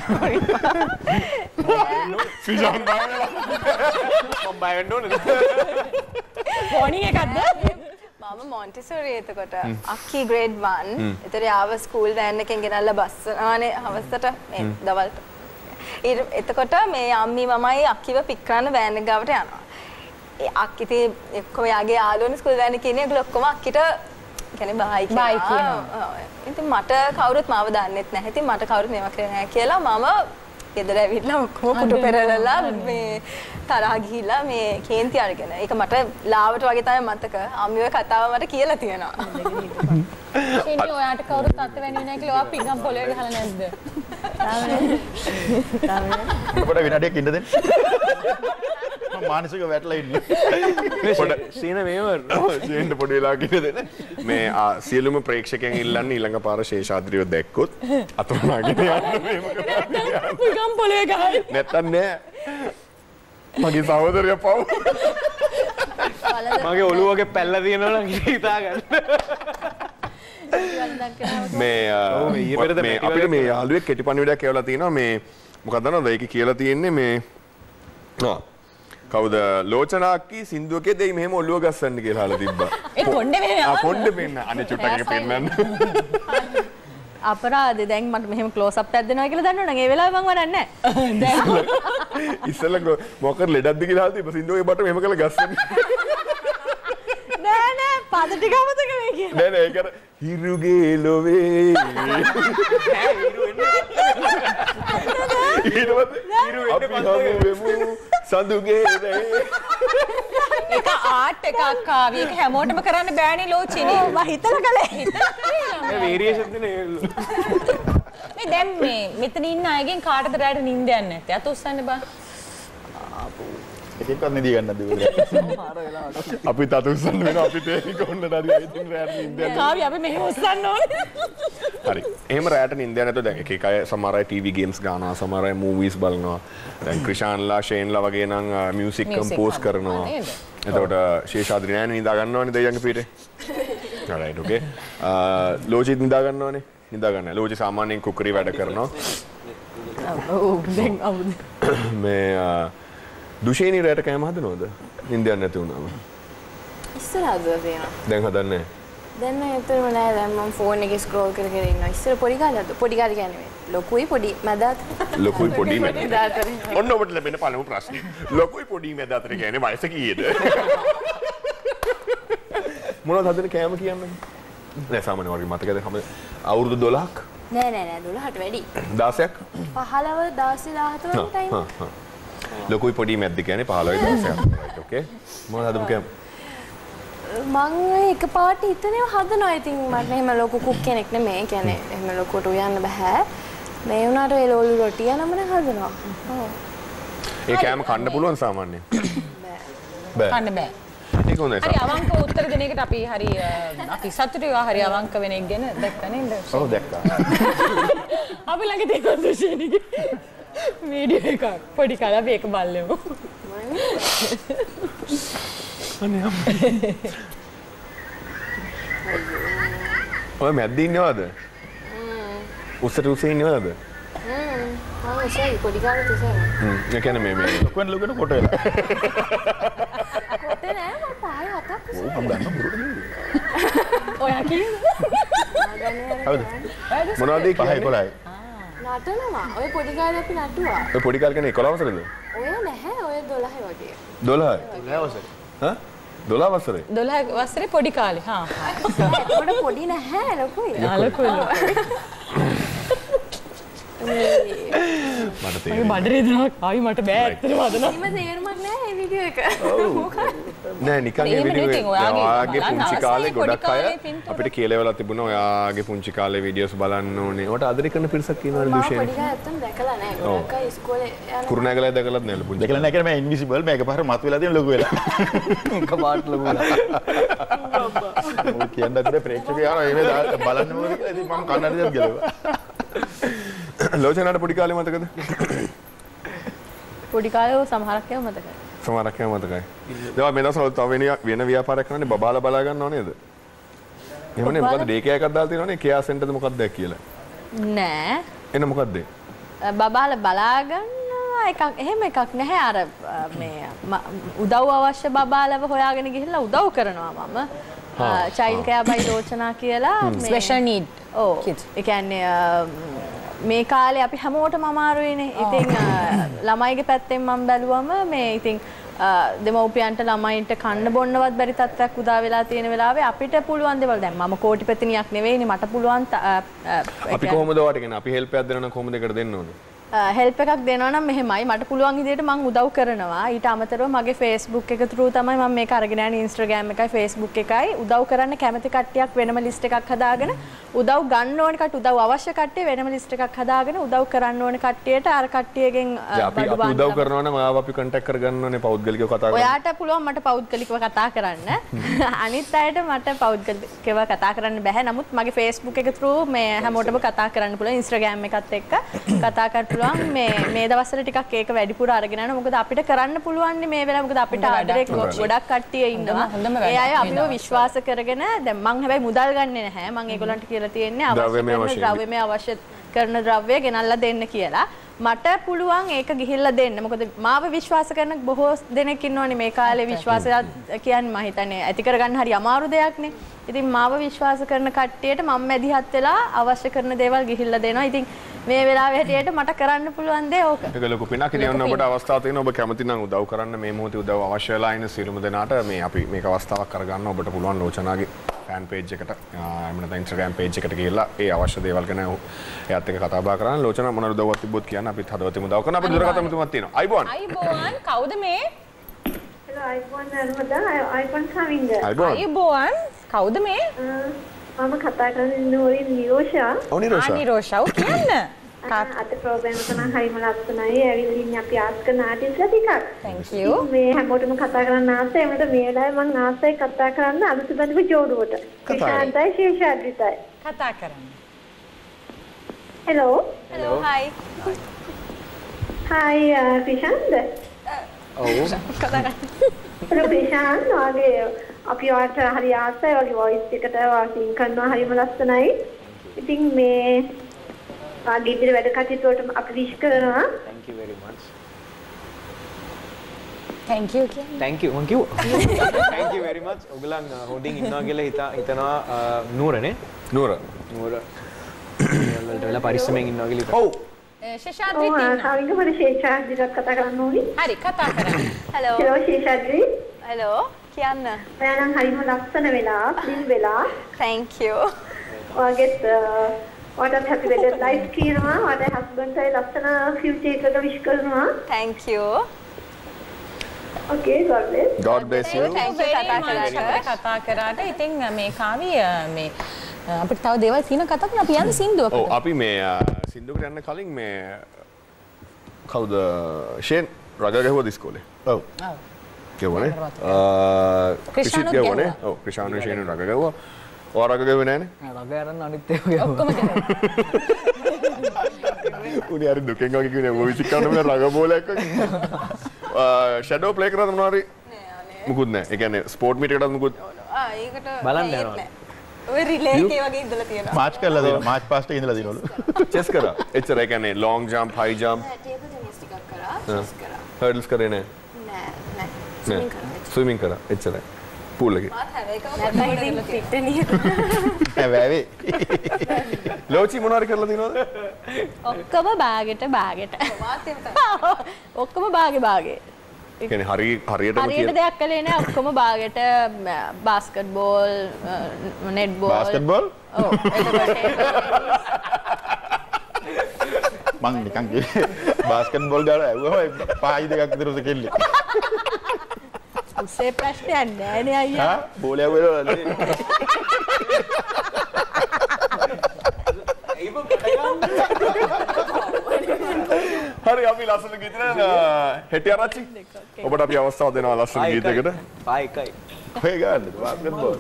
පිගම් බයලා මම බය වෙන්න ඕනද? පොණි එකක්ද? මම මොන්ටිසෝරි එතකොට අක්කි ග්‍රේඩ් 1. ඒතර ආව ස්කූල් වෑන් එකෙන් ගෙනල්ලා බස්සනවානේ හවසට මේ දවල්ට. එතකොට මේ අම්මි මමයි අක්කිව පික් කරන්න වෑන් එක ගාවට යනවා. ඒ අක්කිතේ එක්කම යාගේ යාළුවනේ ස්කූල් වෑන් එකේ ඉන්නේ. ඒගොල්ලෝ ඔක්කොම අක්කිට කියන්නේ බයි කියනවා. ඉතින් මට කවුරුත් මාව දන්නෙත් නැහැ. ඉතින් මට කවුරුත් මේවා කරේ නැහැ කියලා මම ගෙදර ඇවිල්ලා ඔක්කොම කුටු පෙරලලා මේ තරහා ගිහිල්ලා මේ කේන්ති අරගෙන. ඒක මට ලාවට වගේ තමයි මතක. අම්මිගේ කතාව මට කියලා තියෙනවා. ඉතින් ඔයාට කවුරුත් අතවැන්නේ නැහැ කියලා ඔයා පිගම් පොලේ ගහලා නැද්ද? පොඩ විනාඩියක් ඉන්න දෙන්න. මම මානසික වැටලා ඉන්නේ. පොඩ සීන මේව සීනට පොඩි වෙලාවක් ඉන්න දෙන්න. මේ සියලුම ප්‍රේක්ෂකයන් ඉල්ලන්නේ ඊළඟ පාර ශේෂාද්‍රිව දැක්කොත් අතවනාගෙන යන්න මේක කරන්න. පිගම් පොලේ ගහයි. නැත්තම් නෑ. මගේ සහෝදරයා පව්. මගේ ඔළුව වගේ පැල්ල තියෙනවා නම් හිතා ගන්න. මේ අපිට මේ යාළුවෙක් කෙටි පණිවිඩයක් කියවලා තියෙනවා මේ මොකක්ද දන්නවද ඒක කියලා තියෙන්නේ මේ කවුද ලෝචනාක්කි සින්දුවකේ දෙයි මෙහෙම ඔළුව ගස්සන්න කියලා අහලා තිබ්බා. ඒ කොණ්ඩේ මෙහෙම කොණ්ඩේ පෙන්න අනේ චුට්ටක් එක පෙන්නන්න. අපරාධේ දැන් මට මෙහෙම ක්ලෝස් අප් එකක් දෙනවා කියලා දන්නවනම් ඒ වෙලාවේ මම වරන්නේ නැහැ. දැන් ඉස්සෙල්ලා මොකක්ද ලෙඩක්ද කියලා අහලා තිබ්බා සින්දුවගේ බට මෙහෙම කරලා ගස්සන්න. නෑ පද ටික අමතක වෙයි කියලා. නෑ ඒක අර හිරුගේ ලොවේ. සඳුගේ ඒක ආට් එකක් ආවි. ඒක හැමෝටම කරන්න බෑනේ ලෝචිනේ. මම හිතලා කළේ. මේ වේරියේෂන් දෙන මේ දැන් මේ මෙතන ඉන්න අයගෙන් කාටද රැට නිින්ද යන්නේ නැත්තේ? අත උස්සන්න බා. එකෙක්වත් නිදි ගන්නද දුවලා. අපි තත උස්සන්න වෙනවා අපි තේරි කොන්න නදී ඉතින් රැට නිින්ද යන්නේ. කාවි අපි මෙහෙම උස්සන්න ඕනේ. හරි. එහෙම රැට නිින්ද යන්නේ නැතෝ දැන් එක එක අය සමහර අය ටීවී ගේම්ස් ගන්නවා සමහර අය මූවීස් බලනවා. දැන් ක්‍රිෂාන්ලා ෂේන්ලා වගේ නම් මියුසික් කම්පෝස් කරනවා. එතකොට ශේෂාද්‍රි නෑනේ නිදා ගන්නවනේ දෙයියන්ගේ පිටේ. right okay. ලෝචිත් නිදා ගන්නවනේ. නිදා ගන්න. ලෝචි සාමාන්‍යයෙන් කුකරි වැඩ කරනවා. ඔව් දැන් අවුද. මේ දුෂේනි රැට කෑම හදනවද? නිින්ද යන්නේ නැති වුණාම. ඉස්සර හදලා තියෙනවා. දැන් හදන්නේ නැහැ. දැන් ඇත්තටම නෑ දැන් මම ෆෝන් එකේ ස්ක්‍රෝල් කර කර ඉන්නවා. ඉස්සර පොඩි කාලේ පොඩි කාලේ කියන්නේ ලොකුයි පොඩි මැද අතර. ලොකුයි පොඩි මැද අතර. ඔන්න ඔබට ලැබෙන පළමු ප්‍රශ්නේ. ලොකුයි පොඩි මැද අතර කියන්නේ වයස කීයද? මොනවද හදන්නේ කෑම කියන්නේ? නෑ සාමාන්‍ය වර්ගය මතකද හැම අවුරුදු 12ක්? නෑ 12ට වැඩි. 16ක්? 15 16 17 ටයිම්. ලොකුයි පොඩි මැද්ද කියන්නේ 15යි 16ක්. right okay. මොනවද හදමු කෑම? මං එකපාරට හිතනවා හදනවා. ඉතින් මට එහෙම ලොකු කුක් කෙනෙක් නෙමෙයි. කියන්නේ එහෙම ලොකුට උයන්න බෑ. මේ වුණාට ඒ ලෝලු රොටිය නම් හදනවා. ඔව්. ඒ කෑම කන්න පුළුවන් සාමාන්‍යයෙන්? බෑ. කන්න බෑ. ඒක හොඳයි. හරි අවංක උත්තර දෙන එකට අපි සතුටුයි. හරි අවංක වෙන එක ගැන දැක්කා නේද? ඔව් දැක්කා. අපි ළඟ තියෙන දුෂේනිගේ වීඩියෝ එකක් පොඩි කාලේ අපි ඒක බලමු. අනේ ඔය මැද්දේ ඉන්නවද? උස්සට උස්සේ ඉන්නවද? මම උස්සේ පොඩි කාලේ උස්සේ. ඒ කියන්නේ මේ ලොකුවෙන් කොට වෙලා. කොට නෑ මම පාය හතක් උස්සේ. මම දන්න බුරුද නෙමෙයි. ඔයා කියන්නේ? හවුද? මොනවද ඒ කියන්නේ? 5 11යි. නටනවා. ඔය පොඩි කාලේ අපි නටුවා. ඔය පොඩි කාලේ කියන්නේ 11 වසරේද? ඔය නැහැ. ඔය 12 වගේ. 12යි. 12 වසරේ. හා? 12 වසරේ? 12 වසරේ පොඩි කාලේ. හා. ඒකට පොඩි නැහැ ලොකුයි. ලොකුයි. මට තේරෙන්නේ බඩරේ දාක් ආයි මට බෑ ඇත්තටම අදනවා. ඉම තේරුමක් නෑ මේ වීඩියෝ එක. නෑ නිකන් මේ වීඩියෝ ඔයාගේ පුංචි කාලේ ගොඩක් අය අපිට කියලා වෙලා තිබුණා ඔයාගේ පුංචි කාලේ වීඩියෝස් බලන්න ඕනේ. ඔයාට ආදරය කරන පිරිසක් ඉන්නවනේ දුෂේන. මම පොඩි කාලේ ඇත්තම දැකලා නෑ. ගොඩක් අය ඉස්කෝලේ යන කුරුණෑගලේ දැකලත් නෑ පුංචි. දැකලා නෑ කියන්නේ මම ඉන්විසිබල් මේක පාර මත් වෙලා තියෙන ලොකු වෙලා. එක පාට ලොකු වෙලා. ඔය කියන්න ඇත්තට ප්‍රේක්ෂකයෝ යනවා මේ බලන්න ඕනේ කියලා. ඉතින් මම කන්නඩියක් ගලුවා. ලෝචනට පොඩි කාලේ මතකද? පොඩි කාලේ සමහරක් ඒවා මතකයි. සමහරක් ඒවා මතකයි. ඒවා මේ දවස්වල තව වෙන ව්‍යාපාරයක් කරන්නේ බබාලා බලා ගන්නව නේද? එහෙමනේ මොකද ඩේ කෑ එකක් දාලා තියෙනවනේ කෙයා සෙන්ටර්ද මොකක්ද කියලා. නෑ. එන්න මොකක්ද? බබාලා බලා ගන්න එකක් එහෙම එකක් නැහැ. අර මේ උදව් අවශ්‍ය බබාලව හොයාගෙන ගිහිල්ලා උදව් කරනවා මම. චයිල්ඩ් කෙයා බයි ලෝචනා කියලා මේ ස්පෙෂල් නීඩ් kids. ඒ කියන්නේ මේ කාලේ අපි හැමෝටම අමාරුයිනේ. ඉතින් ළමයිගේ පැත්තෙන් මම බැලුවම මේ ඉතින් දෙමව්පියන්ට ළමයින්ට කන්න බොන්නවත් බැරි තත්ත්වයක් උදා වෙලා තියෙන වෙලාවේ අපිට පුළුවන් දේවල් දැන් මම කෝටිපතිනියක් නෙවෙයිනේ මට පුළුවන් අපි කොහොමද ඔයාට කියන්නේ අපි හෙල්ප් එකක් දෙනවා නම් කොහොමද ඒකට දෙන්න ඕනේ? හෙල්ප් එකක් දෙනවා නම් මෙහෙමයි මට පුළුවන් විදිහට මම උදව් කරනවා. ඊට අමතරව මගේ Facebook එක through තමයි මම මේක අරගෙන යන්නේ. Instagram එකයි Facebook එකයි උදව් කරන්න කැමති කට්ටියක් වෙනම ලිස්ට් එකක් හදාගෙන උදව් ගන්න ඕන කට්ටිය උදව් අවශ්‍ය කට්ටිය වෙනම ලිස්ට් එකක් හදාගෙන උදව් කරන්න ඕන කට්ටියට අර කට්ටියගෙන් අපි උදව් කරනවා නම් ආව අපි contact කරගන්න ඕනේ පෞද්ගලිකව කතා කරන්න. ඔයාට පුළුවන් මට පෞද්ගලිකව කතා කරන්න. අනිත් අයට මට පෞද්ගලිකව කතා කරන්න බෑ. නමුත් මගේ Facebook එක through මේ හැමෝටම කතා කරන්න පුළුවන්. Instagram එකත් එක්ක කතා කරලා මේ දවස්වල ටිකක් ඒක වැඩිපුර අරගෙන යනවා. මොකද අපිට කරන්න පුළුවන් මේ වෙලාව මොකද අපිට ආදරේ ගොඩක් කට්ටිය ඉන්නවා. ඒ අය අපිව විශ්වාස කරගෙන දැන් මං හැබැයි මුදල් ගන්නෙ නැහැ. මං ඒගොල්ලන්ට කියලා තියෙන්නේ ද්‍රව්‍යමය අවශ්‍ය කරන ද්‍රව්‍ය ගෙනල්ලා දෙන්න කියලා. මට පුළුවන් ඒක ගිහිල්ලා දෙන්න. මොකද මාව විශ්වාස කරන බොහෝ දෙනෙක් ඉන්නවනේ මේ කාලේ විශ්වාසය කියන්නේ මම හිතන්නේ ඇති කරගන්න හරි අමාරු දෙයක්නේ. ඉතින් මාව විශ්වාස කරන කට්ටියට මම මැදිහත් වෙලා අවශ්‍ය කරන දේවල් ගිහිල්ලා දෙනවා. ඉතින් මේ වෙලාවේ හැටියට මට කරන්න පුළුවන් දේ ඕක. ඒක ලොකු පිනක්. ඉතින් ඔන්න ඔබට අවස්ථාවක් තියෙනවා. ඔබ කැමති නම් උදව් කරන්න මේ මොහොතේ උදව් අවශ්‍ය වෙලා ඉන්න සියලුම දෙනාට මේ අපි මේක අවස්ථාවක් කරගන්න ඔබට පුළුවන් ලෝචනාගේ ෆෑන් පේජ් එකට එහෙම නැත්නම් Instagram page එකට ගිහිල්ලා ඒ අවශ්‍ය දේවල් ගැන එයාත් එක්ක කතා බහ කරන්න. ලෝචනා මොන උදව්වක් තිබ්බොත් කියන්න අපිත් හදවතින් උදව් කරන අපේ දුරකථන තුමක් තියෙනවා. අයිබෝන්. අයිබෝන් කවුද මේ? Hello, iPhone Narmada. iPhone කමින්ද? අයිබෝන් කවුද මේ? මම කතා කරන්නේ නෝරින් නිරෝෂා. නිරෝෂා කියන්න. අද ප්‍රෝග්‍රෑම් එක නම් හරිම ලස්සනයි. ඇවිල්ලා ඉන්නේ අපි ආස් කරන ආටිස්ලා ටිකක්. Thank you. මේ හැමෝටම කතා කරන්න ආසයි. මට මේ වෙලාවේ මම ආසයි කතා කරන්න අලුතෙන්ම ජෝඩුවට. ශාන්තයි ශේෂාද්‍රිතයි. කතා කරන්න. Hello. Hello. Hi. Hi, Prashantha. කතා කරන්න. Hello ප්‍රශාන්ත. වගේ අපි වාට හරි ආසයි වගේ voice එකට වාසින් කරනවා හරිම ලස්සනයි. ඉතින් මේ වාගේ ඉදිරි වැඩ කටයුතු වලට අපි විශ් කරනවා. Thank you very much. Thank you කියන්නේ. Thank you. Thank you very much. ඔයගලන් හොඩින් ඉන්නවා කියලා හිතනවා නූරනේ. නූර. වලට වෙලා පරිස්සමෙන් ඉන්නවා කියලා හිතනවා. ඔව්. ශේෂාද්‍රි තියෙනවා. කවින්ද මට ශේෂාද්‍රිත් කතා කරන්න ඕනි. හරි කතා කරන්න. Hello. Hello ශේෂාද්‍රි. Hello. කියන්න. ඔයා නම් හරිම ලස්සන වෙලා, ක්ලීන් වෙලා. Thank you. ඔයාගෙත් ඔයාට happy wedding life කියනවා. ඔයාගේ husband යි ලස්සන future එකක wish කරනවා. Thank you. Okay, God bless. God bless you. Thank you කතා කරාට. ඉතින් මේ කාවිය මේ අපිට තව දේවල් තියෙන කතා කරන්න අපි යන්නේ සින්දුවකට. ඔව් අපි මේ සින්දුවකට යන්න කලින් මේ කවුද ෂේන් රග ගැහුවද ඉස්කෝලේ? ඔව්. ඔව්. ගැහුවනේ. ක්‍රිෂානු ගැහුවනේ. ඔව් ක්‍රිෂානු ෂේන් රග ගැහුවා. ඔයා රග ගැහුවේ නැහනේ? රග අරන් අනිත් ඒවා ගැහුවා. ඔක්කොම ගැහුවා. උනේ හරි දුකෙන් වගේ කියන්නේ ඔය විසික් කරන මේ රග බෝලයක් වගේ. ෂැඩෝ ප්ලේ කරනවද මොනවාරි? මුකුත් නැහැ. ඒ කියන්නේ ස්පෝර්ට් මීට් එකටත් මුකුත් ඒකට බලන්න යනවා. ඔය රිලේ එකේ වගේ ඉඳලා තියෙනවා. මාච් කරලා දෙනවා. මාච් පාස්ට් එකේ ඉඳලා දිනවලු. චෙස් කරා. එච්චර ඒ කියන්නේ long jump, high jump. Table tennis ටිකක් කරා. චෙස් කරා. හර්ඩල්ස් කරේ නැහැ. නෑ. ස්විමින් කරා. එච්චරයි. පූල් එකේ. මාත් හැම එකම කරලා පිට්ටනිය. වැවේ. ලෝචි මොනවාරි කරලා දිනවද? ඔක්කොම බාගෙට. මාත් ඔක්කොම බාගේ. කියන්නේ හරියටම හරියට දෙයක් කළේ නෑ ඔක්කොම බාගෙට basketball netball basketball ඔව් එතකොට මං නිකන් කිව්වේ බාස්කට් බෝල් ගාලා ඇව්වම පායි දෙකක් විතර උස කෙල්ලේ. උසේ ප්‍රශ්නයක් නෑනේ අයියා. හා බෝලයක් වෙලවල. හරි අපි ලස්සන ගීතයක් හෙටි ආරච්චි. ඔබට අපි අවස්ථාව දෙනවා ලස්සන ගීතයකට. පායි එකයි. කොහෙ ගන්නද බාස්කට් බෝල්?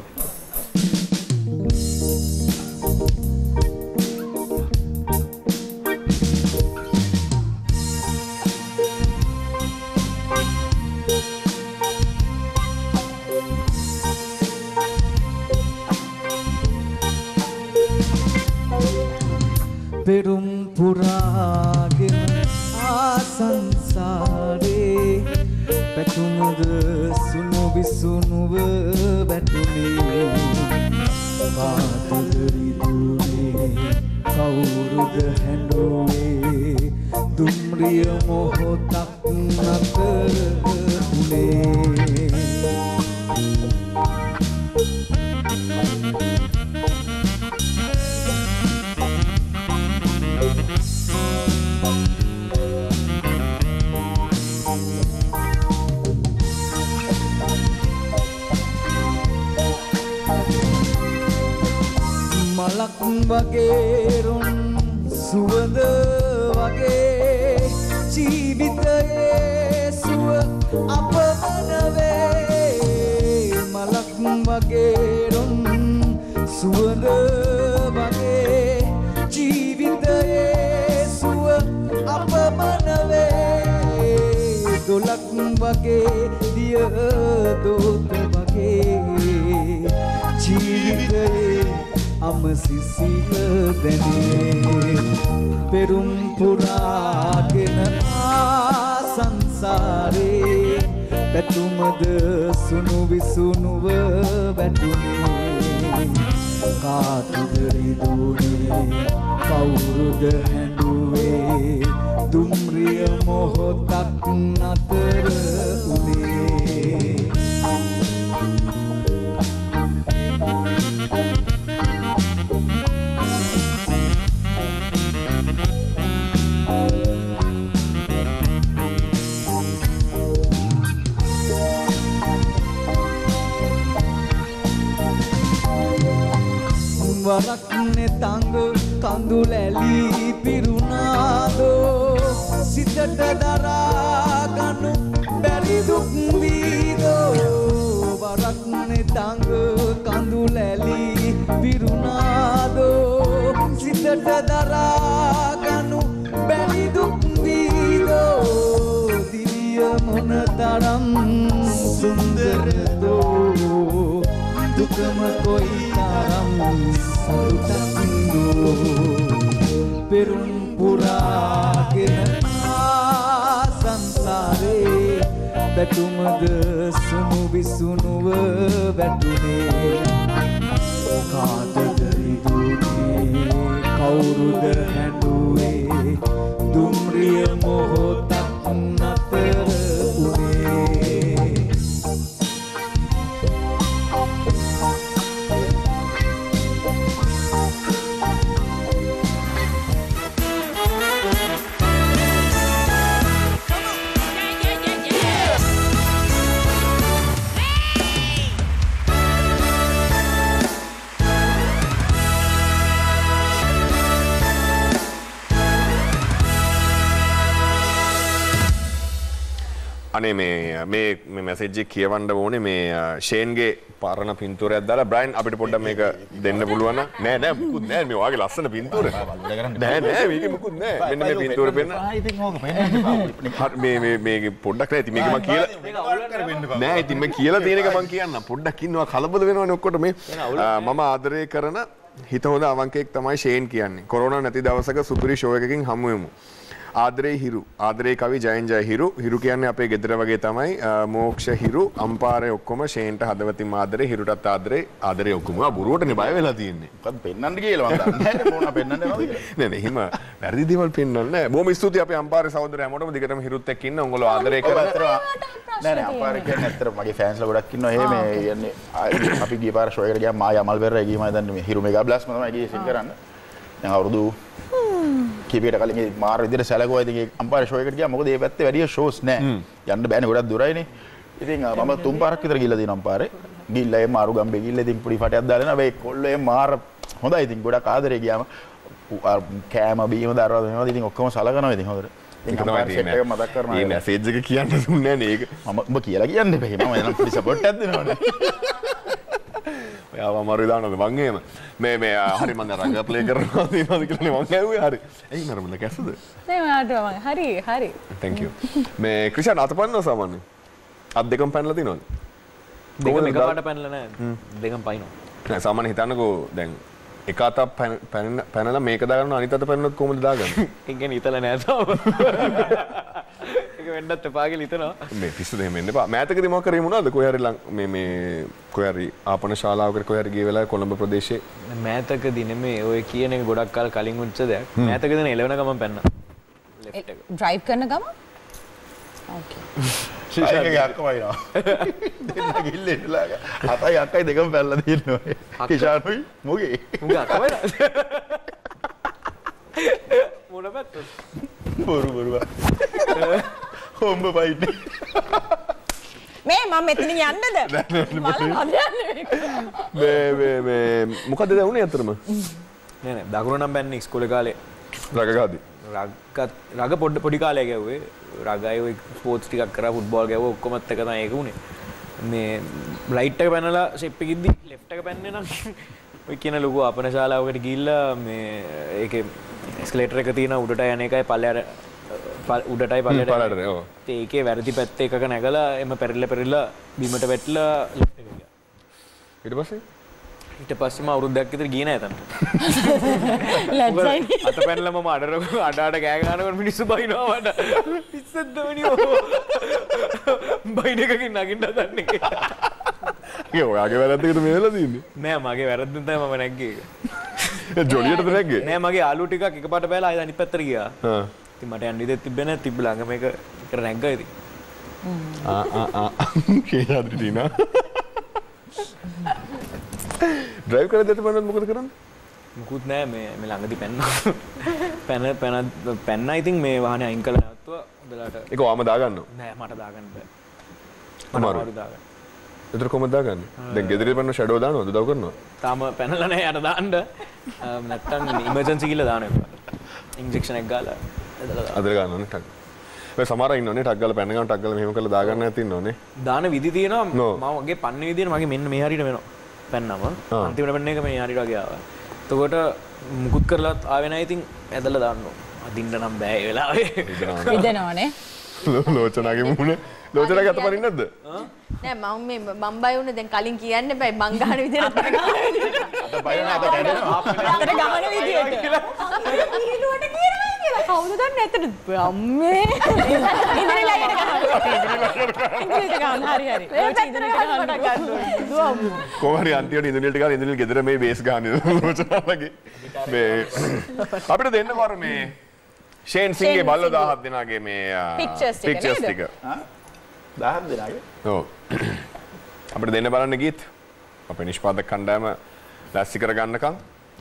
පෙරුම් පුරාගෙන ආසංසාරේ පැතුමද සුණු විසුණුව වැටුනේ කාටද රිදුනේ කවුරුද හැඬුවේ දුම්රිය මොහොතක් නතර උනේ මලක් වගේ රුන් සුවඳ වගේ ජීවිතයේ සුව අපමණවේ මලක් වගේ රුන් සුවඳ වගේ ජීවිතයේ සුව අපමණවේ දොලක් වගේ දිය දෝත වගේ ජීවිතයේ අමසිසිල දැනේ පෙරුම් පුරාගෙන ආසංසාරේ පැතුමද සුණු විසුණුව වැටුනේ කාටද රිදුනේ කවුරුද හැඬුවේ දුම්රිය මොහොතක් නතර උනේ වරක්නේ තංග කඳුලැලි පිරුණාදෝ සිතට දරාගනු බැරි දුක් වීදෝ වරක්නේ තංග කඳුලැලි පිරුණාදෝ සිතට දරාගනු බැරි දුක් වීදෝ දිවිය මොනතරම් සුන්දරදෝ දුකම කොයි තරම් සතුටක්දෝ පෙරුම් පුරාගෙන ආසංසාරේ පැතුමද සුණු විසුණුව වැටුනේ කාටද රිදුනේ කවුරුද හැඬුවේ දුම්රිය මොහොතක් නතර උනේ අනේ මේ මැසේජ් එක කියවන්න ඕනේ මේ ෂේන්ගේ පරණ පින්තූරයක් දාලා බ්‍රයන් අපිට පොඩ්ඩක් මේක දෙන්න පුළුවන් නෑ නෑ මුකුත් නෑ මේ වාගේ ලස්සන පින්තූර නෑ නෑ මේක මුකුත් නෑ මෙන්න මේ පින්තූර පෙන්න මේ පොඩ්ඩක් නෑ ඉතින් මේක මම කියලා නෑ ඉතින් මම කියලා තියෙන එක මම කියන්න පොඩ්ඩක් ඉන්නවා කලබල වෙනවනේ ඔක්කොට මේ මම ආදරය කරන හිත හොඳ අවංකෙක් තමයි ෂේන් කියන්නේ කොරෝනා නැති දවසක සුපිරි ෂෝ එකකින් හමු වෙමු ආදරේ හිරු ආදරේ කවි ජයන් ජය හිරු හිරු කියන්නේ අපේ ගෙදර වගේ තමයි මෝක්ෂ හිරු අම්පාරේ ඔක්කොම ෂේන්ට හදවතින් ආදරේ හිරුටත් ආදරේ ඔක්කොම බුරුවටනේ බය වෙලා තියෙන්නේ මොකද පෙන්නන්න කියලා මම දන්නේ නැහැ මොනවා පෙන්නන්නේ නෑ නෑ එහෙම වැරදි දේවල් පෙන්නන්නේ නෑ බොහොම ස්තුතියි අපේ අම්පාරේ සහෝදරය හැමෝටම දිගටම හිරුත් එක්ක ඉන්න උංගලෝ ආදරේ කරන නෑ නෑ අපාරේ කියන්නේ ඇත්තට මගේ ෆෑන්ස්ලා ගොඩක් ඉන්නවා එහෙම යන්නේ අපි ගිය පාර ෂෝ එකට ගියාම මායි අමල් පෙරේරා ගිහින් මම දන්නේ හිරු මෙගා බ්ලාස්ට් මම තමයි ගියේ සින් කරන්න දැන් අවුරුදු කීපයකට කලින් මාර විදිහට සැලකුවා. ඉතින් ඒ අම්පයර් ෂෝ එකට ගියා. මොකද මේ පැත්තේ වැඩි ෂෝස් නැහැ. යන්න බෑනේ ගොඩක් දුරයිනේ. ඉතින් මම 3 පාරක් විතර ගිහලා තියෙනවා අම්පාරේ. ගිහලා ඒ මාරු ගම්බේ ගිහලා ඉතින් පොඩි ෆටයක් දාලා එනවා. මේ කොල්ලෝ මාර හොඳයි. ඉතින් ගොඩක් ආදරේ ගියාම කෑම බීම දරවද මේවා ඉතින් ඔක්කොම සලකනවා ඉතින් හොඳට. ඉතින් අම්පාර් සෙට් එක මතක් කරනවා. මේ මැසේජ් එක කියන්න දුන්නේ නැහැ නේ ඒක. මම කියලා කියන්න බෑ. මම එනම් පොඩි සපෝට් එකක් දෙනවනේ. ඔයාව අමාරු දානවද මං එහෙම මේ හරි මම රංග ප්ලේ කරනවා තියෙනවද කියලා මං ඇහුවේ හරි එයි නරඹලා කැස්සද නෑ මට හරි thank you මේ ක්‍රිෂාන් අතපන්නව සාමාන්‍යයෙන් අත් දෙකම පැනලා තිනවද දෙකම එකපාරට පැනලා නෑ දෙකම පයින්නවා නෑ සාමාන්‍යයෙන් හිතන්නකෝ දැන් එක අතක් පැනලා මේක දාගන්න අනිත් අත පැනනොත් කොහොමද දාගන්නේ ඒක ගැන හිතලා නෑ තාම ඒක වෙන්නත් එපා කියලා හිතනවා මේ පිස්සුද එහෙම වෙන්න එපා මෑතකදී මොකක් කරේ මොනවද කොහේ හරි මේ කොහේ හරි ආපන ශාලාවකට කොහේ හරි ගිය වෙලාවේ කොළඹ ප්‍රදේශයේ මෑතකදී නෙමෙයි ඔය කියන එක ගොඩක් කාල කලින් උච්ච දෙයක් මෑතකදී නේ එළවෙන ගමන් පැන්නා ලෙෆ්ට් එක ඩ්‍රයිව් කරන ගමන් ඕකේ ශිෂාගේ අක්කමයිනවා දෙන්න ගිල්ලෙලා අතයි අක්කයි දෙකම පැනලා තියෙනවා ශිෂානුයි මොගේ අක්කමයිනා මොන පැත්තද බොරු හොම්බ පයින්නේ මේ මම මෙතන යන්නද මේ මොකද දැන් අතරම නෑ දකුණ නම් බැන්නේ ඉස්කෝලේ කාලේ රගගාදී රග පොඩි කාලේ ගැව්වේ රගයි ඔය ස්පෝර්ට්ස් ටිකක් කරා ෆුට්බෝල් ගැව්වා ඔක්කොමත් එක තමයි ඒක උනේ මේ රයිට් එක පැනලා ෂෙප් එකකින්දි ලෙෆ්ට් එක පැන්නේ නම් ඔය කියන ලොකු අපන ශාලාවකට ගිහිල්ලා මේ ඒකේ එස්කලේටර් එක තියෙන උඩට යන එකයි පල්ලයට උඩටයි පල්ලයට ඔව් ඒකේ වැරදි පැත්තේ එකක නැගලා එම පෙරilla බිමට වැටලා ලෙෆ්ට් එක ගියා ඊට පස්සේ මම අවුරුද්දක් විතර ගියේ නෑ එතනට ලැජ්ජයි අත පැනලා මම අඩ කෑ ගන්නකොට මිනිස්සු බයිනවා මට පිස්සද්ද වෙනියෝ බයින් එකකින් නගින්න හදන්නේ ඒ ඔයාගේ වැරද්දකට මේ වෙලා තින්නේ නෑ මගේ වැරද්දෙන් තමයි මම නැග්ගේ ඒක ජොලියටද නැග්ගේ නෑ මගේ යාළුවෝ ටිකක් එකපාරට බෑලා ආයෙත් අනිත් පැත්තට ගියා ඉතින් මට යන්න ඉඩ තිබ්බේ නෑ තිබ්බ ළඟ මේක කර නැග්ගා ඉතින් කේලාද්‍රි ටීනා ඩ්‍රයිව් කරද්දී එතකොට මොකද කරන්නේ මුකුත් නෑ මේ ළඟදී පැන්නා ඉතින් මේ වාහනේ අයින් කරලා නැවතුවා හොඳලාට ඒක ඔයාම දාගන්නව නෑ මට දාගන්න බෑ අමාරු දාගන්න එතකොට කොහොමද දාගන්නේ දැන් ගෙදරින් පැනන ෂැඩෝ දානවද උදව් කරනවද තාම පැනලා නෑ යට දාන්න නැත්තම් ඉමර්ජන්සි කියලා දාන්න එපා ඉන්ජෙක්ෂන් එක ගාලා අදලා ගන්නවනේ ටක් මේ සමහර අය ඉන්නෝනේ ටක් ගාලා පැන ගන්න ටක් ගාලා මෙහෙම කරලා දාගන්න නැති ඉන්නෝනේ දාන විදි තියෙනවා මම වගේ පන්නේ විදියට මගේ මෙන්න මේ හරියට වෙනවා පැන්නම අන්තිමට පැන්න එක මේ හරියට වගේ ආවා එතකොට මුකුත් කරලා ආවේ නැහැ ඉතින් ඇදලා දාන්න අදින්න නම් බෑ ඒ වෙලාවේ විදනවනේ ලෝචනාගේ මුණ ලෝචනාගේ අත පරින්නේ නැද්ද නෑ මම මේ මම බය වුණේ දැන් කලින් කියන්න බෑ මං ගහන විදිහට අත ගහන විදිහට අත බය නැහැ අත කැඩෙනවා අතට ගහන විදිහට ඊළුවට කියනවා කියලා කවුද දන්නේ ඇත්තට අම්මේ ඉන්ද්‍රියලා එකට ගහන හරි කොහරි අන්තිමට ඉන්ද්‍රියලට ගාලා ඉන්ද්‍රියල ගෙදර මේ බේස් ගහන්නේ ලෝචනාගේ මේ අපිට දෙන්න වර මේ ෂේන් සිංගේ බල්ල 17 දෙනාගේ මේ පික්චර්ස් ටික 17 දෙනාගේ ඔව් අපිට දෙන්න බලන්න ගීත් අපේ නිෂ්පාදක කණ්ඩායම ලෑස්ති කර ගන්නකම්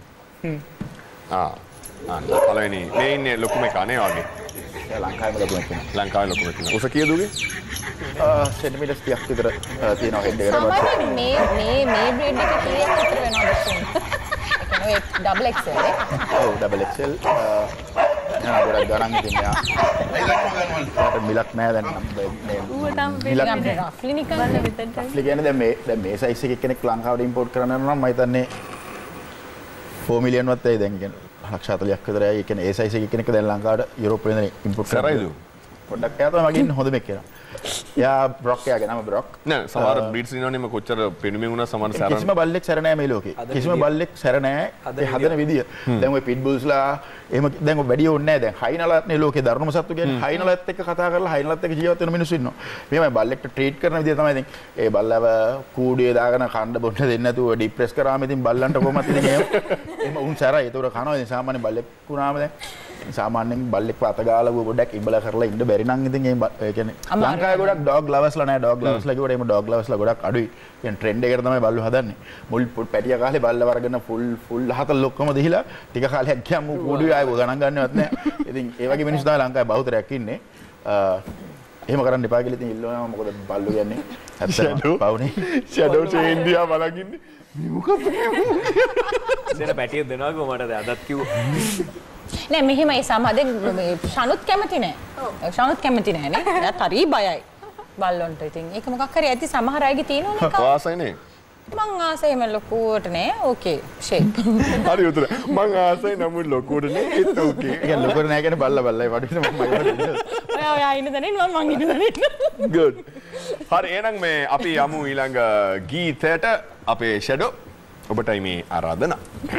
පළවෙනි මේ ඉන්නේ ලොකුම එක නේ වගේ ලංකාවේ ලොකුම එක ලංකාවේ ලොකුම එක උස කීයද උගේ සෙන්ටිමීටර් 30ක් විතර තියෙනවා හෙඩ් එකට මේ බ්‍රෙඩ් එක කීයක් විතර වෙනවද ඔය ඩබල් XL ඔව් ඩබල් XL ගොඩක් ගණන් ඉතින් යා මිලක් නෑ දැන් රෆ්ලි නිකන් රෆ්ලි කියන්නේ දැන් මේ සයිස් එකේ කෙනෙක් ලංකාවට ඉම්පෝට් කරන්න නම් මම හිතන්නේ 4 මිලියන් වත් ඇයි දැන් කියන්නේ ලක්ෂ 40ක් විතර ඇයි කියන්නේ ඒ සයිස් එකේ කෙනෙක් දැන් ලංකාවට යුරෝප් වලින් ඉම්පෝට් කරන්නේ පොඩ්ඩක් එයා තමයි මගින් හොඳ මේක කියලා යා බ්‍රොක් යාගේ නම බ්‍රොක් නෑ සමහර බ්‍රීඩ්ස් ඉන්නවනේ මම කොච්චර පෙනුමින් වුණා සමහර සැර කිසිම බල්ලෙක් සැර නෑ මේ ලෝකේ කිසිම බල්ලෙක් සැර නෑ ඒ හදන විදිය දැන් ඔය පිට් බුල්ස්ලා එහෙම දැන් ඔය වැඩි ඕනේ නෑ දැන් හයිනලත්නේ ලෝකේ ධර්ම සත්තු කියන්නේ හයිනලත් එක්ක කතා කරලා හයිනලත් එක්ක ජීවත් වෙන මිනිස්සු ඉන්නවා මෙහෙමයි බල්ලෙක්ට ට්‍රීට් කරන විදිය තමයි දැන් ඒ බල්ලව කූඩියේ දාගෙන කන්න බොන්න දෙන්නේ නැතුව ඩිප්‍රෙස් කරාම ඉතින් බල්ලන්ට කොහොමද ඉතින් එහෙම උන් සැරයි ඒතොර කනවා ඉතින් සාමාන්‍ය බල්ලෙක් වුණාම දැන් සාමාන්‍යයෙන් බල්ලෙක් අත ගාලා ගොඩක් ඉබලා කරලා ඉන්න බැරි නම් ඉතින් ඒ කියන්නේ ලංකාවේ ගොඩක් ඩොග් ලවර්ස්ලා නැහැ ඩොග් ලවර්ස්ලා කිව්වට එහෙම ඩොග් ලවර්ස්ලා ගොඩක් අඩුයි. කියන්නේ ට්‍රෙන්ඩ් එකකට තමයි බල්ලෝ හදන්නේ. මුල් පැටිය කාලේ බල්ලා වර්ගන ෆුල් හතල් ඔක්කොම දීලා ටික කාලයක් ගියාම කුඩුයි ආයෙ ගණන් ගන්නවත් නැහැ. ඉතින් ඒ වගේ මිනිස්සු තමයි ලංකාවේ බහුතරයක් ඉන්නේ. එහෙම කරන්න එපා කියලා ඉතින් ඉල්ලනවා මොකද බල්ලෝ කියන්නේ ඇත්තටම පවුනේ. ෂැඩෝ චේන්ඩියා බලන් ඉන්නේ. මේ මොකක්ද දෙන පැටිය දෙනවා කොහමද අදත් කිව්වා. නෑ මෙහෙම ඒ සමහරෙන් ෂනුත් කැමති නෑ. ෂනුත් කැමති නෑ නේ. එයාත් හරි බයයි. බල්ලොන්ට ඉතින් ඒක මොකක් හරි ඇති සමහර අයගේ තියෙනවනේ කා. වාසයිනේ. මං ආසයි මම ලොකුවට නෑ. ඕකේ. ෂේප්. හරි උතර. මං ආසයි නමුත් ලොකුවට නෑ. ඒත් ඕකේ. ඒ කියන්නේ ලොකුවට නෑ කියන්නේ බල්ලයි වඩින මම ඔයා ඉන්න දනින් මං ඉන්න දනින්. good. හරි එහෙනම් මේ අපි යමු ඊළඟ ගීතයට අපේ ෂැඩෝ ඔබටයි මේ ආරාධනා.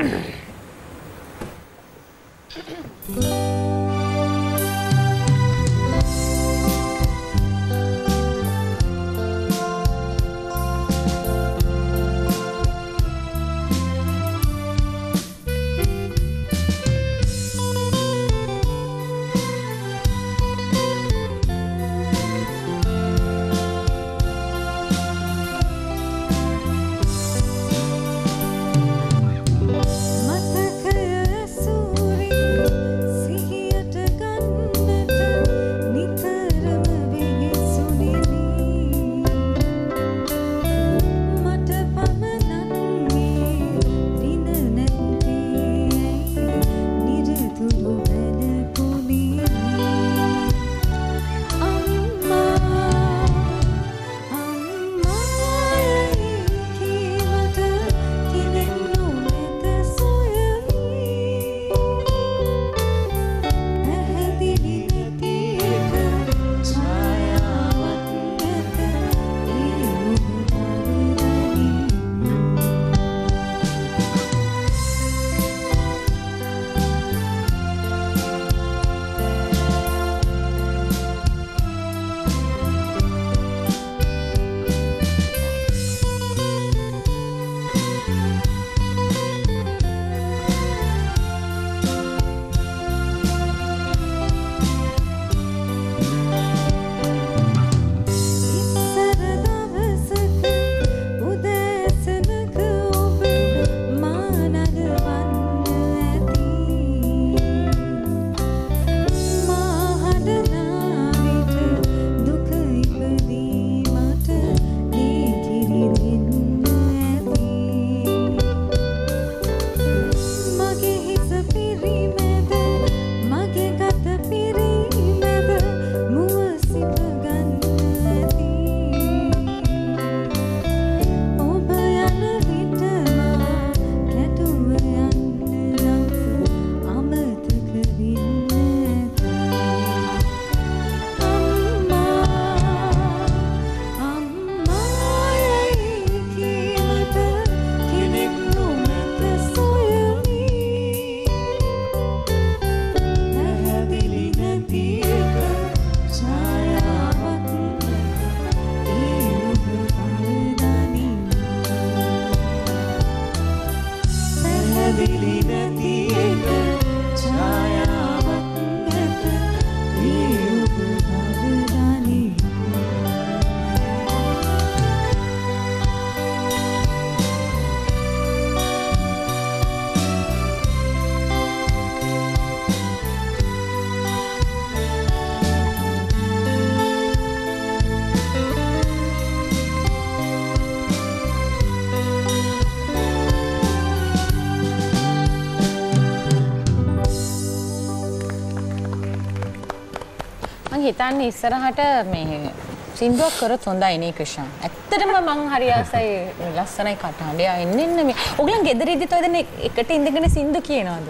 හිතන්නේ ඉස්සරහට මේ සින්දුවක් කරොත් හොඳයි නේ ක්‍රිෂාන්. ඇත්තටම මං හරි ආසයි ලස්සනයි කටහඬ. යා එන්න මේ. ඔයගලන් ගෙදර ඉදිත් ඔය දැන් එකට ඉඳගෙන සින්දු කියනවාද?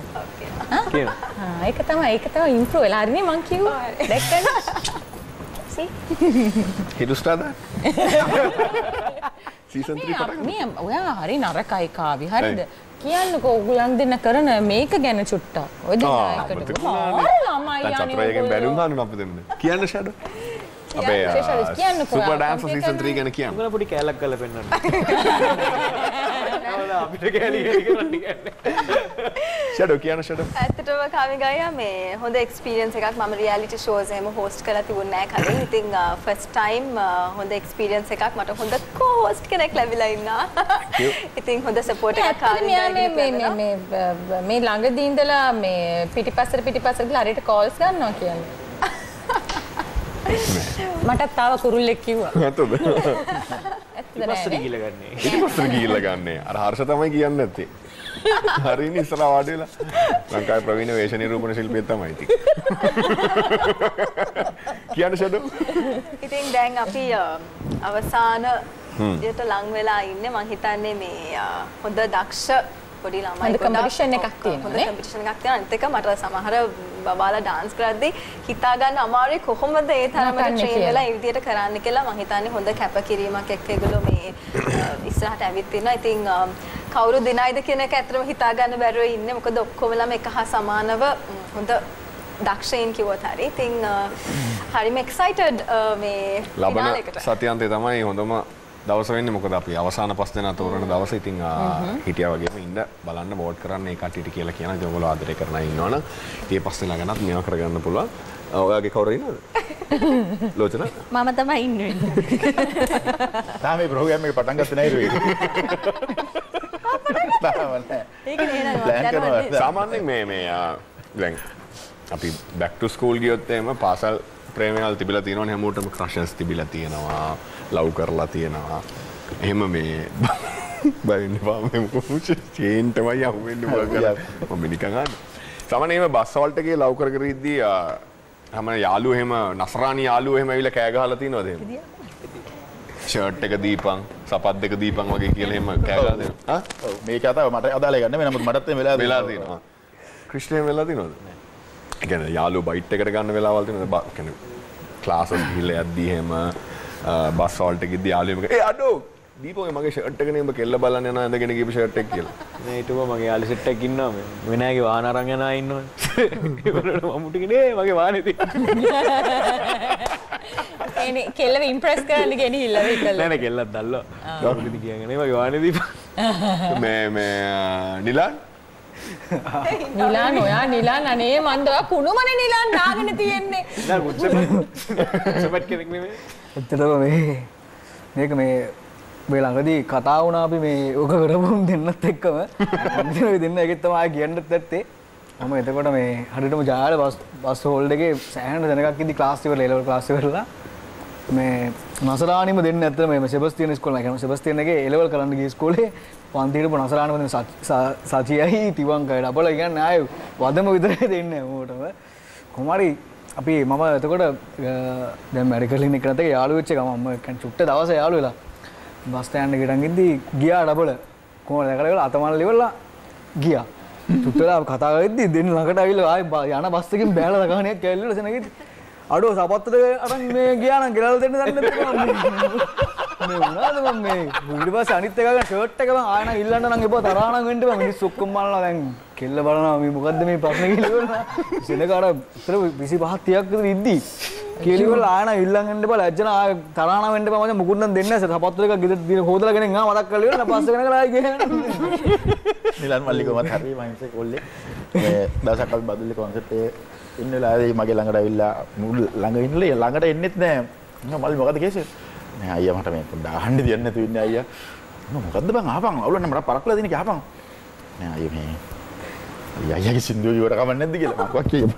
කියනවා. ඒක තමයි ඉම්ප්‍රූව් වෙලා හරිනේ මං කිව්වා. දැක්කද? See? හිරුස්ටාද? සීසන් 3 පටන් මේ ඔයා හරි නරකයි කාවි. හරිද? කියන්නකෝ ඔයගලන් දෙන්න කරන මේක ගැන චුට්ටක්. ඔය දෙන්න එකට. ළමයි යන්නේ. චත්‍රයෙන් බැලුම් ගන්න අපිට දෙන්න. කියන්න ෂැඩෝ. අපේ සුපර් ඩාන්සර් සීසන් 3 ගැන කියන්න. උගල පොඩි කැලක් කරලා පෙන්නන්න. කියලා අපිට කැලි කරන්න කියන්නේ. ෂඩෝ කියන ෂඩෝ. ඇත්තටම කාමික අයියා මේ හොඳ එක්ස්පීරියන්ස් එකක් මම රියැලිටි ෂෝස් එහෙම හෝස්ට් කරලා තිබුණේ නැහැ කලින්. ඉතින් ෆස්ට් ටයිම් හොඳ එක්ස්පීරියන්ස් එකක් මට හොඳ කෝ-හෝස්ට් කෙනෙක් ලැබිලා ඉන්නවා. ඉතින් හොඳ සපෝට් එකක් කාමික මේ ළඟදී ඉඳලා මේ පිටිපස්සට ගිහලා හරියට කෝල්ස් ගන්නවා කියන්නේ. මටත් තාම කුරුල්ලෙක් කිව්වා. ඇත්තද? ඉස්සර ගිහලා ගන්නේ. ඉස්සර ගිහලා ගන්නේ. අර හර්ෂ තමයි කියන්නේ නැත්තේ. හරිනේ ඉස්සරහ වාඩි වෙලා. ලංකාවේ ප්‍රවීණ වේශ නිරූපණ ශිල්පියෙක් තමයි ඉතින්. කියන්න ෂඩෝ. ඉතින් දැන් අපි අවසාන යට ලං වෙලා ඉන්නේ මං හිතන්නේ මේ හොඳ දක්ෂ පොඩි ළමයි හොඳ කම්පිටිෂන් එකක් තියෙනවා නේ. කම්පිටිෂන් එකක් තියෙනවා. අනිත් එක මට සමහර බබාලා ඩාන්ස් කරද්දී හිතා ගන්න අමාරුයි කොහොමද ඒ තරමට ට්‍රේන් වෙලා ඒ විදියට කරන්න කියලා. මං හිතන්නේ හොඳ කැපකිරීමක් එක්ක ඒගොල්ලෝ මේ ඉස්සරහට ඇවිත් ඉන්නවා. ඉතින් කවුරු දිනයිද කියන එක ඇත්තටම හිතා ගන්න බැරුව ඉන්නේ. මොකද ඔක්කොමලම එක හා සමානව හොඳ දක්ෂයින් කිව්වොත් හරි. ඉතින් හරිම එක්සයිටඩ් මේ ෆිනාල් එකට. ලබන සතියන්තේ තමයි හොඳම දවස වෙන්නේ. මොකද අපි අවසාන 5 දෙනා තෝරන දවස. ඉතින් හිටියා වගේම ඉන්න බලන්න වෝට් කරන්න ඒ කට්ටියට කියලා කියන. ඉතින් ඔයගොල්ලෝ ආදරය කරන අය ඉන්නවනම් මේ 5 දෙනා ගැනත් මේවා කරගන්න පුළුවන්. ඔයාගේ කවුරු ඉන්නවද? ලෝචන? මම තමයි ඉන්නේ. තාම මේ ප්‍රෝග්‍රෑම් එක පටන් ගත්තේ නැහැ නේ. ඒක නේද? සාමාන්‍යයෙන් මේ දැන් අපි බැක් ටු ස්කූල් ගියොත් එහෙම පාසල් ප්‍රේමයල් තිබිලා තියෙනවනේ හැමෝටම ක්‍රෂස් තිබිලා තියෙනවා ලව් කරලා තියෙනවා එහෙම මේ බයින්න පාම චේන් තමයි යහුවෙන්න බලන්න මම නිකන් අහන්න සාමාන්‍යයෙන් බස් වලට ගිහලා ලව් කර කර ඉද්දී හැම යාළුවෝ එහෙම නසරාණි යාළුවෝ එහෙම ඇවිල්ලා කෑ ගහලා තියෙනවද එහෙම ෂර්ට් එක දීපන් සපත් දෙක දීපන් වගේ කියලා එහෙම කෑ ගහලා දෙනවා ඔව් මේ කතාව මට අදාළ ගන්න මේ නමුත් මටත් වෙලා තියෙනවා ක්‍රිස්ටියන් වෙලා තියෙනවද ඒ කියන්නේ යාළුවෝ බයිට් එකට ගන්න වෙලාවල් තියෙනවද කියන්නේ ක්ලාස් වල ගිහලා යද්දී එහෙම බස් වලට ගිහදී යාළුවෙක් ඒ අඩෝ දීපෝගේ මගේ ෂර්ට් එක නේ උඹ කෙල්ල බලන්න යනවා ඇඳගෙන ගිහපු ෂර්ට් එක කියලා නේ ඊටම මගේ යාළු සෙට් එකක් ඉන්නවා මේ විනායකගේ වාහන අරන් යනවා ඉන්නවනේ ඒවලට මම්මුටිගේ නේ මගේ වාහනේ තියෙන්නේ එනේ කෙල්ලව ඉම්ප්‍රෙස් කරන්න ගෙනහිල්ලා වෙකලා නෑ නෑ කෙල්ලක් දැල්ලා ගාරුලිදි කියන්නේ නේ මගේ වාහනේ දීපන් මේ නිලන් නිලාන් ඔයා නිලාන් අනේ මන්ද ඔයා කුණුමනේ නිලාන් දාගෙන තියෙන්නේ නෑ කොච්චර කෙනෙක් නෙමෙයි ඇත්තටම මේක මේ ළඟදී කතා වුණා අපි මේ ඔක කරපුම් දෙන්නත් එක්කම අන්තිම දෙන්න එකෙත් තමයි කියන්නත් ඇත්තේ මම එතකොට මේ හරියටම ජාල බස් හෝල්ඩ් එකේ සෑහෙන දැනගක් ඉදි ක්ලාස් ඉවරලා ලෙවල් ක්ලාස් ඉවරලා මේ නසරාණිම දෙන්න ඇත්තට මේ සෙබස්තියන් ඉස්කෝලේ නැහැ සෙබස්තියන් එකේ A level කරන්න ගිය ඉස්කෝලේ පන්තියට නසරාණිම දෙන්න සචියයි තිවංකයි ඩබල කියන්නේ ආයේ වදම විතරේ දෙන්නේ මොකටද කොමාරි අපි මම එතකොට දැන් මෙඩිකල් ක්ලිනික් එකට යාළු වෙච්ච ගමන් මම කියන්නේ චුට්ට දවසේ යාළු වෙලා බස් ස්ටෑන්ඩ් එකට ගිහින් ගියා ඩබල කොහොමද දැකලා අතමල් ඉවරලා ගියා චුට්ටලා කතා කරද්දි දෙන්න ළඟට ආවිල්ලා ආයේ යන බස් එකකින් බෑලා ගහණයක් කැල්ලුවල සෙනගෙදි අඩෝ සපත්තට අරන් මේ ගියා නම් ගෙරල් දෙන්න දන්නේ නැත්නම් මේ මොනවාද මම මේ ඊට පස්සේ අනිත් එක ගන්න ෂර්ට් එක මම ආයෙ නම් ඉල්ලන්න නම් එපා තරහා නම් වෙන්න බෑ මිනිස්සු ඔක්කොම බලනවා දැන් කෙල්ල බලනවා මේ මොකද්ද මේ ප්‍රශ්නේ කියලා සෙනග අර 25 30ක් විතර ඉද්දි කියලා ආයෙ නම් ඉල්ලන් යන්න බෑ ලැජ්ජන ආයෙ තරහා නම් වෙන්න බෑ මම මුකුත් නම් දෙන්නේ නැහැ සපත්තු දෙකක් ගෙදර දින හොදලා ගෙනින් ආ මතක් කරලා ඉවරලා පස්සේ වෙනකලා ආයෙ ගියා නිලන් මල්ලිකමත් හරි මම ඉන්නේ කොල්ලේ මේ දවසක් අපි බදුල්ලේ කොන්සර්ට් එකේ ඉන්න වෙලාවේ මගේ ළඟට ඇවිල්ලා ළඟ ඉන්නලා ළඟට එන්නෙත් නෑ මම මල්ලි මොකද කේසේ නෑ අයියා මට මේ පොඩ්ඩක් අහන්න දෙන්න නැතුව ඉන්නේ අයියා මොකද්ද බං ආපන් අවුලන්න මට පරක්කලා දෙන එක ආපන් නෑ අයියා මේ අයියාගේ සින්දුව ඉවර කමක් නැද්ද කියලා මම කිව්වා කියපන්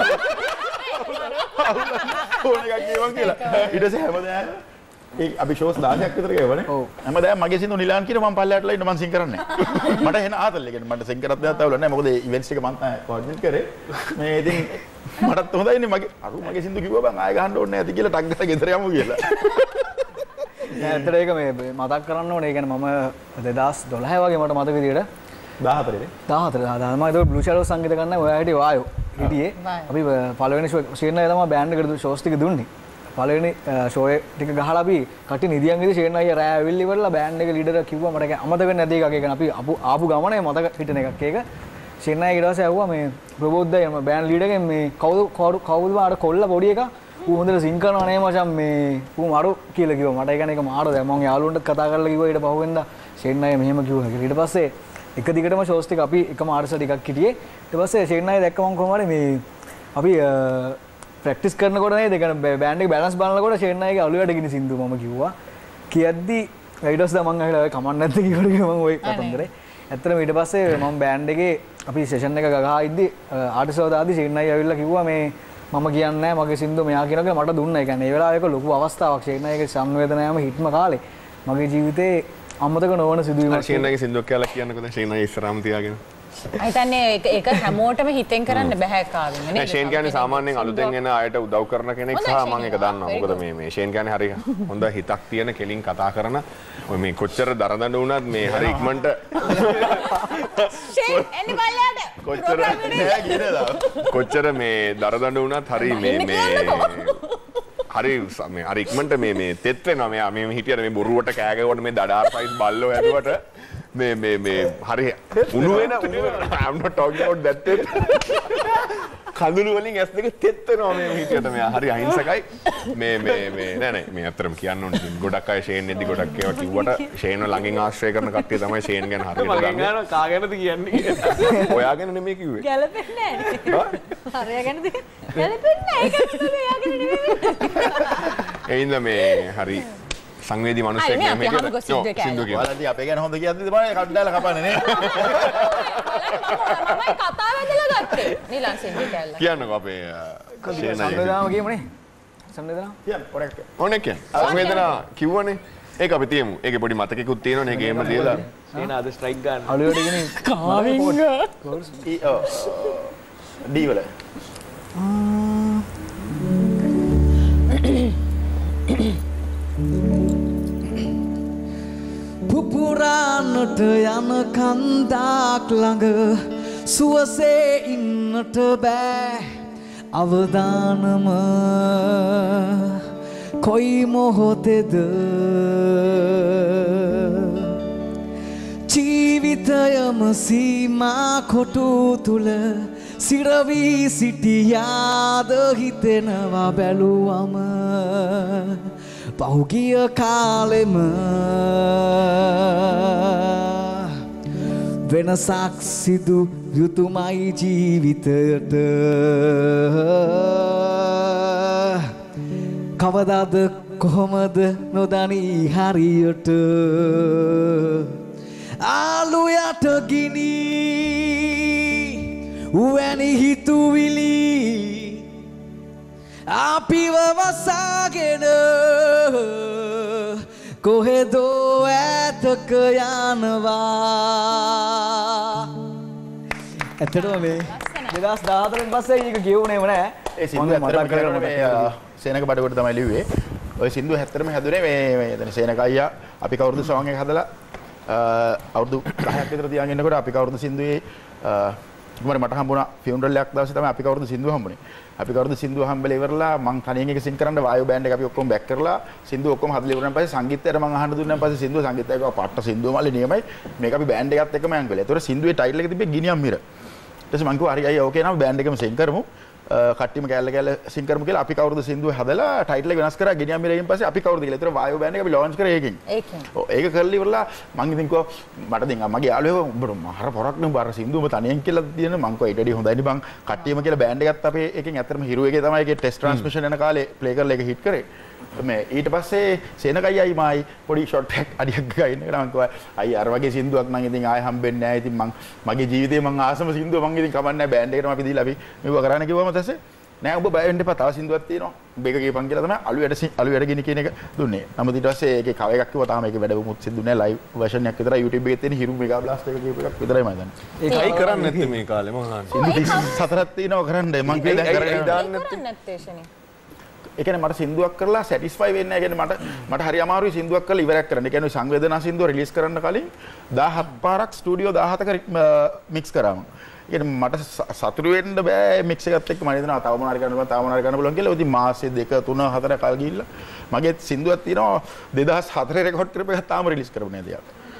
ඕන එකක් කියවන් කියලා ඊට පස්සේ හැමදාම ඒ අපි ෂෝස් 10ක් විතර ගෙවනේ හැමදාම මගේ සින්දුව නිලාන් කියන මම පල්ලෙහාටලා ඉන්න මම සින් කරන්නේ මට එන ආතල් එක මට සින් කරත් දෙයක් අවුල නැහැ මොකද ඉවෙන්ට්ස් එක මම තමයි කෝඩිනේට් කරේ මේ ඉතින් මටත් හොඳයිනේ මගේ සින්දුව කිව්වා බං ආයෙ ගහන්න ඕනේ නැති කියලා ටක් ගාලා ගෙදර යමු කියලා ඇත්තට ඒක මේ මතක් කරන්න ඕනේ. ඒ කියන්නේ මම 2012 වගේ මට මතක විදියට 14 මම ඒක බ්ලූ ෂැඩෝ සංගීත ගන්න ඔයා හිටියේ වායෝ හිටියේ. අපි පළවෙනි ෂේන් එකේ තමයි බෑන්ඩ් එකට ෂෝස් ටික දුන්නේ. පළවෙනි ෂෝ එක ටික ගහලා අපි කට්ටිය නිදියන් ඉඳි ෂේන් අයියා රෑ ඇවිල්ලි ඉවරලා බෑන්ඩ් එක ලීඩර් කිව්වා මට ඒක අමතක වෙන්නේ නැති එකක්. ඒ කියන්නේ අපි ආපු ගමනේ මතක හිටින එකක් ඒක. ෂේන් අයියා ඊට පස්සේ ඇහුවා මේ ප්‍රබෝධ්දයි මම බෑන්ඩ් ලීඩර්ගෙන් මේ කවුද අර කොල්ල පොඩි එකා ඌ හොඳට සිං කරනවා නේ මචං මේ ඌ මාරු කියලා කිව්වා මට ඒ කියන්නේ ඒක මාරු දැන් මම යාළුවන්ට කතා කරලා කිව්වා ඊට පහුවෙන්දා ෂේන් අය මෙහෙම කිව්වා කියලා. ඊට පස්සේ එක දිගටම ෂෝස් ටික අපි එකම ආර්ටිස්ට් ටිකක් හිටියේ. ඊට පස්සේ ෂේන් අය දැක්ක මම කොහොමද මේ අපි ප්‍රැක්ටිස් කරනකොට නේද ඒ කියන්නේ බෑන්ඩ් එක බැලන්ස් බලනකොට ෂේන් අයගේ අලුයට ගිනි සින්දු මම කිව්වා. කියද්දි ඊට පස්සේ මම අහලා කමන්න නැද්ද කියලා මම ওই කතන්දරේ. ඇත්තටම ඊට පස්සේ මම බෑන්ඩ් එකේ අපි සෙෂන් එක ගහා ඉද්දි ආර්ටිස්ට්ව දාද්දි ෂේන් අය ඇවිල්ලා කිව්වා මේ මම කියන්නේ නැහැ මගේ සින්දු මෙයා කියනවා කියලා මට දුන්නා. ඒ කියන්නේ ඒ වෙලාවේ ඒක ලොකු අවස්ථාවක්. ෂේන් අයගේ සංවේදනයම හිටම කාලේ මගේ ජීවිතේ අමතක නොවන සිදුවීමක්. ෂේන් අයගේ සින්දුවක් කියලා කියන්නකෝ ෂේන් අය ඉස්සරහම තියාගෙන. හිතන්නේ ඒක හැමෝටම හිතෙන් කරන්න බෑ කාවින් නේ. ෂේන් කියන්නේ සාමාන්‍යයෙන් අලුතෙන් එන අයට උදව් කරන කෙනෙක් සහ මම ඒක දන්නවා. මොකද මේ ෂේන් කියන්නේ හරි හොඳ හිතක් තියෙන කෙලින් කතා කරන ඔය මේ කොච්චර දරදඬු වුණත් මේ හරි ඉක්මනට ෂේන් එන්නේ බලන්න. කොච්චර මේ දරදඬු වුණත් හරි හරි ඉක්මනට මේ තෙත් වෙනවා. මෙයා මේ හිටියට මේ බොරුවට කෑ ගැවුවට මේ දඩාර සයිස් බල්ලෝ හැදුවට මේ හරි උණු වෙන I'm not talking about that තෙත්. කඳුළු වලින් ඇස් දෙක තෙත් වෙනවා මේ හිටියට මෙයා හරි අහිංසකයි. මේ නෑ මේ අතරම කියන්න ඕනේ. ගොඩක් අය ෂේන් එද්දි ගොඩක් ඒවා කිව්වට ෂේන්ව ළඟින් ආශ්‍රය කරන කට්ටිය තමයි ෂේන් ගැන හරියට දන්නේ. මම ගන්න කා ගැනද කියන්නේ? ඔයා ගැන නෙමෙයි කිව්වේ. ගැලපෙන්නේ නෑ. හරිය ගැනද? ගැලපෙන්නේ නෑ. ඒක තමයි ඔයා ගැන නෙමෙයි. එයින්ද මේ හරි සංවේදී මිනිස්සෙක් නෙමෙයි කියලා. සින්දු කියනවා. ඔයාලා අපේ ගැන හොඳ කියද්දිද බලන්න කඩදාලා කපන්නේ නේ. මමයි කතාව ඇදලා ගත්තේ. නිලන් සින්දු කැල්ල. කියන්නකෝ අපේ සංවේදනාව කියමුනේ. සංවේදනාව. කියන්න පොඩක්. ඕනේ කියන්න. සංවේදනාව කිව්වනේ. ඒක අපි තියමු. ඒකේ පොඩි මතකෙකුත් තියෙනවනේ. ඒක එහෙම තියලා. ෂේන් ආද ස්ට්‍රයික් ගන්න. අලුයට ගෙන කාවින්ග. ඩී වල. පුපුරාන්නට යන කන්දක් ළඟ සුවසේ ඉන්නට බෑ අවදානම කොයි මොහොතේද ජීවිතයම සීමා කොටු තුල සිරවී සිටියාද හිතෙනවා බැලුවම පහුගිය කාලෙම වෙනසක් සිදු යුතුමයි ජීවිතයට කවදාද කොහොමද නොදනී හරියට ආලු යට ගිනි වැනි හිතුවිලි අපිව වසාගෙන කොහෙදෝ ඈතක යනවා. ඇත්තටම මේ 2014 පස්සේ ඒක කියුණේම නෑ. ඒ සින්දු ඇත්තටම කරගෙන මේ සේනක බඩකොට තමයි ලිව්වේ. ඔය සින්දු ඇත්තටම හැදුනේ මේ එතන සේනක අයියා අපි කවුරුද සෝං එක හදලා අවුරුදු 10ක් විතර තියාගෙන ඉන්නකොට අපි කවුරුද සින්දුවේ මට හම්බුණා ෆියුනරල් එකක් දවසේ තමයි අපි කවුරුද සින්දුව හම්බුනේ. අපි කවුරුද සින්දුව හම්බෙලා ඉවරලා මං තනියෙන් එක සින් කරන්න වායු බෑන්ඩ් එක අපි ඔක්කොම බෑක් කරලා සින්දුව ඔක්කොම හදලා ඉවරනාන් පස්සේ සංගීතයට මං අහන්න දුන්නාන් පස්සේ සින්දුව සංගීතය ගාව පට්ට සින්දුව මල්ලේ නියමයි මේක අපි බෑන්ඩ් එකත් එක්කම යන් කළා. ඒතකොට සින්දුවේ ටයිටල් එක තිබ්බේ ගිනියම් මිර. ඊට පස්සේ මං කිව්වා හරි අයියා ඕකේ නම් බෑන්ඩ් එකම සින් කරමු. කට්ටියම කැල්ල සින් කරමු කියලා අපි කවුරුද සින්දුව හදලා ටයිටල් එක වෙනස් කරා ගිනියම් මිරෙන් පස්සේ අපි කවුරුද කියලා. ඒතර වායු බෑන්ඩ් එක අපි ලොන්ච් කරේ ඒකෙන්. ඔව් ඒක කරලා ඉවරලා මං ඉතින් කිව්වා මට දැන් මගේ යාළුවෝ උඹට මහර පොරක් නේ බාර සින්දුව උඹ තනියෙන් කියලා තියෙන මං කිව්වා ඊට වඩා හොඳයිනේ බං කට්ටියම කියලා බෑන්ඩ් එකත් අපේ එකෙන් ඇත්තටම හිරු එකේ තමයි ඒකේ ටෙස්ට් ට්‍රාන්ස්මිෂන් යන කාලේ ප්ලේ කරලා ඒක හිට් කරේ. මේ ඊට පස්සේ සේනකයි අයි මායි පොඩි ෂොට් එකක් අඩියක් ගයින් එකට මං කිව්වා අයි අර වගේ සින්දුවක් නම් ඉතින් ආයෙ හම්බෙන්නේ නැහැ. ඉතින් මං මගේ ජීවිතේ මං ආසම සින්දුව මං ඉතින් කමන්නේ නැහැ බෑන්ඩ් එකටම අපි දීලා අපි මෙව කරන්න කිව්වම ඊටසේ නෑ ඔබ බය වෙන්න එපා තව සින්දුවක් තියෙනවා. උඹ එක කියපන් කියලා තමයි අලු වැඩ ගිනි කියන එක දුන්නේ. නමුත් ඊට පස්සේ ඒකේ කව එකක් කිව්වා තාම ඒකේ වැඩමුත් සිදු නෑ ලයිව් වර්ෂන් එකක් විතරයි YouTube එකේ තියෙන හිරු මෙගා බ්ලාස්ට් එක කියපු එකක් විතරයි මම දන්නේ. ඒකයි කරන්නේ නැත්තේ මේ කාලේ මං අහන්නේ. සින්දු 34ක් තියෙනවා කරන්න මං කියලා දැන් කරගෙන දාන්නේ නැත්තේ ෂනේ. ඒ කියන්නේ මට සින්දුවක් කරලා සැටිස්ෆයි වෙන්නේ නැහැ. ඒ කියන්නේ මට හරි අමාරුයි සින්දුවක් කරලා ඉවරයක් කරන්න. ඒ කියන්නේ සංවේදනා සින්දුව රිලීස් කරන්න කලින් 17 පාරක් ස්ටුඩියෝ 17ක මික්ස් කරාම. ඒ කියන්නේ මට සතුටු වෙන්න බෑ මික්ස් එකත් එක්ක මම හිතනවා තව මොනාරි කරන්න පුළුවන් කියලා. ඉතින් මාසෙ 2 3 4 කල් ගිහිල්ලා මගේ සින්දුවක් තියෙනවා 2004 රෙකෝඩ් කරපු එක තාම රිලීස් කරපු නේද යාළුවා.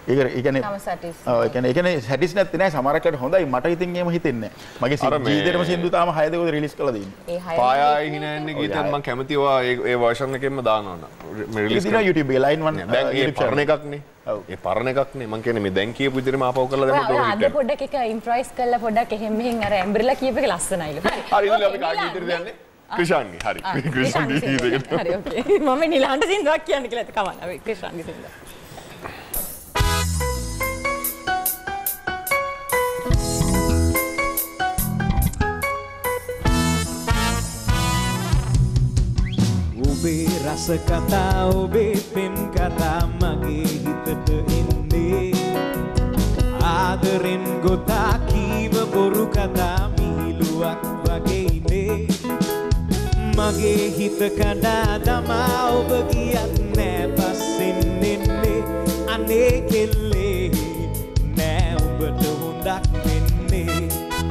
ඒ කියන්නේ සැටිස් නැත්තේ නෑ සමහරකට හොඳයි මට ඉතින් එහෙම හිතෙන්නේ නෑ මගේ ජීවිතේටම සින්දු තාම 6 දෙකක් රිලීස් කරලා දෙන්නේ පායයි හිනන්නේ ගීතෙන් මම කැමතිව ඒ වර්ෂන් එකෙන්ම දානවා මේ රිලීස් කරනවා YouTube එකේ line 1 දැන් ඒ පරණ එකක්නේ ඒ පරණ එකක්නේ මම කියන්නේ මේ දැන් කියපු විදිහටම ආපහු කරලා දැම්මොත් ඔය අද පොඩ්ඩක් එක ඉම්ප්‍රොයිස් කරලා පොඩ්ඩක් එහෙම මෙහෙන් අර ඇම්බ්‍රෙලා කියප එක ලස්සනයිලු හරි ඉතින් අපි කාගේ විදිහට යන්නේ ක්‍රිෂාන්ගේ හරි ක්‍රිෂාන්ගේ ගීතයකට හරි ඕකේ මම නිලාන්ට සින්දුවක් කියන්න කියලා කවන්න අපි ක්‍රිෂාන්ගේ සින්දුව ඔබේ රස කතා ඔබේ පෙම් කතා මගේ හිතට එන්නේ ආදරෙන් ගොතා කීව බොරු කතා මිහිලුවක් වගේනේ මගේ හිත කඩා දමා ඔබ ගියත් නෑ පස්සෙන් එන්නේ අනේ කෙල්ලේ නෑ ඔබට හොඳක් වෙන්නේ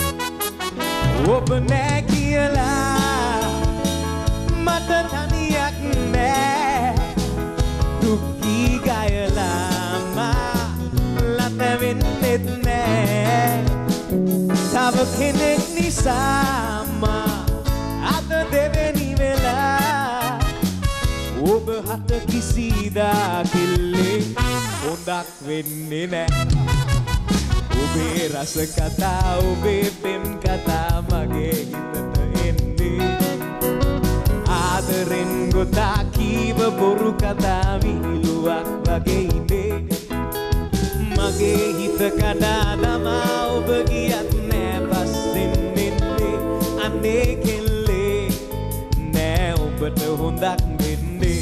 ඔබ නෑ කියලා මට තනියක් නෑ දුක්ඛී ගයලා ලත වෙන්නෙත් නෑ තව කෙනෙක් නිසාම අද දෙවෙනි වෙලා ඔබ හට කිසිදා කෙල්ලේ හොඳක් වෙන්නේ නෑ ඔබේ රස කතා ඔබේ පෙම් කතා මගේ හිතට එන්නේ ආදරෙන් ගොතා කීව බොරු කතා විහිළුවක් වගේනේ මගේ හිත කඩා දමා ඔබ ගියත් නෑ පස්සෙන් එන්නේ අනේ කෙල්ලේ නෑ ඔබට හොඳක් වෙන්නේ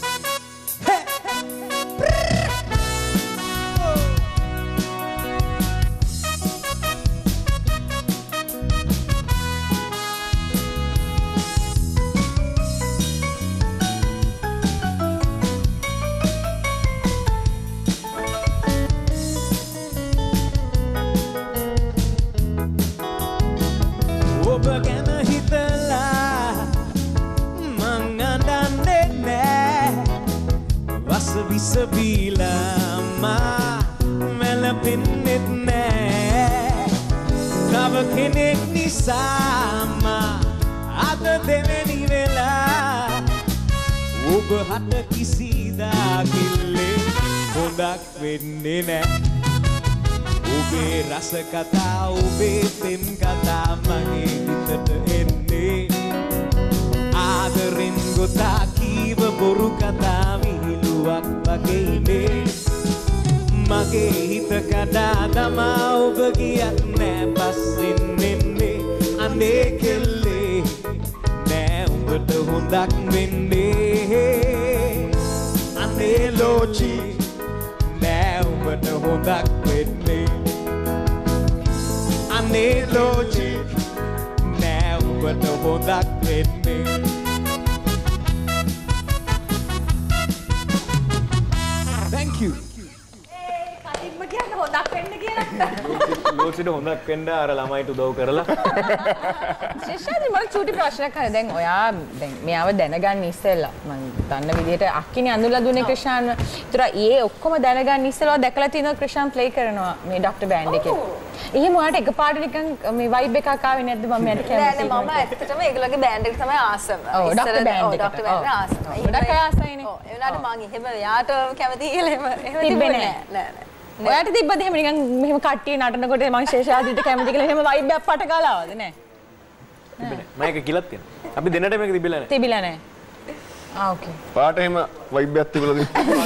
විසබීලා වැළපෙන්නෙත් නෑ තව කෙනෙක් නිසාම අද දෙවෙනි වෙලා ඔබ හට කිසිදා කෙල්ලේ හොඳක් වෙන්නේ නෑ ඔබේ රස කතා ඔබේ පෙම් කතා මගේ හිතට එන්නේ ආදරෙන් ගොතා කීව බොරු කතා විහිළුවක් වගේනේ මගේ හිත කඩා දමා ඔබ ගියත් නෑ පස්සෙන් එන්නේ අනේ කෙල්ලේ නෑ උඹට හොඳක් වෙන්නේ අනේ ලෝචි නෑ උඹට හොඳක් වෙන්නේ අනේ ලෝචි නෑ උඹට හොඳක් වෙන්නේ Thank you. කලින්ම කියන්න හොඳක් වෙන්න කියලා. ලෝසිට හොඳක් වෙන්න අර ළමයිට උදව් කරලා. ශේෂාදී මට චූටි ප්‍රශ්නයක් අහන්න. දැන් ඔයා දැන් මෙයාව දැනගන්න ඉස්සෙල්ලා මම දන්න විදිහට අක්කිනේ අඳුරලා දුන්නේ ක්‍රිෂාන්. ඒතර ඒ ඔක්කොම දැනගන්න ඉස්සෙල්ලා දැකලා තියෙනවා ක්‍රිෂාන් ප්ලේ කරනවා මේ ඩොක්ටර් බෑන්ඩ් එකේ. එහෙම ඔයාට එකපාරට නිකන් මේ වයිබ් එකක් ආවේ නැද්ද මම මෙයාට කියන්නේ. නෑ මම ඇත්තටම ඒගොල්ලෝගේ බෑන්ඩ් එක තමයි ආසම. ඔව් ඩොක්ටර් බෑන්ඩ් එක. ඩොක්ටර් බෑන්ඩ් ආසම. ගොඩක් අය ආසයිනේ. ඔව් ඒ වුණාට මම එහෙම යාට කැමති කියලා එහෙම තිබ්බේ නෑ. ඔයාට තිබ්බද එහෙම නිකන් මෙහෙම කට්ටිය නටනකොට මං ශේෂාදිට කැමති කියලා එහෙම වයිබ් එකක් පට ගාලා ආවද නෑ? තිබ්බේ නෑ. මම ඒක කිලත් තියෙනවා. අපි දෙන්නට මේක තිබිලා නෑ. තිබිලා නෑ. ආ ඕකේ. පාට එහෙම වයිබ් එකක් තිබිලාද?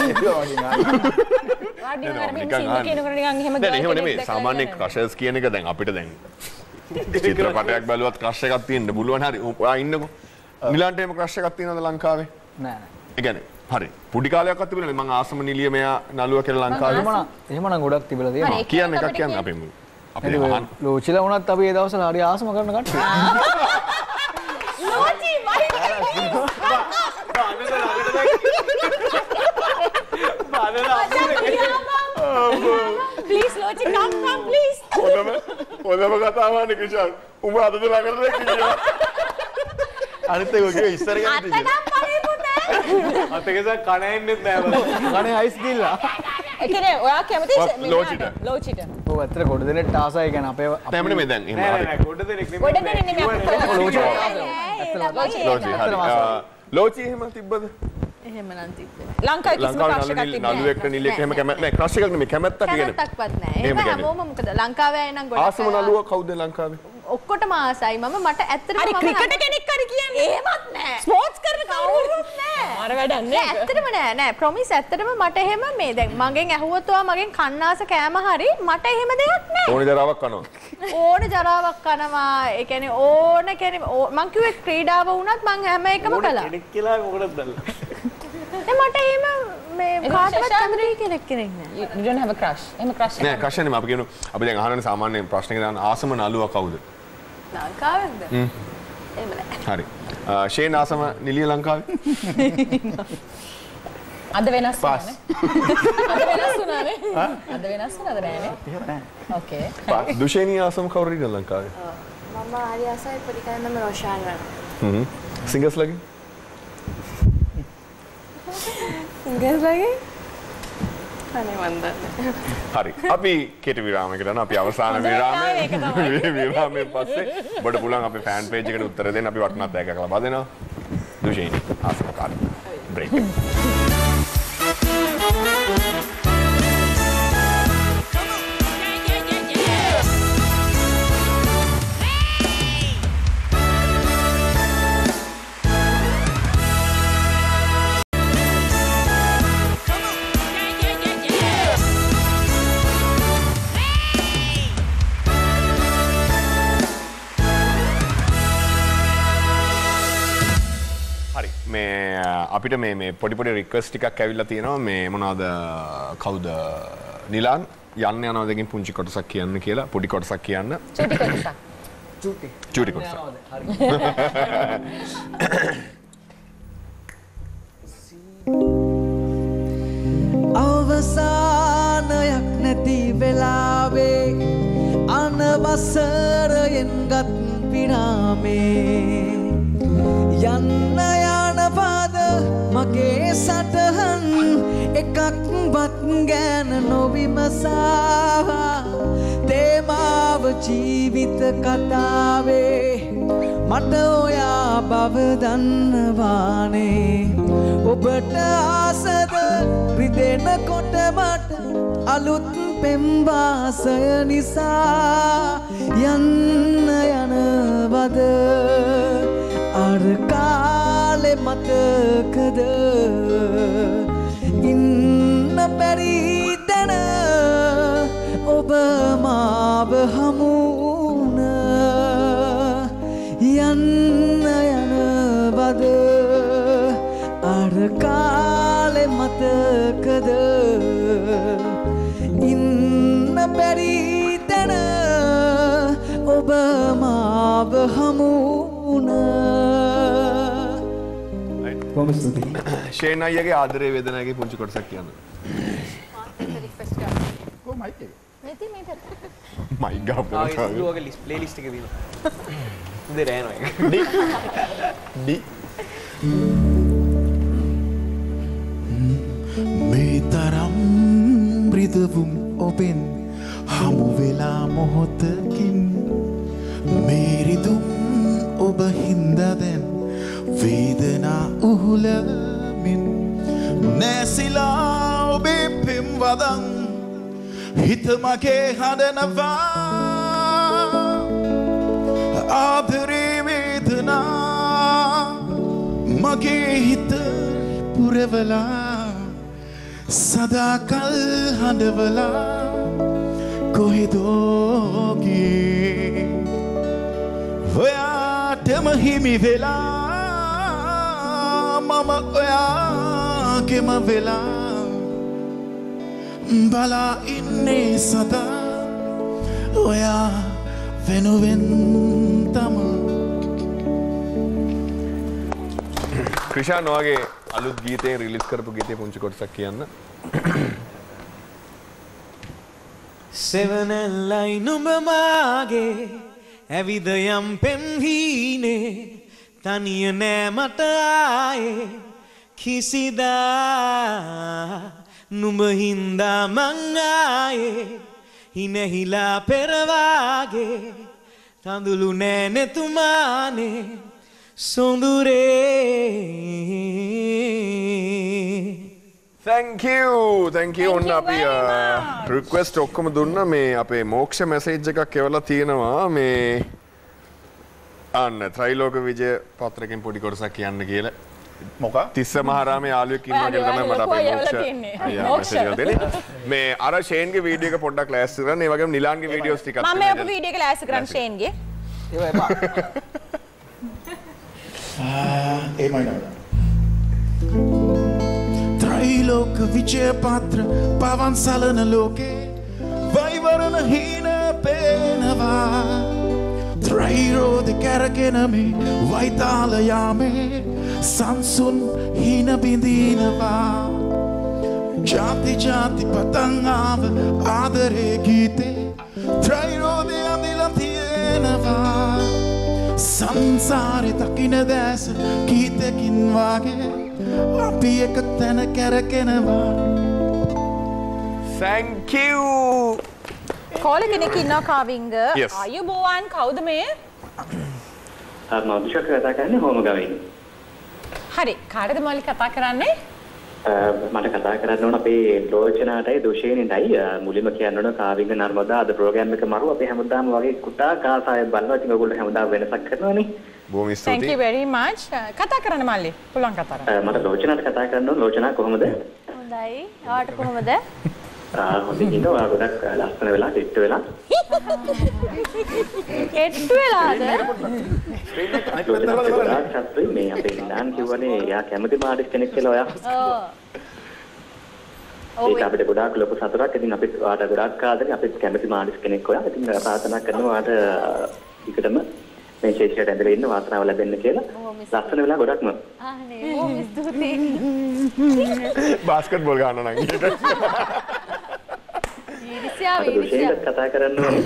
එහෙම නෙමෙයි සාමාන්‍ය ක්‍රෂර්ස් කියන එක දැන් අපිට දැන් චිත්‍රපටයක් බැලුවත් ක්‍රෂ් එකක් තියෙන්න පුළුවන් හරි ඔයා ඉන්නකෝ නිලාන්ට එහෙම ක්‍රෂ් එකක් තියෙනවද ලංකාවේ නෑ ඒ කියන්නේ හරි පුඩි කාලයක්වත් තිබුණේ මම ආසම නිලිය මෙයා නළුවා කියලා ලංකාවේ එහෙමනම් ගොඩක් තිබිලා තියෙනවා කියන්න එකක් කියන්න අපි ලෝචිලා වුණත් අපි ඒ දවස්වල හරි ආසම කරන කට්ටිය ලෝචි Please, Lochi, come, please. හොඳම කතාවනේ ක්‍රිෂාන්. උඹ අද ළඟට දැක්කේ. අනිත් එක ඔගේ ඉස්සර ගන්න තියෙන්නේ. අතකස කණෙන්නෙත් නෑ බල. කණේ අයිස් ගිල්ලා. ඒ කියන්නේ ඔයා කැමති ලෝචිට. ලෝචිට. ඔව් ඇත්තට කොට දෙනෙක් ආසයි කියන්නේ අපේ තැමනේ මේ දැන් එහෙම හරි. කොට දෙනෙක් කොට දෙනෙක් නෙමෙයි ලෝචි හරි. ලෝචි එහෙම තිබ්බද? එහෙම නම් තිබ්බේ. ලංකාවේ කිසිම ක්‍රෂ් එකක් තිබ්බේ නැහැ. නළුවෙක්ට නිලියෙක් එහෙම කැමැත්ත නැහැ. ක්‍රෂ් එකක් නෙමෙයි කැමැත්තක් කියන්නේ. කැමැත්තක්වත් නැහැ. ඒක හැමෝම මොකද ලංකාවේ අය නම් ගොඩක් ආසම නළුවා කවුද ලංකාවේ? ඔක්කොටම ආසයි මම මට ඇත්තටම හරි ක්‍රිකට් කෙනෙක් හරි කියන්නේ. එහෙමත් නැහැ. ස්පෝර්ට්ස් කරන කවුරුත් නැහැ. අර වැඩක් නෑ. ඇත්තටම නෑ ප්‍රොමිස් ඇත්තටම මට එහෙම මේ දැන් මගෙන් ඇහුවොත් ඔයා මගෙන් කන්නාස කෑම හරි මට එහෙම දෙයක් නෑ. ඕන ජරාවක් කනවා. ඕන ජරාවක් කනවා. ඒ කියන්නේ ඕන කියන්නේ මං කිව්වේ ක්‍රීඩාව වුණත් මං හැම එකම කළා. කෙනෙක් කියලා මොකටද දැල්ලා? මට එහෙම මේ කාටවත් කැමති කෙනෙක් නෑ. You don't have a crush. එහෙම crush නෑ crush නෙමෙයි අපි කියමු අපි දැන් අහනනේ සාමාන්‍ය ප්‍රශ්නයක දාන ආසම නළුවා කවුද? ලංකාවේද? එහෙම නෑ. හරි. ෂේන් ආසම නිලිය ලංකාවේ? අද වෙනස් වුණානේ. අද වෙනස් වුණානේ. අද වෙනස් වුණාද නෑනේ? ඕකේ. දුෂේනී ආසම කවුරුද ලංකාවේ? මම හරි ආසයි පොඩි කන්දම රොෂාන් වන. සිංගර්ස් ලගේ? සිංගර්ස් ලගේ? අනේ මන් දන්නේ. හරි. අපි කෙටි විරාමයකට යනවා. අපි අවසාන විරාමයෙන් පස්සේ ඔබට පුළුවන් අපේ ෆෑන් පේජ් එකට උත්තර දෙන්න. අපි වටිනා තෑග්ගක් ලබා දෙනවා. දුෂේනී ආසම කාර්ය. බ්‍රේක්. අපිට මේ පොඩි රික්වෙස්ට් ටිකක් ඇවිල්ලා තියෙනවා මේ මොනවාද කවුද නිලාන් යන්න යනවා දෙකින් පුංචි කොටසක් කියන්න කියලා පොඩි කොටසක් කියන්න චූටි කොටසක් චූටි කොටසක් අවසානයක් නැති වෙලාවේ අනවසරයෙන් ගත් විරාමේ යන්න යනවාද මගේ සටහන් එකක්වත් ගෑන නොවිමසා තේමාව ජීවිත කතාවේ මට ඔයා බව දන්නවානේ ඔබට ආසද රිදෙනකොට මට අලුත් පෙම්වාසය නිසා යන්න යනවද අර කාලෙ මතකද ඉන්න බැරි තැන ඔබ මාව හමුුණ යන්න යනවද අර කාලෙ මතකද ඉන්න බැරි තැන ඔබ මාව හමුුණ ෂේන් අයියගේ ආදරේ වේදනාවේ පුංචි කොටසක් කියන්න. කො මයික් එක. නැති මේ පැත්ත. මයික් ගාපු. ඔයගේ ලිස්ට් ප්ලේලිස්ට් එක දිනවා. උදේ රෑනවා ඒක. ඩි මේ තරම් රිදවුම් ඔබෙන් හමු වෙලා මොහොතකින් මේ රිදුම් ඔබ හින්දා දැන් වේදනා උහුලමින් නැසිලා ඔබේ පෙම්වදන් හිත මගේ හඬනවා ආදරේ වේදනා මගේ හිත පුරවලා සදාකල් හඬවලා කොහෙදෝ ගියේ ඔයාටම හිමි වෙලා මම ඔයාගෙම වෙලා බලා ඉන්නේ සදා ඔයා වෙනුවෙන් තම ක්‍රිෂාන් ඔයාගේ අලුත් ගීතේ රිලීස් කරපු ගීතේ පුංචි කොටසක් කියන්න. සෙවනැල්ලයි නුඹ මාගේ ඇවිද යම් පෙම්හීනේ තනිය නෑ මට ආයේ කිසිදා නුඹ හින්දා මං ආයේ හිනහිලා පෙරවාගේ තඳුළු නෑ නෙතුමානේ සොඳුරේ. Thank you ඔන්න අපි රික්වෙස්ට් ඔක්කොම දුන්නා. මේ අපේ මෝක්ෂ මැසේජ් එකක් එවලා තියෙනවා මේ අන්න ත්‍රිලෝක විජය පත්‍රකෙන් පොඩි කොටසක් කියන්න කියලා. මොකක්? තිස්ස මහරාමේ යාළුවෙක් ඉන්නවා කියලා තමයි මට අපේ මෝක්ෂ මැසේජ් එක දෙන්නේ. මේ අර ෂේන්ගේ වීඩියෝ එක පොඩ්ඩක් ලෑස්ති කරන්න. ඒ වගේම නිලාන්ගේ වීඩියෝස් ටිකක් මම මේ වීඩියෝ එක ලෑස්ති කරන්න ෂේන්ගේ. ඒව එපා. එහෙමයි නේද? ත්‍රිලෝක විජය පත්‍ර පවන් සලන ලෝකේ වෛවරණ හීන පේනවා. ත්‍රිරෝධ කැරගෙන මේ වෛතාල යාමේ සංසුන් හීන බිඳිනවා. ජාති ජාති පතන් ආව ආදරේ ගීතේ ත්‍රිරෝධය අඳිලා තියෙනවා. සංසාරේ දකින්න දැස ගීතකින් වාගේ අපි එක තැන කැරකෙනවා. Thank you. කෝල කෙනෙක් ඉන්නවා කාවින්ග. අයුබෝවන් කවුද මේ? මම දුෂක කතා කරන්නේ හෝමගමින්. හරි කාටද මල්ලි කතා කරන්නේ? මට කතා කරන්න ඕන අපේ ලෝචනාටයි දුෂේනින්ටයි මුලින්ම කියන්න ඕන කාවින්ග නර්මදා අද ප්‍රෝග්‍රෑම් එක මරුව අපි හැමදාම වගේ කුටා කාසාය බලනවා. ඉතින් ඔයගොල්ලෝ හැමදාම වෙනසක් කරනවානේ. බොහොම ස්තුතියි. Thank you very much. කතා කරන්න මල්ලි. පුළුවන් කතා කරන්න. මට ලෝචනාට කතා කරන්න ඕන. ලෝචනා කොහොමද? හොඳයි. ඔයාට කොහොමද? හොඳින් ඉන්නවා. ගොඩක් ලස්සන වෙලා ටිට් වෙලා. හෙට් වෙලාද? ගොඩාක් සතුයි මේ අපේ නිදාන් කිව්වනේ එයා කැමති මාඩිස් කෙනෙක් කියලා ඔයා. ඒක අපිට ගොඩාක් ලොකු සතුටක්. ඉතින් අපිත් ඔයාට ගොඩාක් ආදරේ. අපිත් කැමති මාඩිස් කෙනෙක් ඔයා. ඉතින් ප්‍රාර්ථනා කරනවා ඔයාට ටිකටම මේ ශේෂයට ඇදලා ඉන්න වාසනාව ලැබෙන්න කියලා. ලස්සන වෙලා ගොඩක්ම. අනේ බොහොම ස්තුතියි. බාස්කට්බෝල් ගන්න නම් ඊට. ඊර්ෂ්‍යාව කතා කරන්න ඕනේ.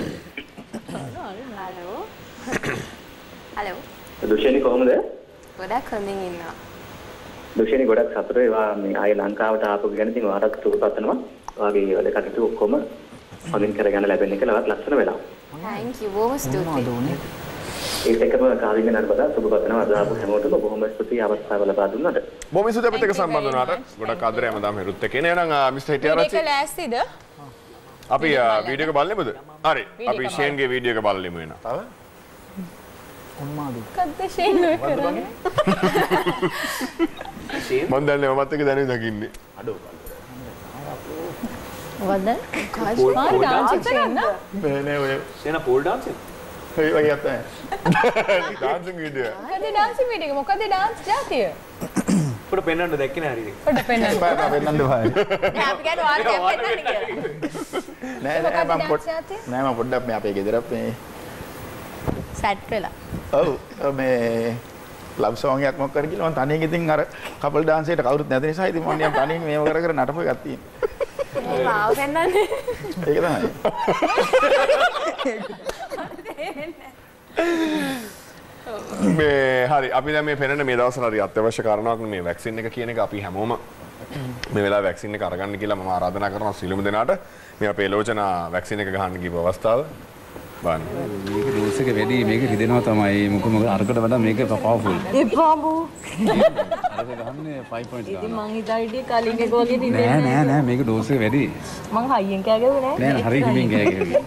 හලෝ. දුෂේනි කොහොමද? ගොඩක් හොඳින් ඉන්නවා. දුෂේනි ගොඩක් සතුටුයි. ඒවා මේ ආයේ ලංකාවට ආපු ගැන ඉතින් ඔයාලට සුබපතනවා. ඔයාගේ වැඩ කටයුතු ඔක්කොම හොඳින් කරගන්න ලැබෙන්න කියලා ඔයාලට ලස්සන වෙලා. Thank you. බොහොම ස්තුතියි. ඒත් එකම කාවින්ග නර්මදා සුබපතනවා. අද ආපු හැමෝටම බොහොම ස්තුතියි අවස්ථාව ලබා දුන්නාට. බොහොම ස්තුතියි අපිත් එක්ක සම්බන්ධ වුණාට. ගොඩක් ආදරේ හැමදාම හෙරුත් එක්ක. එහෙනම් මිස්ටර් හිටියාරච්චි. මේක ලෑස්තිද? අපි වීඩියෝ එක බලන්නේද? හරි. අපි ෂේන්ගේ වීඩියෝ එක බලමු එනවා. තව? කොම්මාදු. කද්ද ෂේන් ඔය කරන්නේ? මම දන්නේ මමත් එක්ක දැනුයි දකින්නේ. අඩෝ. වද? කාෂ් ඩාන්ස් කරන්න? නෑ ඔය සේන පෝල් ඩාන්ස් එක. ඒ වගේ අතේ. Dancing video. මොකද ඩාන්සින් වීඩියෝ එක? මොකද ඩාන්ස් ජාතිය? පොඩ පෙන්නන්න දැක්කේ නෑ හරියට. පොඩ පෙන්නන්න. බෑ පෙන්නන්න බෑ. නෑ අපි ගන්න වාරයක් පෙන්නන්න කියලා. නෑ මම පොඩ්ඩක් මේ අපේ ගෙදර මේ සැට් වෙලා. ඔව් මේ ලව් සෝං එකක් මොකක් කර කියලා මම තනියෙන් ඉතින් අර කපල් ඩාන්ස් එකට කවුරුත් නැති නිසා ඉතින් මම නිකන් තනියෙන් මේව කර කර නටපු එකක් තියෙනවා. මාව පෙන්නන්නේ. ඒක තමයි. මේ හරි අපි දැන් මේ පෙනෙන මේ දවස්වල හරි අත්‍යවශ්‍ය කාරණාවක් මේ වැක්සින් එක කියන එක අපි හැමෝම මේ වෙලාවේ වැක්සින් එක අරගන්න කියලා මම ආරාධනා කරනවා සියලුම දෙනාට. මේ අපේ ලෝචනා වැක්සින් එක ගහන්න ගිහපු අවස්ථාව බලන්න. මේක ඩෝස් එක වැඩි මේක රිදෙනවා තමයි. මොකද අරකට වඩා මේක පවර්ෆුල්. එපාබු. අරක ගහන්නේ 5 points ගන්න. ඉතින් මං හිතාවිදී කලින් එක වගේ නිදේ. නෑ මේක ඩෝස් එක වැඩි. මං හයියෙන් කෑගුවේ නෑ. නෑ හරි හිමින් කෑගුවේ.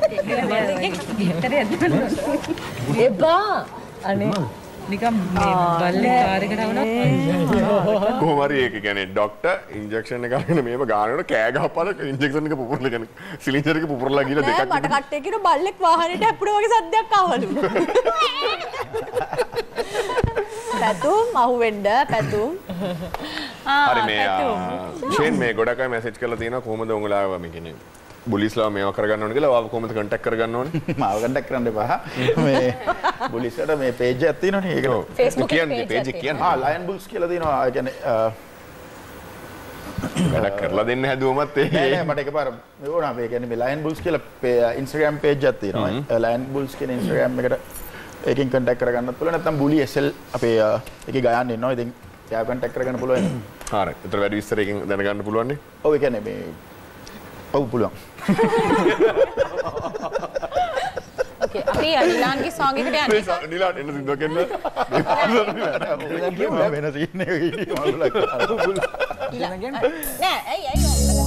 එපා. අනේ නිකම් මේ බල්ලේ කාර් එකට වුණා. කොහොම හරි ඒක කියන්නේ ડોක්ටර් ඉන්ජෙක්ෂන් එක ගන්න මේව ගන්නකොට කෑ ගහපල ඉන්ජෙක්ෂන් එක පුපුරලා කියන්නේ සිලින්ඩර් එක පුපුරලා ගිහලා දෙකක් මට කට්ටේ කියන බල්ලෙක් වාහනේට අප්පුඩ වගේ සද්දයක් ආවලු. පැතුම් අහුවෙන්න පැතුම්. හරි මේ ෂේන් මේ ගොඩක් අය මැසේජ් කරලා තියෙනවා කොහොමද උඹලා මේ කියන්නේ බුලිස්ලා මේව කරගන්න ඕන කියලා. ඔයාව කොහොමද කන්ටැක්ට් කරගන්න ඕනේ? මාව කන්ටැක්ට් කරන්න එපා. මේ බුලිස්ලට මේ පේජ් එකක් තියෙනවනේ. ඒක Facebook කියන්නේ පේජ් එක කියන්නේ. ලයන් බුල්ස් කියලා තියෙනවා. ඒ කියන්නේ වැඩක් කරලා දෙන්න හැදුවමත් නෑ මට එකපාර මේ වුණා. ඒ කියන්නේ මේ ලයන් බුල්ස් කියලා Instagram page එකක් තියෙනවා. ලයන් බුල්ස් කියන Instagram එකට ඒකෙන් කන්ටැක්ට් කරගන්නත් පුළුවන්. නැත්නම් බුලි SL අපේ එකේ ගයන්න ඉන්නවා. ඉතින් එයා කන්ටැක්ට් කරගන්න පුළුවන්. හරි. ඒතර වැඩි විස්තරයකින් දැනගන්න පුළුවන් නේ? ඔව් ඒ කියන්නේ මේ ඔව් පුළුවන්. ඕකේ අපි නිලාන්ගේ සෝංග් එකට යන්නේ. නිලාන් එන්න සින්දුව කියන්න. නිලාන් කියමු වෙන සීන් එක හිටියේ මල්ලක්. නෑ ඇයි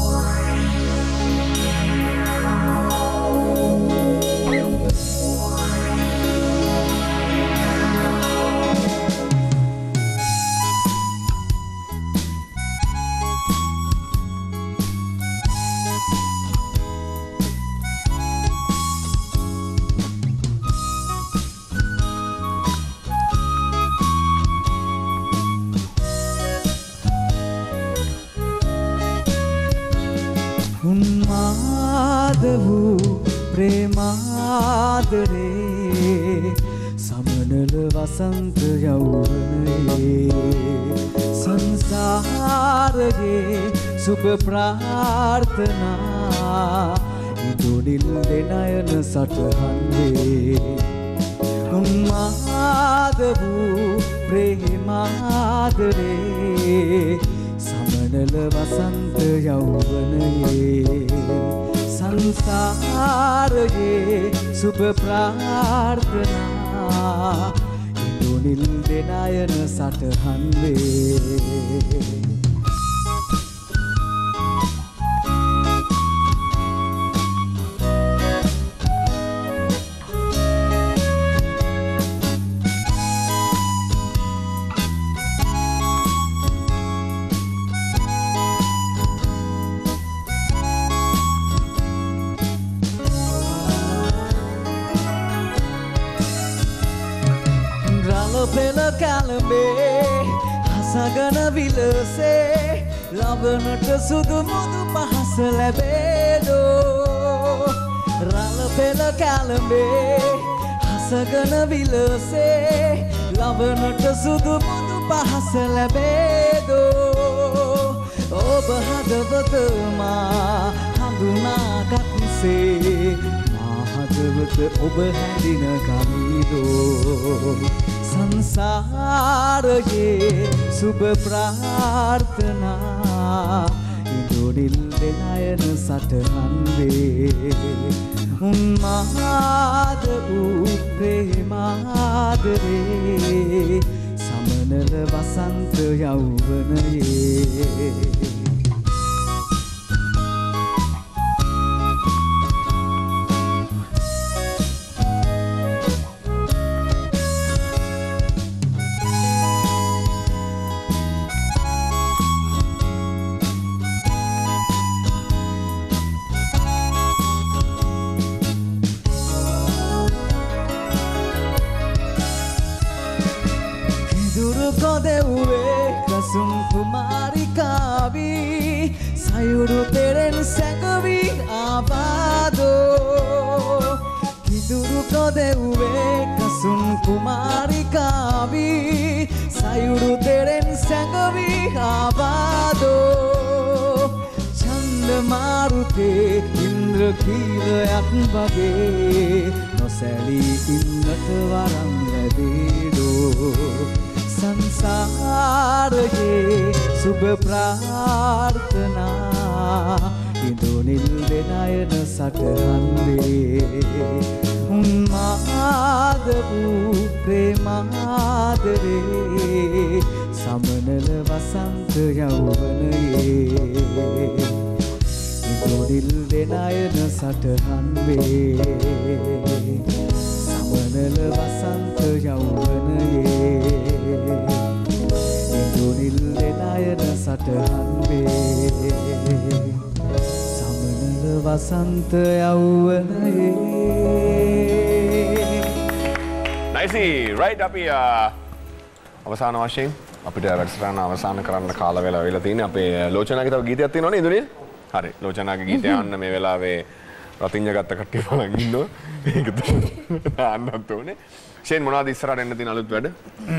උන්මාද වූ ප්‍රේමාදරේ සමනල වසන්ත යෞවනයේ සංසාරයේ සුභ ප්‍රාර්ථනා ඉදුනිල් දෙනයන සටහන් වේ උන්මාද වූ ප්‍රේමාදරේ සමනල වසන්ත යෞවනයේ සංසාරයේ සුභ ප්‍රාර්ථනා ඉදුනිල් දෙනයන සටහන් වේ පෙළ කැලඹේ හසගන විලසේ ලබනට සුදු මුදු පහස ලැබේදෝ රළ පෙළ කැලඹේ හසගන විලසේ ලබනට සුදු මුදු පහස ලැබේදෝ ඔබ හදවතමා හඳුනාගත්සේ මා හදවත ඔබ හැඳින ගමීදෝ සංසාරයේ සුභ ප්‍රාර්ථනා ඉදුනිල් දෙනයන සටහන් වේ උන්මාද වූ ප්‍රේමාදරේ සමනල වසන්ත යෞවනයේ සුම් කුමාරිකාවී සයුරු පෙරෙන් සැඟවී ආබාදෝ කිදුරු කොදෙව්වේ කසුම් කුමාරිකාවී සයුරු පෙරෙන් සැඟවී ආබාදෝ චන්ද මාරුතේ ඉන්ද්‍රකීලයක් වගේ නොසැලී ඉන්නට වරම් ලැබේදෝ සංසාරයේ සුභ ප්‍රාර්ථනා ඉදුනිල් දෙනයන සටහන් වේ උන්මාද වූ ප්‍රේමාදරේ සමනල වසන්ත යෞවනයේ ඉදුනිල් දෙනයන සටහන් වේ සමනල වසන්ත යෞවනයේ ඉදුනිල් දෙනයන සටහන් වේ සමනල වසන්ත යෞවනයේ නයිසි රයිට් අපි අවසාන වශයෙන් අපිට වැඩසටහන අවසන් කරන්න කාල වේලාව වෙලා තියෙන්නේ අපේ ලෝචනාගේ තව ගීතයක් තියෙනවනේ ඉදුනිල් හරි ලෝචනාගේ ගීතය අහන්න මේ වෙලාවේ රතිඤ්ඤ ගත්ත කට්ටිය බලන් ඉන්නවා මේක අන්නත් උනේ ෂේන් මොනවද ඉස්සරහට එන්න තියෙන අලුත් වැඩ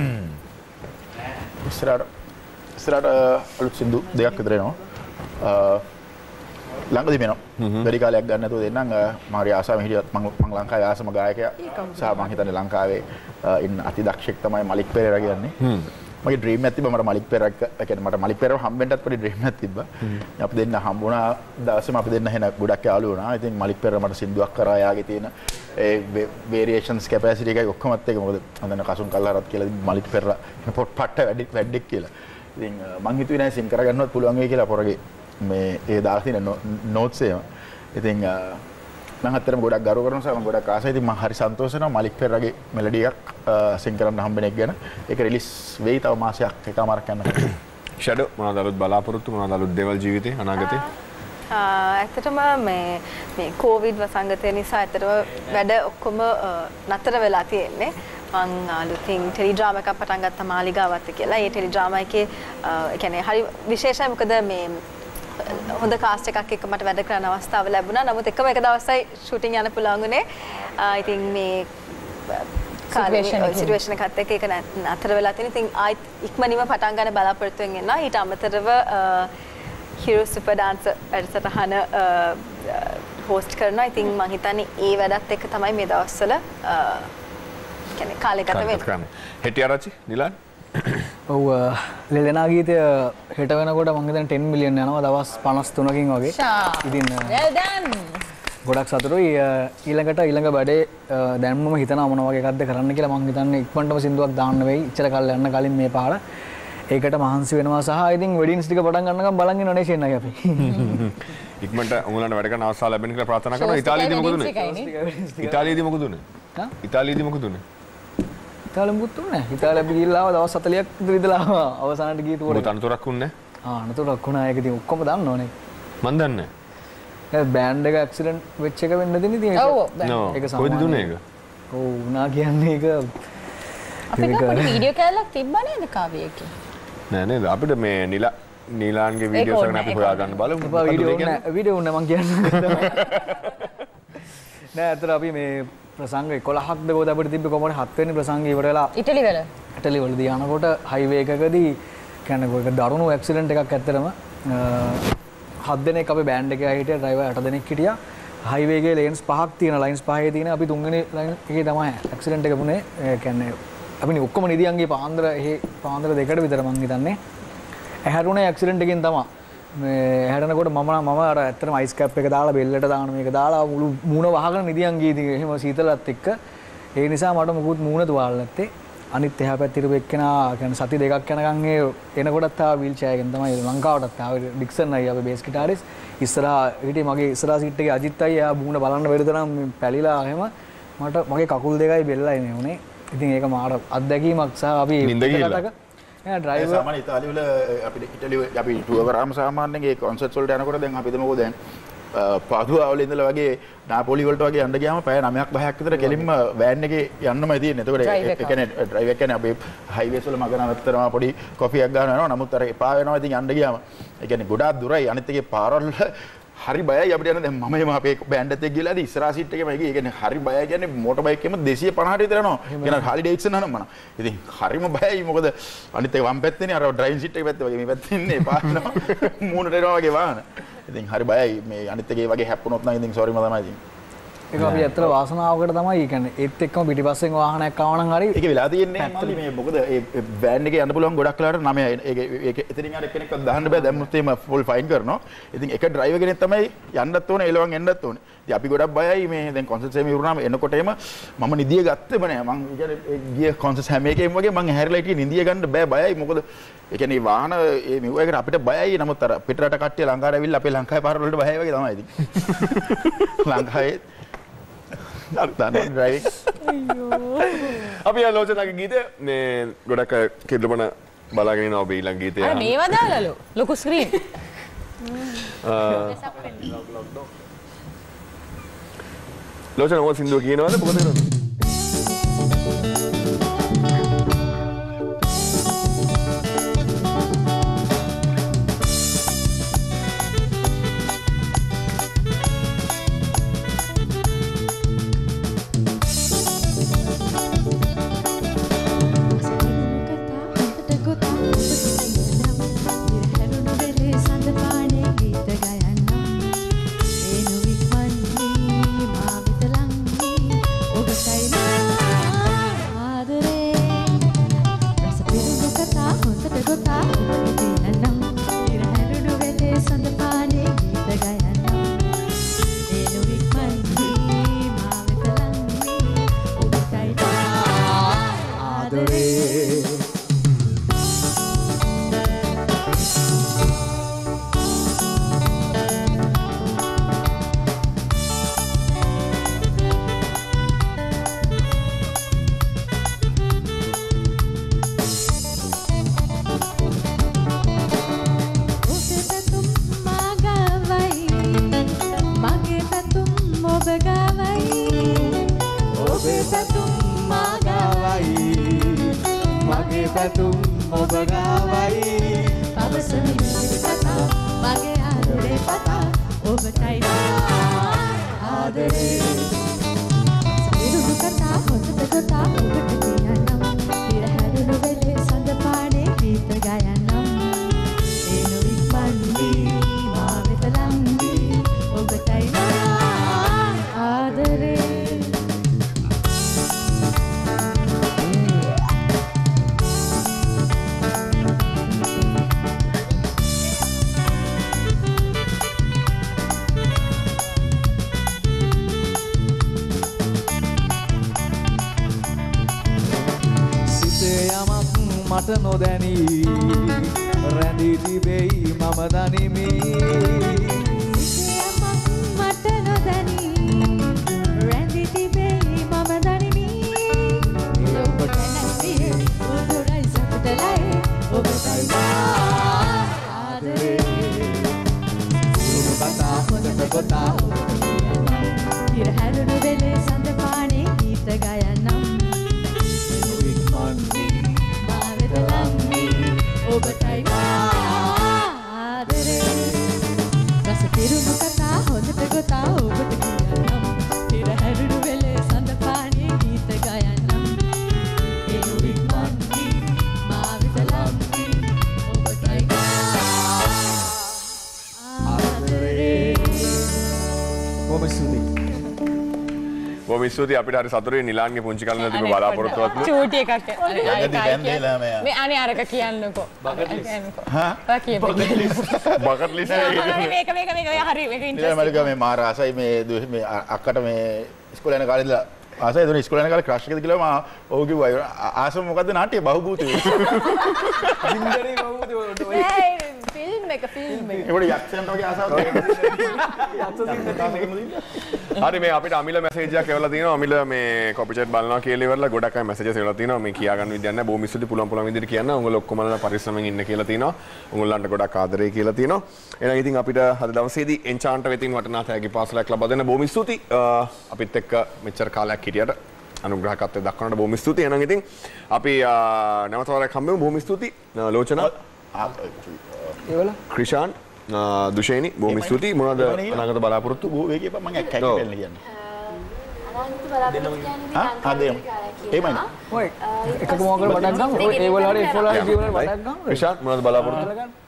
ඉස්සරහට අලුත් සින්දු දෙකක් විතර එනවා ළඟදී වෙනවා වැඩි කාලයක් ගන්න නැතුව දෙන්නම් මම හරි ආසාවෙන් හිටියත් මම ලංකාවේ ආසම ගායකයා සහ මම හිතන්නේ ලංකාවේ ඉන්න අති දක්ෂෙක් තමයි මලික් පෙරේරා කියන්නේ මගේ ඩ්‍රීම් එකක් තිබ්බා මට මලික් පෙරක් කියන්නේ මට මලික් පෙරව හම්බෙන්නත් පොඩි ඩ්‍රීම් එකක් තිබ්බා. අපි දෙන්න හම්බුණා දවසේම අපි දෙන්න එහෙන ගොඩක් යාළු වුණා. ඉතින් මලික් පෙරව මට සින්දුවක් කරා යාගේ තියෙන ඒ variations capacity එකයි ඔක්කොමත් එක මොකද හඳන කසුන් කල්ලාරත් කියලා මලික් පෙරව පොට් පට්ට වැඩික් කියලා. ඉතින් මං හිතුවේ නෑ සින් කරගන්නවත් පුළුවන් වෙයි කියලා පොරගේ මේ ඒ දාලා තියෙන notes ඒවා. ඉතින් මම අත්‍තරම ගොඩක් ගරු කරනවා සම ගොඩක් ආසයි. ඉතින් මම හරි සන්තෝෂ වෙනවා මලික් පෙරගේ මෙලඩි එකක් සින් කරන්න හම්බෙන එක ගැන. ඒක රිලීස් වෙයි තව මාසයක් එකමාරක් යනවා. ෂැඩෝ මොනවද අලුත් බලාපොරොත්තු මොනවද අලුත් දේවල් ජීවිතේ අනාගතේ? ඇත්තටම මේ කොවිඩ් වසංගතය නිසා ඇත්තටම වැඩ ඔක්කොම නතර වෙලා තියෙන්නේ. මං අලුතින් ටෙලිඩ්‍රාමා එකක් පටන් ගත්තා මාලිගාවත් කියලා. ඒ ටෙලිඩ්‍රාමා එකේ ඒ කියන්නේ හරි විශේෂයි මොකද මේ හොඳ කාස්ට් එකක් එක්ක මට වැඩ කරන්න අවස්ථාව ලැබුණා. නමුත් එකම එක දවසයි ෂූටින් යන්න පුළුවන් වුණේ. ඉතින් මේ සිටුේෂන් එකත් එක්ක ඒක නතර වෙලා තියෙන. ඉතින් ආයිත් ඉක්මනින්ම පටන් ගන්න බලාපොරොත්තු වෙන ඉන්නවා. ඊට අමතරව Hero Super Dance වැඩසටහන හෝස්ට් කරනවා. ඉතින් මම හිතන්නේ ඒ වැඩත් එක්ක තමයි මේ දවස්වල කියන්නේ කාලේ ගත වෙන්නේ. හෙටි ආරච්චි නිලාන් ඔව් ලෙලනා ගීතය හෙට වෙනකොට මම හිතන්නේ 10 මිලියන් යනවා දවස් 53කින් වගේ. ඉතින් well done. ගොඩක් සතුටුයි. ඊළඟ බඩේ දැන්මම හිතනවා මොන වගේ එකක්ද කරන්න කියලා. මම හිතන්නේ ඉක්මනටම සින්දුවක් දාන්න වෙයි. ඉච්චර කල් යන්න කලින් මේ පාර. ඒකට මහන්සි වෙනවා සහ ඉතින් වෙඩින්ස් ටික පටන් ගන්නකම් බලන් ඉන්නව නේ ෂෙන් අපි. ඉක්මනට උඹලන්ට වැඩ කරන අවස්ථාව ලැබෙන කියලා ප්‍රාර්ථනා කරනවා. ඉතාලියේදී මොකද උනේ? ඉතාලියේදී මොකද උනේ? ඉතාලියේදී මොකද උනේ? ඉතාලියෙන් මුත් උනේ. ඉතාලිය අපි ගිහිල්ලා දවස් 40ක් විතර ඉඳලා අවසානට ගිය තුවර. මොකද අනතුරක් උන්නේ? අනතුරක් වුණා. ඒක ඉතින් ඔක්කොම දන්නවනේ. මන් දන්නේ. ඒ බෑන්ඩ් එක ඇක්සිඩන්ට් වෙච්ච එක වෙන්න දෙන්නේ ඉතින් ඒක කොහෙද දුන්නේ ඒක? ඔව් උනා කියන්නේ ඒක අපිට පොඩි වීඩියෝ කැලක් තිබ්බා නේද කාවියකේ? නෑ නේද අපිට මේ නීලාන්ගේ වීඩියෝස් එකක් අපි හොයාගන්න බලමු. වීඩියෝ උන්නේ මං කියන්නේ. නෑ අතට අපි මේ ප්‍රසංග 11ක්ද ගොඩ අපිට තිබ්බ කොහොමද 7 වෙනි ප්‍රසංගය ඉවර වෙලා ඉටලි වලදී යනකොට හයිවේ එකකදී කියන්නේ ඒක දරුණු ඇක්සිඩන්ට් එකක් ඇත්තටම 7 දෙනෙක් අපේ බෑන්ඩ් එකේ හිටියා ඩ්‍රයිවර් 8 දෙනෙක් හිටියා හයිවේ එකේ ලේන්ස් 5ක් තියෙන ලයින්ස් 5 තියෙන අපි 3 වෙනි ලයින් එකේ තමයි ඇක්සිඩන්ට් එක වුණේ. ඒ කියන්නේ අපි ඔක්කොම නිදියන්ගේ පාන්දර දෙකට විතර මං හිතන්නේ ඇහැරුණේ ඇක්සිඩන්ට් එකකින් තමයි. මේ හැරෙනකොට මම අර ඇත්තටම අයිස් කැප් එක දාලා බෙල්ලට දාන මේක දාලා මුළු මූණ වහගෙන නිදියන් ගියේ ඉතින් එහෙම සීතලත් එක්ක ඒ නිසා මට මොකුත් මූණ තුවාල නැත්තේ. අනිත් එහා පැත්තේ ඉරපු එක්කෙනා කියන්නේ සති දෙකක් යනකම් ඒ එනකොටත් ආව වීල් චෙයාර් එකෙන් තමයි ලංකාවටත් ආවේ ඩික්සන් අයියා අපේ බේස් ගිටාරිස් ඉස්සරහා හිටියේ මගේ ඉස්සරහා සීට් එකේ අජිත් අයියා මූණ බලන්න බැරි තරම් පැලිලා එහෙම මට මගේ කකුල් දෙකයි බෙල්ලයි මේ උනේ. ඉතින් ඒක මාර අත්දැකීමක් සහ අපි ඩ්‍රයිවර් සාමාන්‍ය ඉතාලිය වල අපිට ඉතාලිය අපි ටුවර් කරාම සාමාන්‍යයෙන් ඒ කොන්සර්ට්ස් වලට යනකොට දැන් අපි හිතමුකෝ දැන් පාදුවා වල ඉඳලා වගේ නාපෝලි වලට වගේ යන්න ගියාම පැය 9ක් 10ක් විතර කෙලින්ම වෑන් එකේ යන්නමයි තියෙන්නේ. එතකොට ඒ කියන්නේ ඩ්‍රයිව් එක කියන්නේ අපි හයිවේස් වල මග නවත්තනවා පොඩි කොෆියක් ගන්න යනවා. නමුත් අර එපා වෙනවා ඉතින් යන්න ගියාම. ඒ කියන්නේ ගොඩාක් දුරයි අනිත් එකේ පාරවල් හරි බයයි අපිට යන දැන් මම එම අපේ බෑන්ඩ් එකත් එක්ක ගිහලා ඉතින් ඉස්සරහා සීට් එකේම ගියේ. ඒ කියන්නේ හරි බයයි කියන්නේ මෝටර් බයික් එකෙම 250ට විතර යනවා. කියන හාලි ඩේවිඩ්සන් අහනම් මම. ඉතින් හරිම බයයි මොකද අනිත් එක වම් පැත්තේනේ අර ඩ්‍රයිවිං සීට් එක පැත්තේ වගේ මේ පැත්තේ ඉන්නේ පානවා. මූණට එනවා වගේ වාහන. ඉතින් හරි බයයි මේ අනිත් එකේ වගේ හැප්පුණොත් නම් ඉතින් සෝරිම තමයි ඉතින්. ඒක අපි ඇත්තට වාසනාවකට තමයි කියන්නේ ඒත් එක්කම පිටිපස්සෙන් වාහනයක් ආව නම් හරි ඒක වෙලා තියෙන්නේ මල්ලි මේ මොකද ඒ වෑන් එකේ යන්න පුළුවන් ගොඩක් වෙලාවට 9 ඒක එතනින් අර එක්කෙනෙක්වත් දාන්න බෑ දැම්මොත් එහෙම ෆුල් ෆයින් කරනවා. ඉතින් එක ඩ්‍රයිවර් කෙනෙක් තමයි යන්නත් ඕනේ එලවන් එන්නත් ඕනේ. ඉතින් අපි ගොඩක් බයයි මේ දැන් කොන්සර්ට් එකේ ඉවරුනාම එනකොට එහෙම මම නිදිය ගත්තේම නෑ. මං කියන්නේ ගිය කොන්සර්ට් හැම එකේම වගේ මං හැරිලා හිටියේ නිදිය ගන්න බෑ බයයි. මොකද ඒ කියන්නේ වාහන මේ මෙව එකට අපිට බයයි. නමුත් අර පිටරට කට්ටිය ලංකාවට ඇවිල්ලා අපේ ලංකාවේ පාරවල් වලට බයයි වගේ තමයි ඉතින්. ලංකාවේ ඩ්‍රයිවිං අපි ආලෝචනාගේ ගීතය මේ ගොඩක් කෙල්ලපන බලාගෙන ඉනවා ඔබ ඊළඟ ගීතය අර මේවා දාලාලු ලොකු ස්ක්‍රීන් ලෝචන මොකද සින්දුව කියනවද මොකද කරන්නේ Kata ඔබේ පැතුම් මා ගාවයි මගේ පැතුම් ඔබ ගාවයි පවසමි කතා මගේ ආදරේ පතා ඔබටයි ආදරේ සිරුරු කතා හොඳට කතා ඔබට කියන්නම් ඉරහැරුණු වෙලේ සඳ පානේ ගීත ගයන්නම් එනු ඉක්මන්දී මා වෙත ලංදී ඔබටයි ආදරේ මට නොදැනී රැඳී තිබෙයි මම දනිමි මට නොදැනී රැඳී තිබෙයි මම දනිමි ඔබට නැතිය උදුරයි සතුටලයි ඔබටයි ආදරේ ඔබ කතා හොඳට කතා ඉරහැරුණු වෙලේ සඳ පානේ ගීත ගයන්නම් ඔබටයි ආදරේ රස පිරුණු කතා හොඳට ගොතා ඔබට කියන්නම් ඉරහැරුණු වෙලේ සඳ පානේ ගීත ගයන්නම් එනු ඉක්මන්දී මා වෙත ලංදී ඔබටයි ආදරේ බොහොම ස්තුතියි අපිට හරි සතුටුයි නිලාන්ගේ පුංචි කලන තිබ්බ බලාපොරොත්තුවත් චූටි එකක් මේ අනේ අරක කියන්නකෝ බකට් ලිස්ට් මේක හරි මේක ඉන්ට්‍රස්ටිං මේ මාර ආසයි මේ අක්කට මේ ඉස්කෝලේ යන කාලේ ඉඳලා ආසයි දුන්නේ ඉස්කෝලේ යන කාලේ ක්‍රෂ් එකද කියලා මම ඔව් කිව්වා ආසම මොකද්ද නාට්‍ය බහුබූතය ජින්දරේ බහුබූතය ෆිල්ම් එක ඒකට යක්ෂයන්ට වගේ ආසාවක් හරි මේ අපිට අමිල මැසේජ් එකක් එවලා තියෙනවා අමිල මේ කොපි චැට් බලනවා කියලා ඉවරලා ගොඩක් අය මැසේජස් එවලා තියෙනවා මේ කියා ගන්න විදියක් නැහැ බොහොම ස්තුතියි පුළුවන් විදිහට කියන්න උගල ඔක්කොමලා පරිස්සමෙන් ඉන්න කියලා තියෙනවා උගලන්ට ගොඩක් ආදරේ කියලා තියෙනවා එහෙනම් ඉතින් අපිට අද දවසේදී එන්චාන්ට් වෙතින් වටනා තෑගි පාසලක් ලබා දෙන්න බොහොම ස්තුතියි අපිත් එක්ක මෙච්චර කාලයක් හිටියට අනුග්‍රහකත්වයෙන් දක්වන්නට බොහොම ස්තුතියි එහෙනම් ඉතින් අපි නැවත වරක් හම්බෙමු බොහොම ස්තුතියි ලෝචනා ක්‍රිෂාන් දුෂේනි බොහොම ස්තුතියි මොනවද අනාගත බලාපොරොත්තු බොහෝ වේගය මම කැකි පෙන්න කියන්නේ අනාගත බලාපොරොත්තු කියන්නේ එහෙමයි ඔය එකක මොකද වඩක් ගන්න ඔය ඒ වල හරි ඒ වල හරි ජීවන වඩක් ගන්න ක්‍රිෂාන් මොනවද බලාපොරොත්තු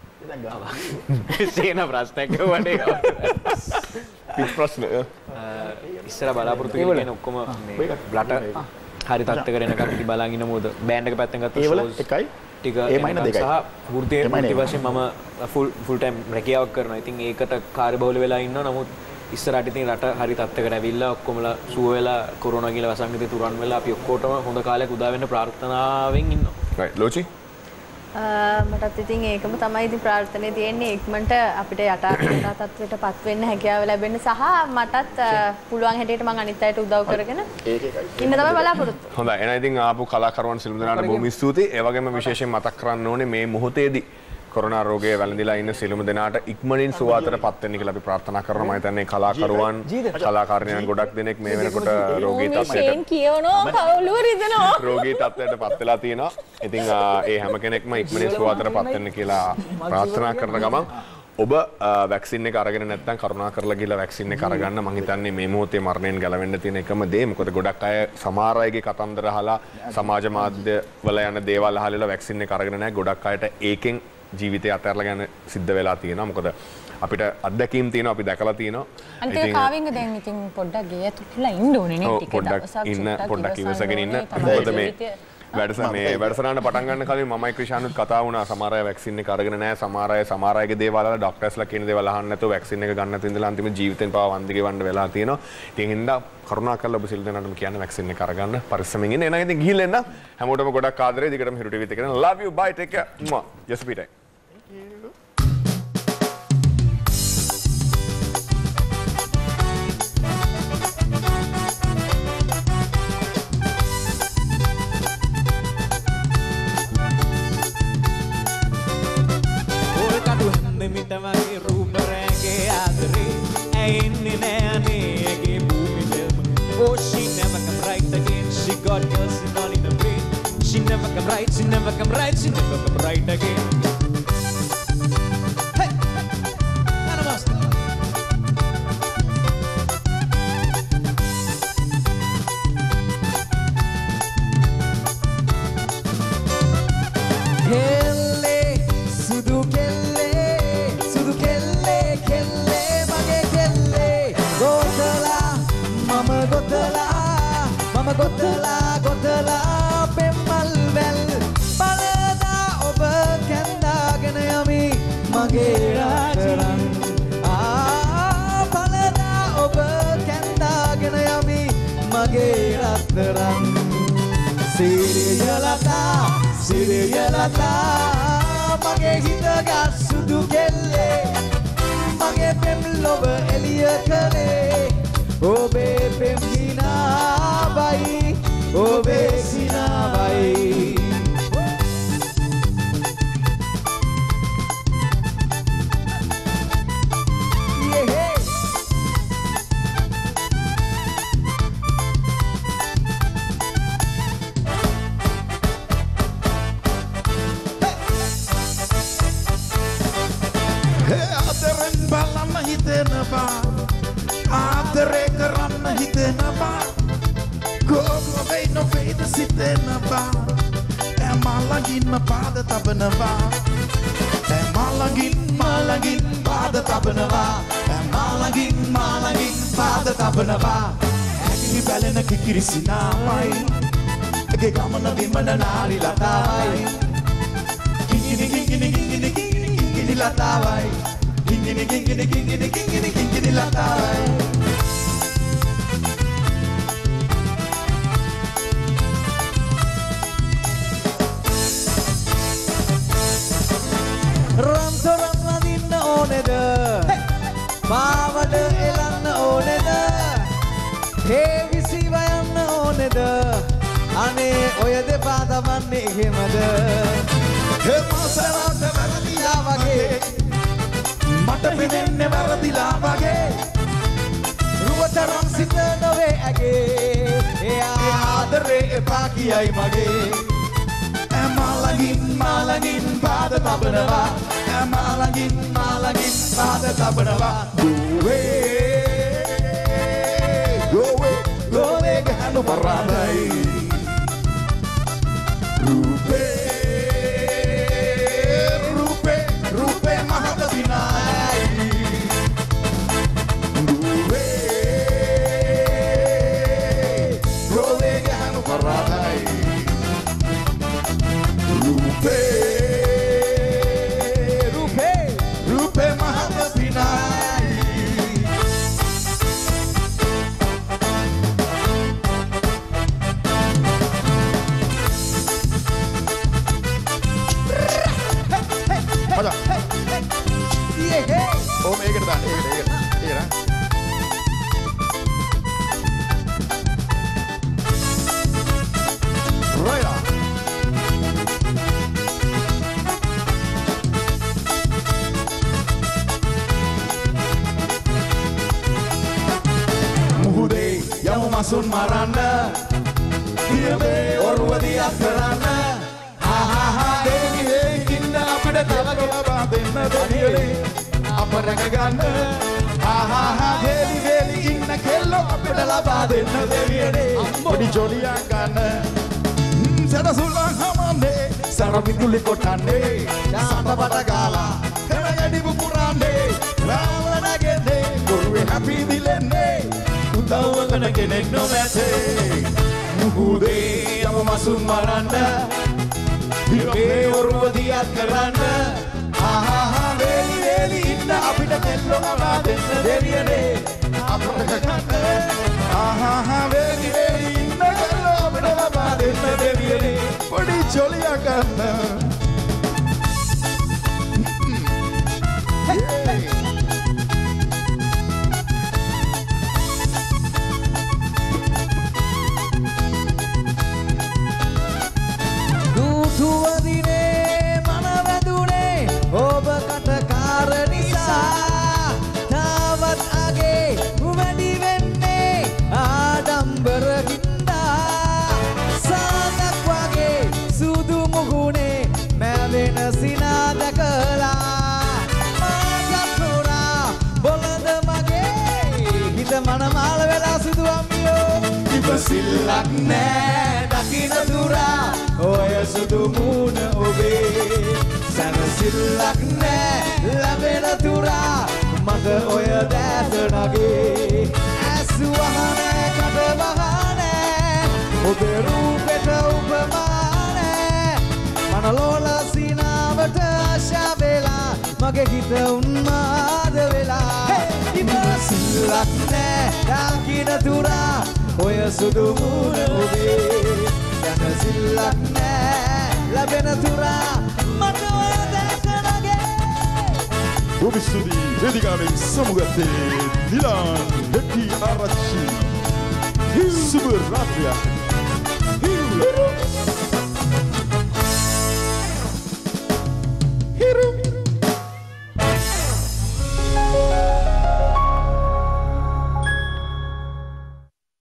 සේන ප්‍රශ්නයක් වඩේ පිට ප්‍රශ්න ඉස්සර බලාපොරොත්තු කියන්නේ ඔක්කොම මේ බ්ලට හරි තත්ත්වයකට එනකම් ඉති බලන් ඉන්න මොකද බෑන්ඩ් එක පැත්තෙන් ගත්තා ඒ වල එකයි ටික සහ වෘත්තීය වශයෙන් මම ෆුල් ටයිම් රැකියාවක් කරනවා. ඉතින් ඒකට කාර්යබහුල වෙලා ඉන්නවා. නමුත් ඉස්සරහට ඉතින් රට හරි තත්ත්වයකට ඇවිල්ලා ඔක්කොමලා සුව වෙලා කොරෝනා කියලා වසංගතේ තුරන් වෙලා අපි ඔක්කොටම හොඳ කාලයක් උදා වෙන්න ප්‍රාර්ථනාවෙන් ඉන්නවා. right ලෝචි මටත් ඉතින් ඒකම තමයි ඉතින් ප්‍රාර්ථනාවේ තියෙන්නේ ඉක්මනට අපිට යථා තත්ත්වයට පත් වෙන්න හැකියාව ලැබෙන්න සහ මටත් පුළුවන් හැටියට මම අනිත් අයට උදව් කරගෙන ඉන්න තමයි බලාපොරොත්තු. හොඳයි. එහෙනම් ඉතින් ආපු කලාකරුවන් සිළුම් දෙනාට බොහොම ස්තුතියි. ඒ වගේම විශේෂයෙන් මතක් කරන්න ඕනේ මේ මොහොතේදී කොරෝනා රෝගය වැළඳිලා ඉන්න සිළුම දෙනාට ඉක්මනින් සුවතටපත් වෙන්න කියලා අපි ප්‍රාර්ථනා කරනවා. මම හිතන්නේ කලාකරුවන් කලාකාරිනියන් ගොඩක් දෙනෙක් මේ වෙනකොට රෝගී තත්ත්වයට කියනවා කවුරු රිදෙනවා රෝගී තත්ත්වයටපත් වෙලා තියෙනවා. ඉතින් ඒ හැම කෙනෙක්ම ඉක්මනින් සුවතටපත් වෙන්න කියලා ප්‍රාර්ථනා කරන ගමන් ඔබ වැක්සින් එක අරගෙන නැත්නම් කරුණා කරලා ගිහලා වැක්සින් එක අරගන්න. මම හිතන්නේ මේ මොහොතේ මරණයෙන් ගැලවෙන්න තියෙන එකම දේ. මොකද ගොඩක් අය සමහර අයගේ කතන්දර අහලා සමාජ මාධ්‍ය වල යන දේවල් අහලා වැක්සින් එක අරගෙන නැහැ. ගොඩක් අයට ඒකෙන් ජීවිතය අතහැරලා යන සිද්ධ වෙලා තියෙනවා. මොකද අපිට අත්දැකීම් තියෙනවා අපි දැකලා තියෙනවා. අන්තිම කාවින්ග දැන් ඉතින් පොඩ්ඩක් ගේ තුලා ඉන්න ඕනේ නේ ටික දවසක් ඉන්න පොඩ්ඩක් ඉවසගෙන ඉන්න. මොකද මේ වැඩසටහන පටන් ගන්න කලින් මමයි ක්‍රිෂානුත් කතා වුණා. සමහර අය වැක්සින් එක අරගෙන නැහැ. සමහර අයගේ දේවල් වල ડોක්ටර්ස්ලා කියන දේවල් අහන්න නැතුව වැක්සින් එක ගන්න නැතුව ඉඳලා අන්තිම ජීවිතෙන් පාව වන්දි ගෙවන්න වෙලා තියෙනවා. ඉතින් හින්දා කරුණා කරලා ඔබ සිල් දෙනාටම කියන්න වැක්සින් එක අරගන්න පරිස්සමෙන් ඉන්න. එහෙනම් ඉතින් ගිහිල්ලා එන්න. හැමෝටම ගොඩක් ආදරේ. දිගටම හිරු ටීවීත් එක කරන love you bye take care. යස්පීටයි. මිට වගේ රූප රැගේ ආදරේ ඇයින්නේ නෑනේ ඇගේ භූමිටම Oh she never come right again She never come right, she never come right, she never come right again. Hey, animals. Kelle, sudu kelle, kelle, mage kelle. Gotala, mama gotala, gotala, pemmal vel. Balada oba kendagena yami, mage rataran. Balada oba kendagena yami, mage rataran. Siriyalata, mage hitaga sudu kelle, mage pem loba eliya kale, obe pem sinabai, obe sinabai. Adere karanna hitena ba, gogo vei no veda sitena ba, malangin ma pada tabana ba, malangin pada tabana ba, malangin pada tabana ba. Ekini balena kikiri sinamai, ege gamana dimana nari latai, kingini latai. Gingini latai. Rantoran ladinna oneda, mavada elanna oneda, hevisi vayanna oneda, ane oya depa tamanne ehemada. He masarata varadiya wage, mata pidenne varadiya wage, ruwataram sita nove age, eya adare epa kiyai mage. Malangin pada tabanawa, malangin pada tabanawa. Go away, gano paranay. Rupe, mahata sinay. Go away, gano paranay. Rupe mahata sinay. Pada. Oh, මේකට දාන්න. ඒකට. Right on. Yamu masun marana, diame orwadiya karana. Ha ha ha, devi inna apne tavaga badenna deviyale, aparaga ganna. Ha ha ha, devi inna kello apne labadenna deviyale, odi jodiya ganna. Sada sulang hamane, sarabinduli kotane, sada batagala, kena yadi bukurane, ravana gene, gurwe happy dilene. Tawagana kenek no mete, muhude yamu masun maranda, dibe orwadiya karana. Ha ha ha, veli inna apita kello amadenna deviyane, apata ganna. Ha ha ha, veli inna kello apita amadenna deviyane, odi joliya ganna. Tuwadine manavadune oba katakara nisa tavat age uvadi venne adambara hinda sanak wage සැනසිල්ලක් නෑ දකින තුරා ඔය සුදු මූණ ඔබේ සැනසිල්ලක් නෑ ලැබෙන තුරා මට ඔය දැස නගේ ඇස් වහනේ කට වහනේ ඔබේ රූපෙට උපමානේ මනලෝල සිනාවට ආශා වෙලා මගේ හිත උන්මාද වෙලා ඉවසිල්ලක් නෑ දකින තුරා ඔය සුදු මූණ ඔබේ සැනසිල්ලක් නෑ ලැබෙන තුරා මට ඔය දැස නගේ ඔබ ස්තුතියි වේදිකාවෙන් සමුගත්තේ දිලාන් දෙටි ආරච්චි සුබ රාත්‍රියක්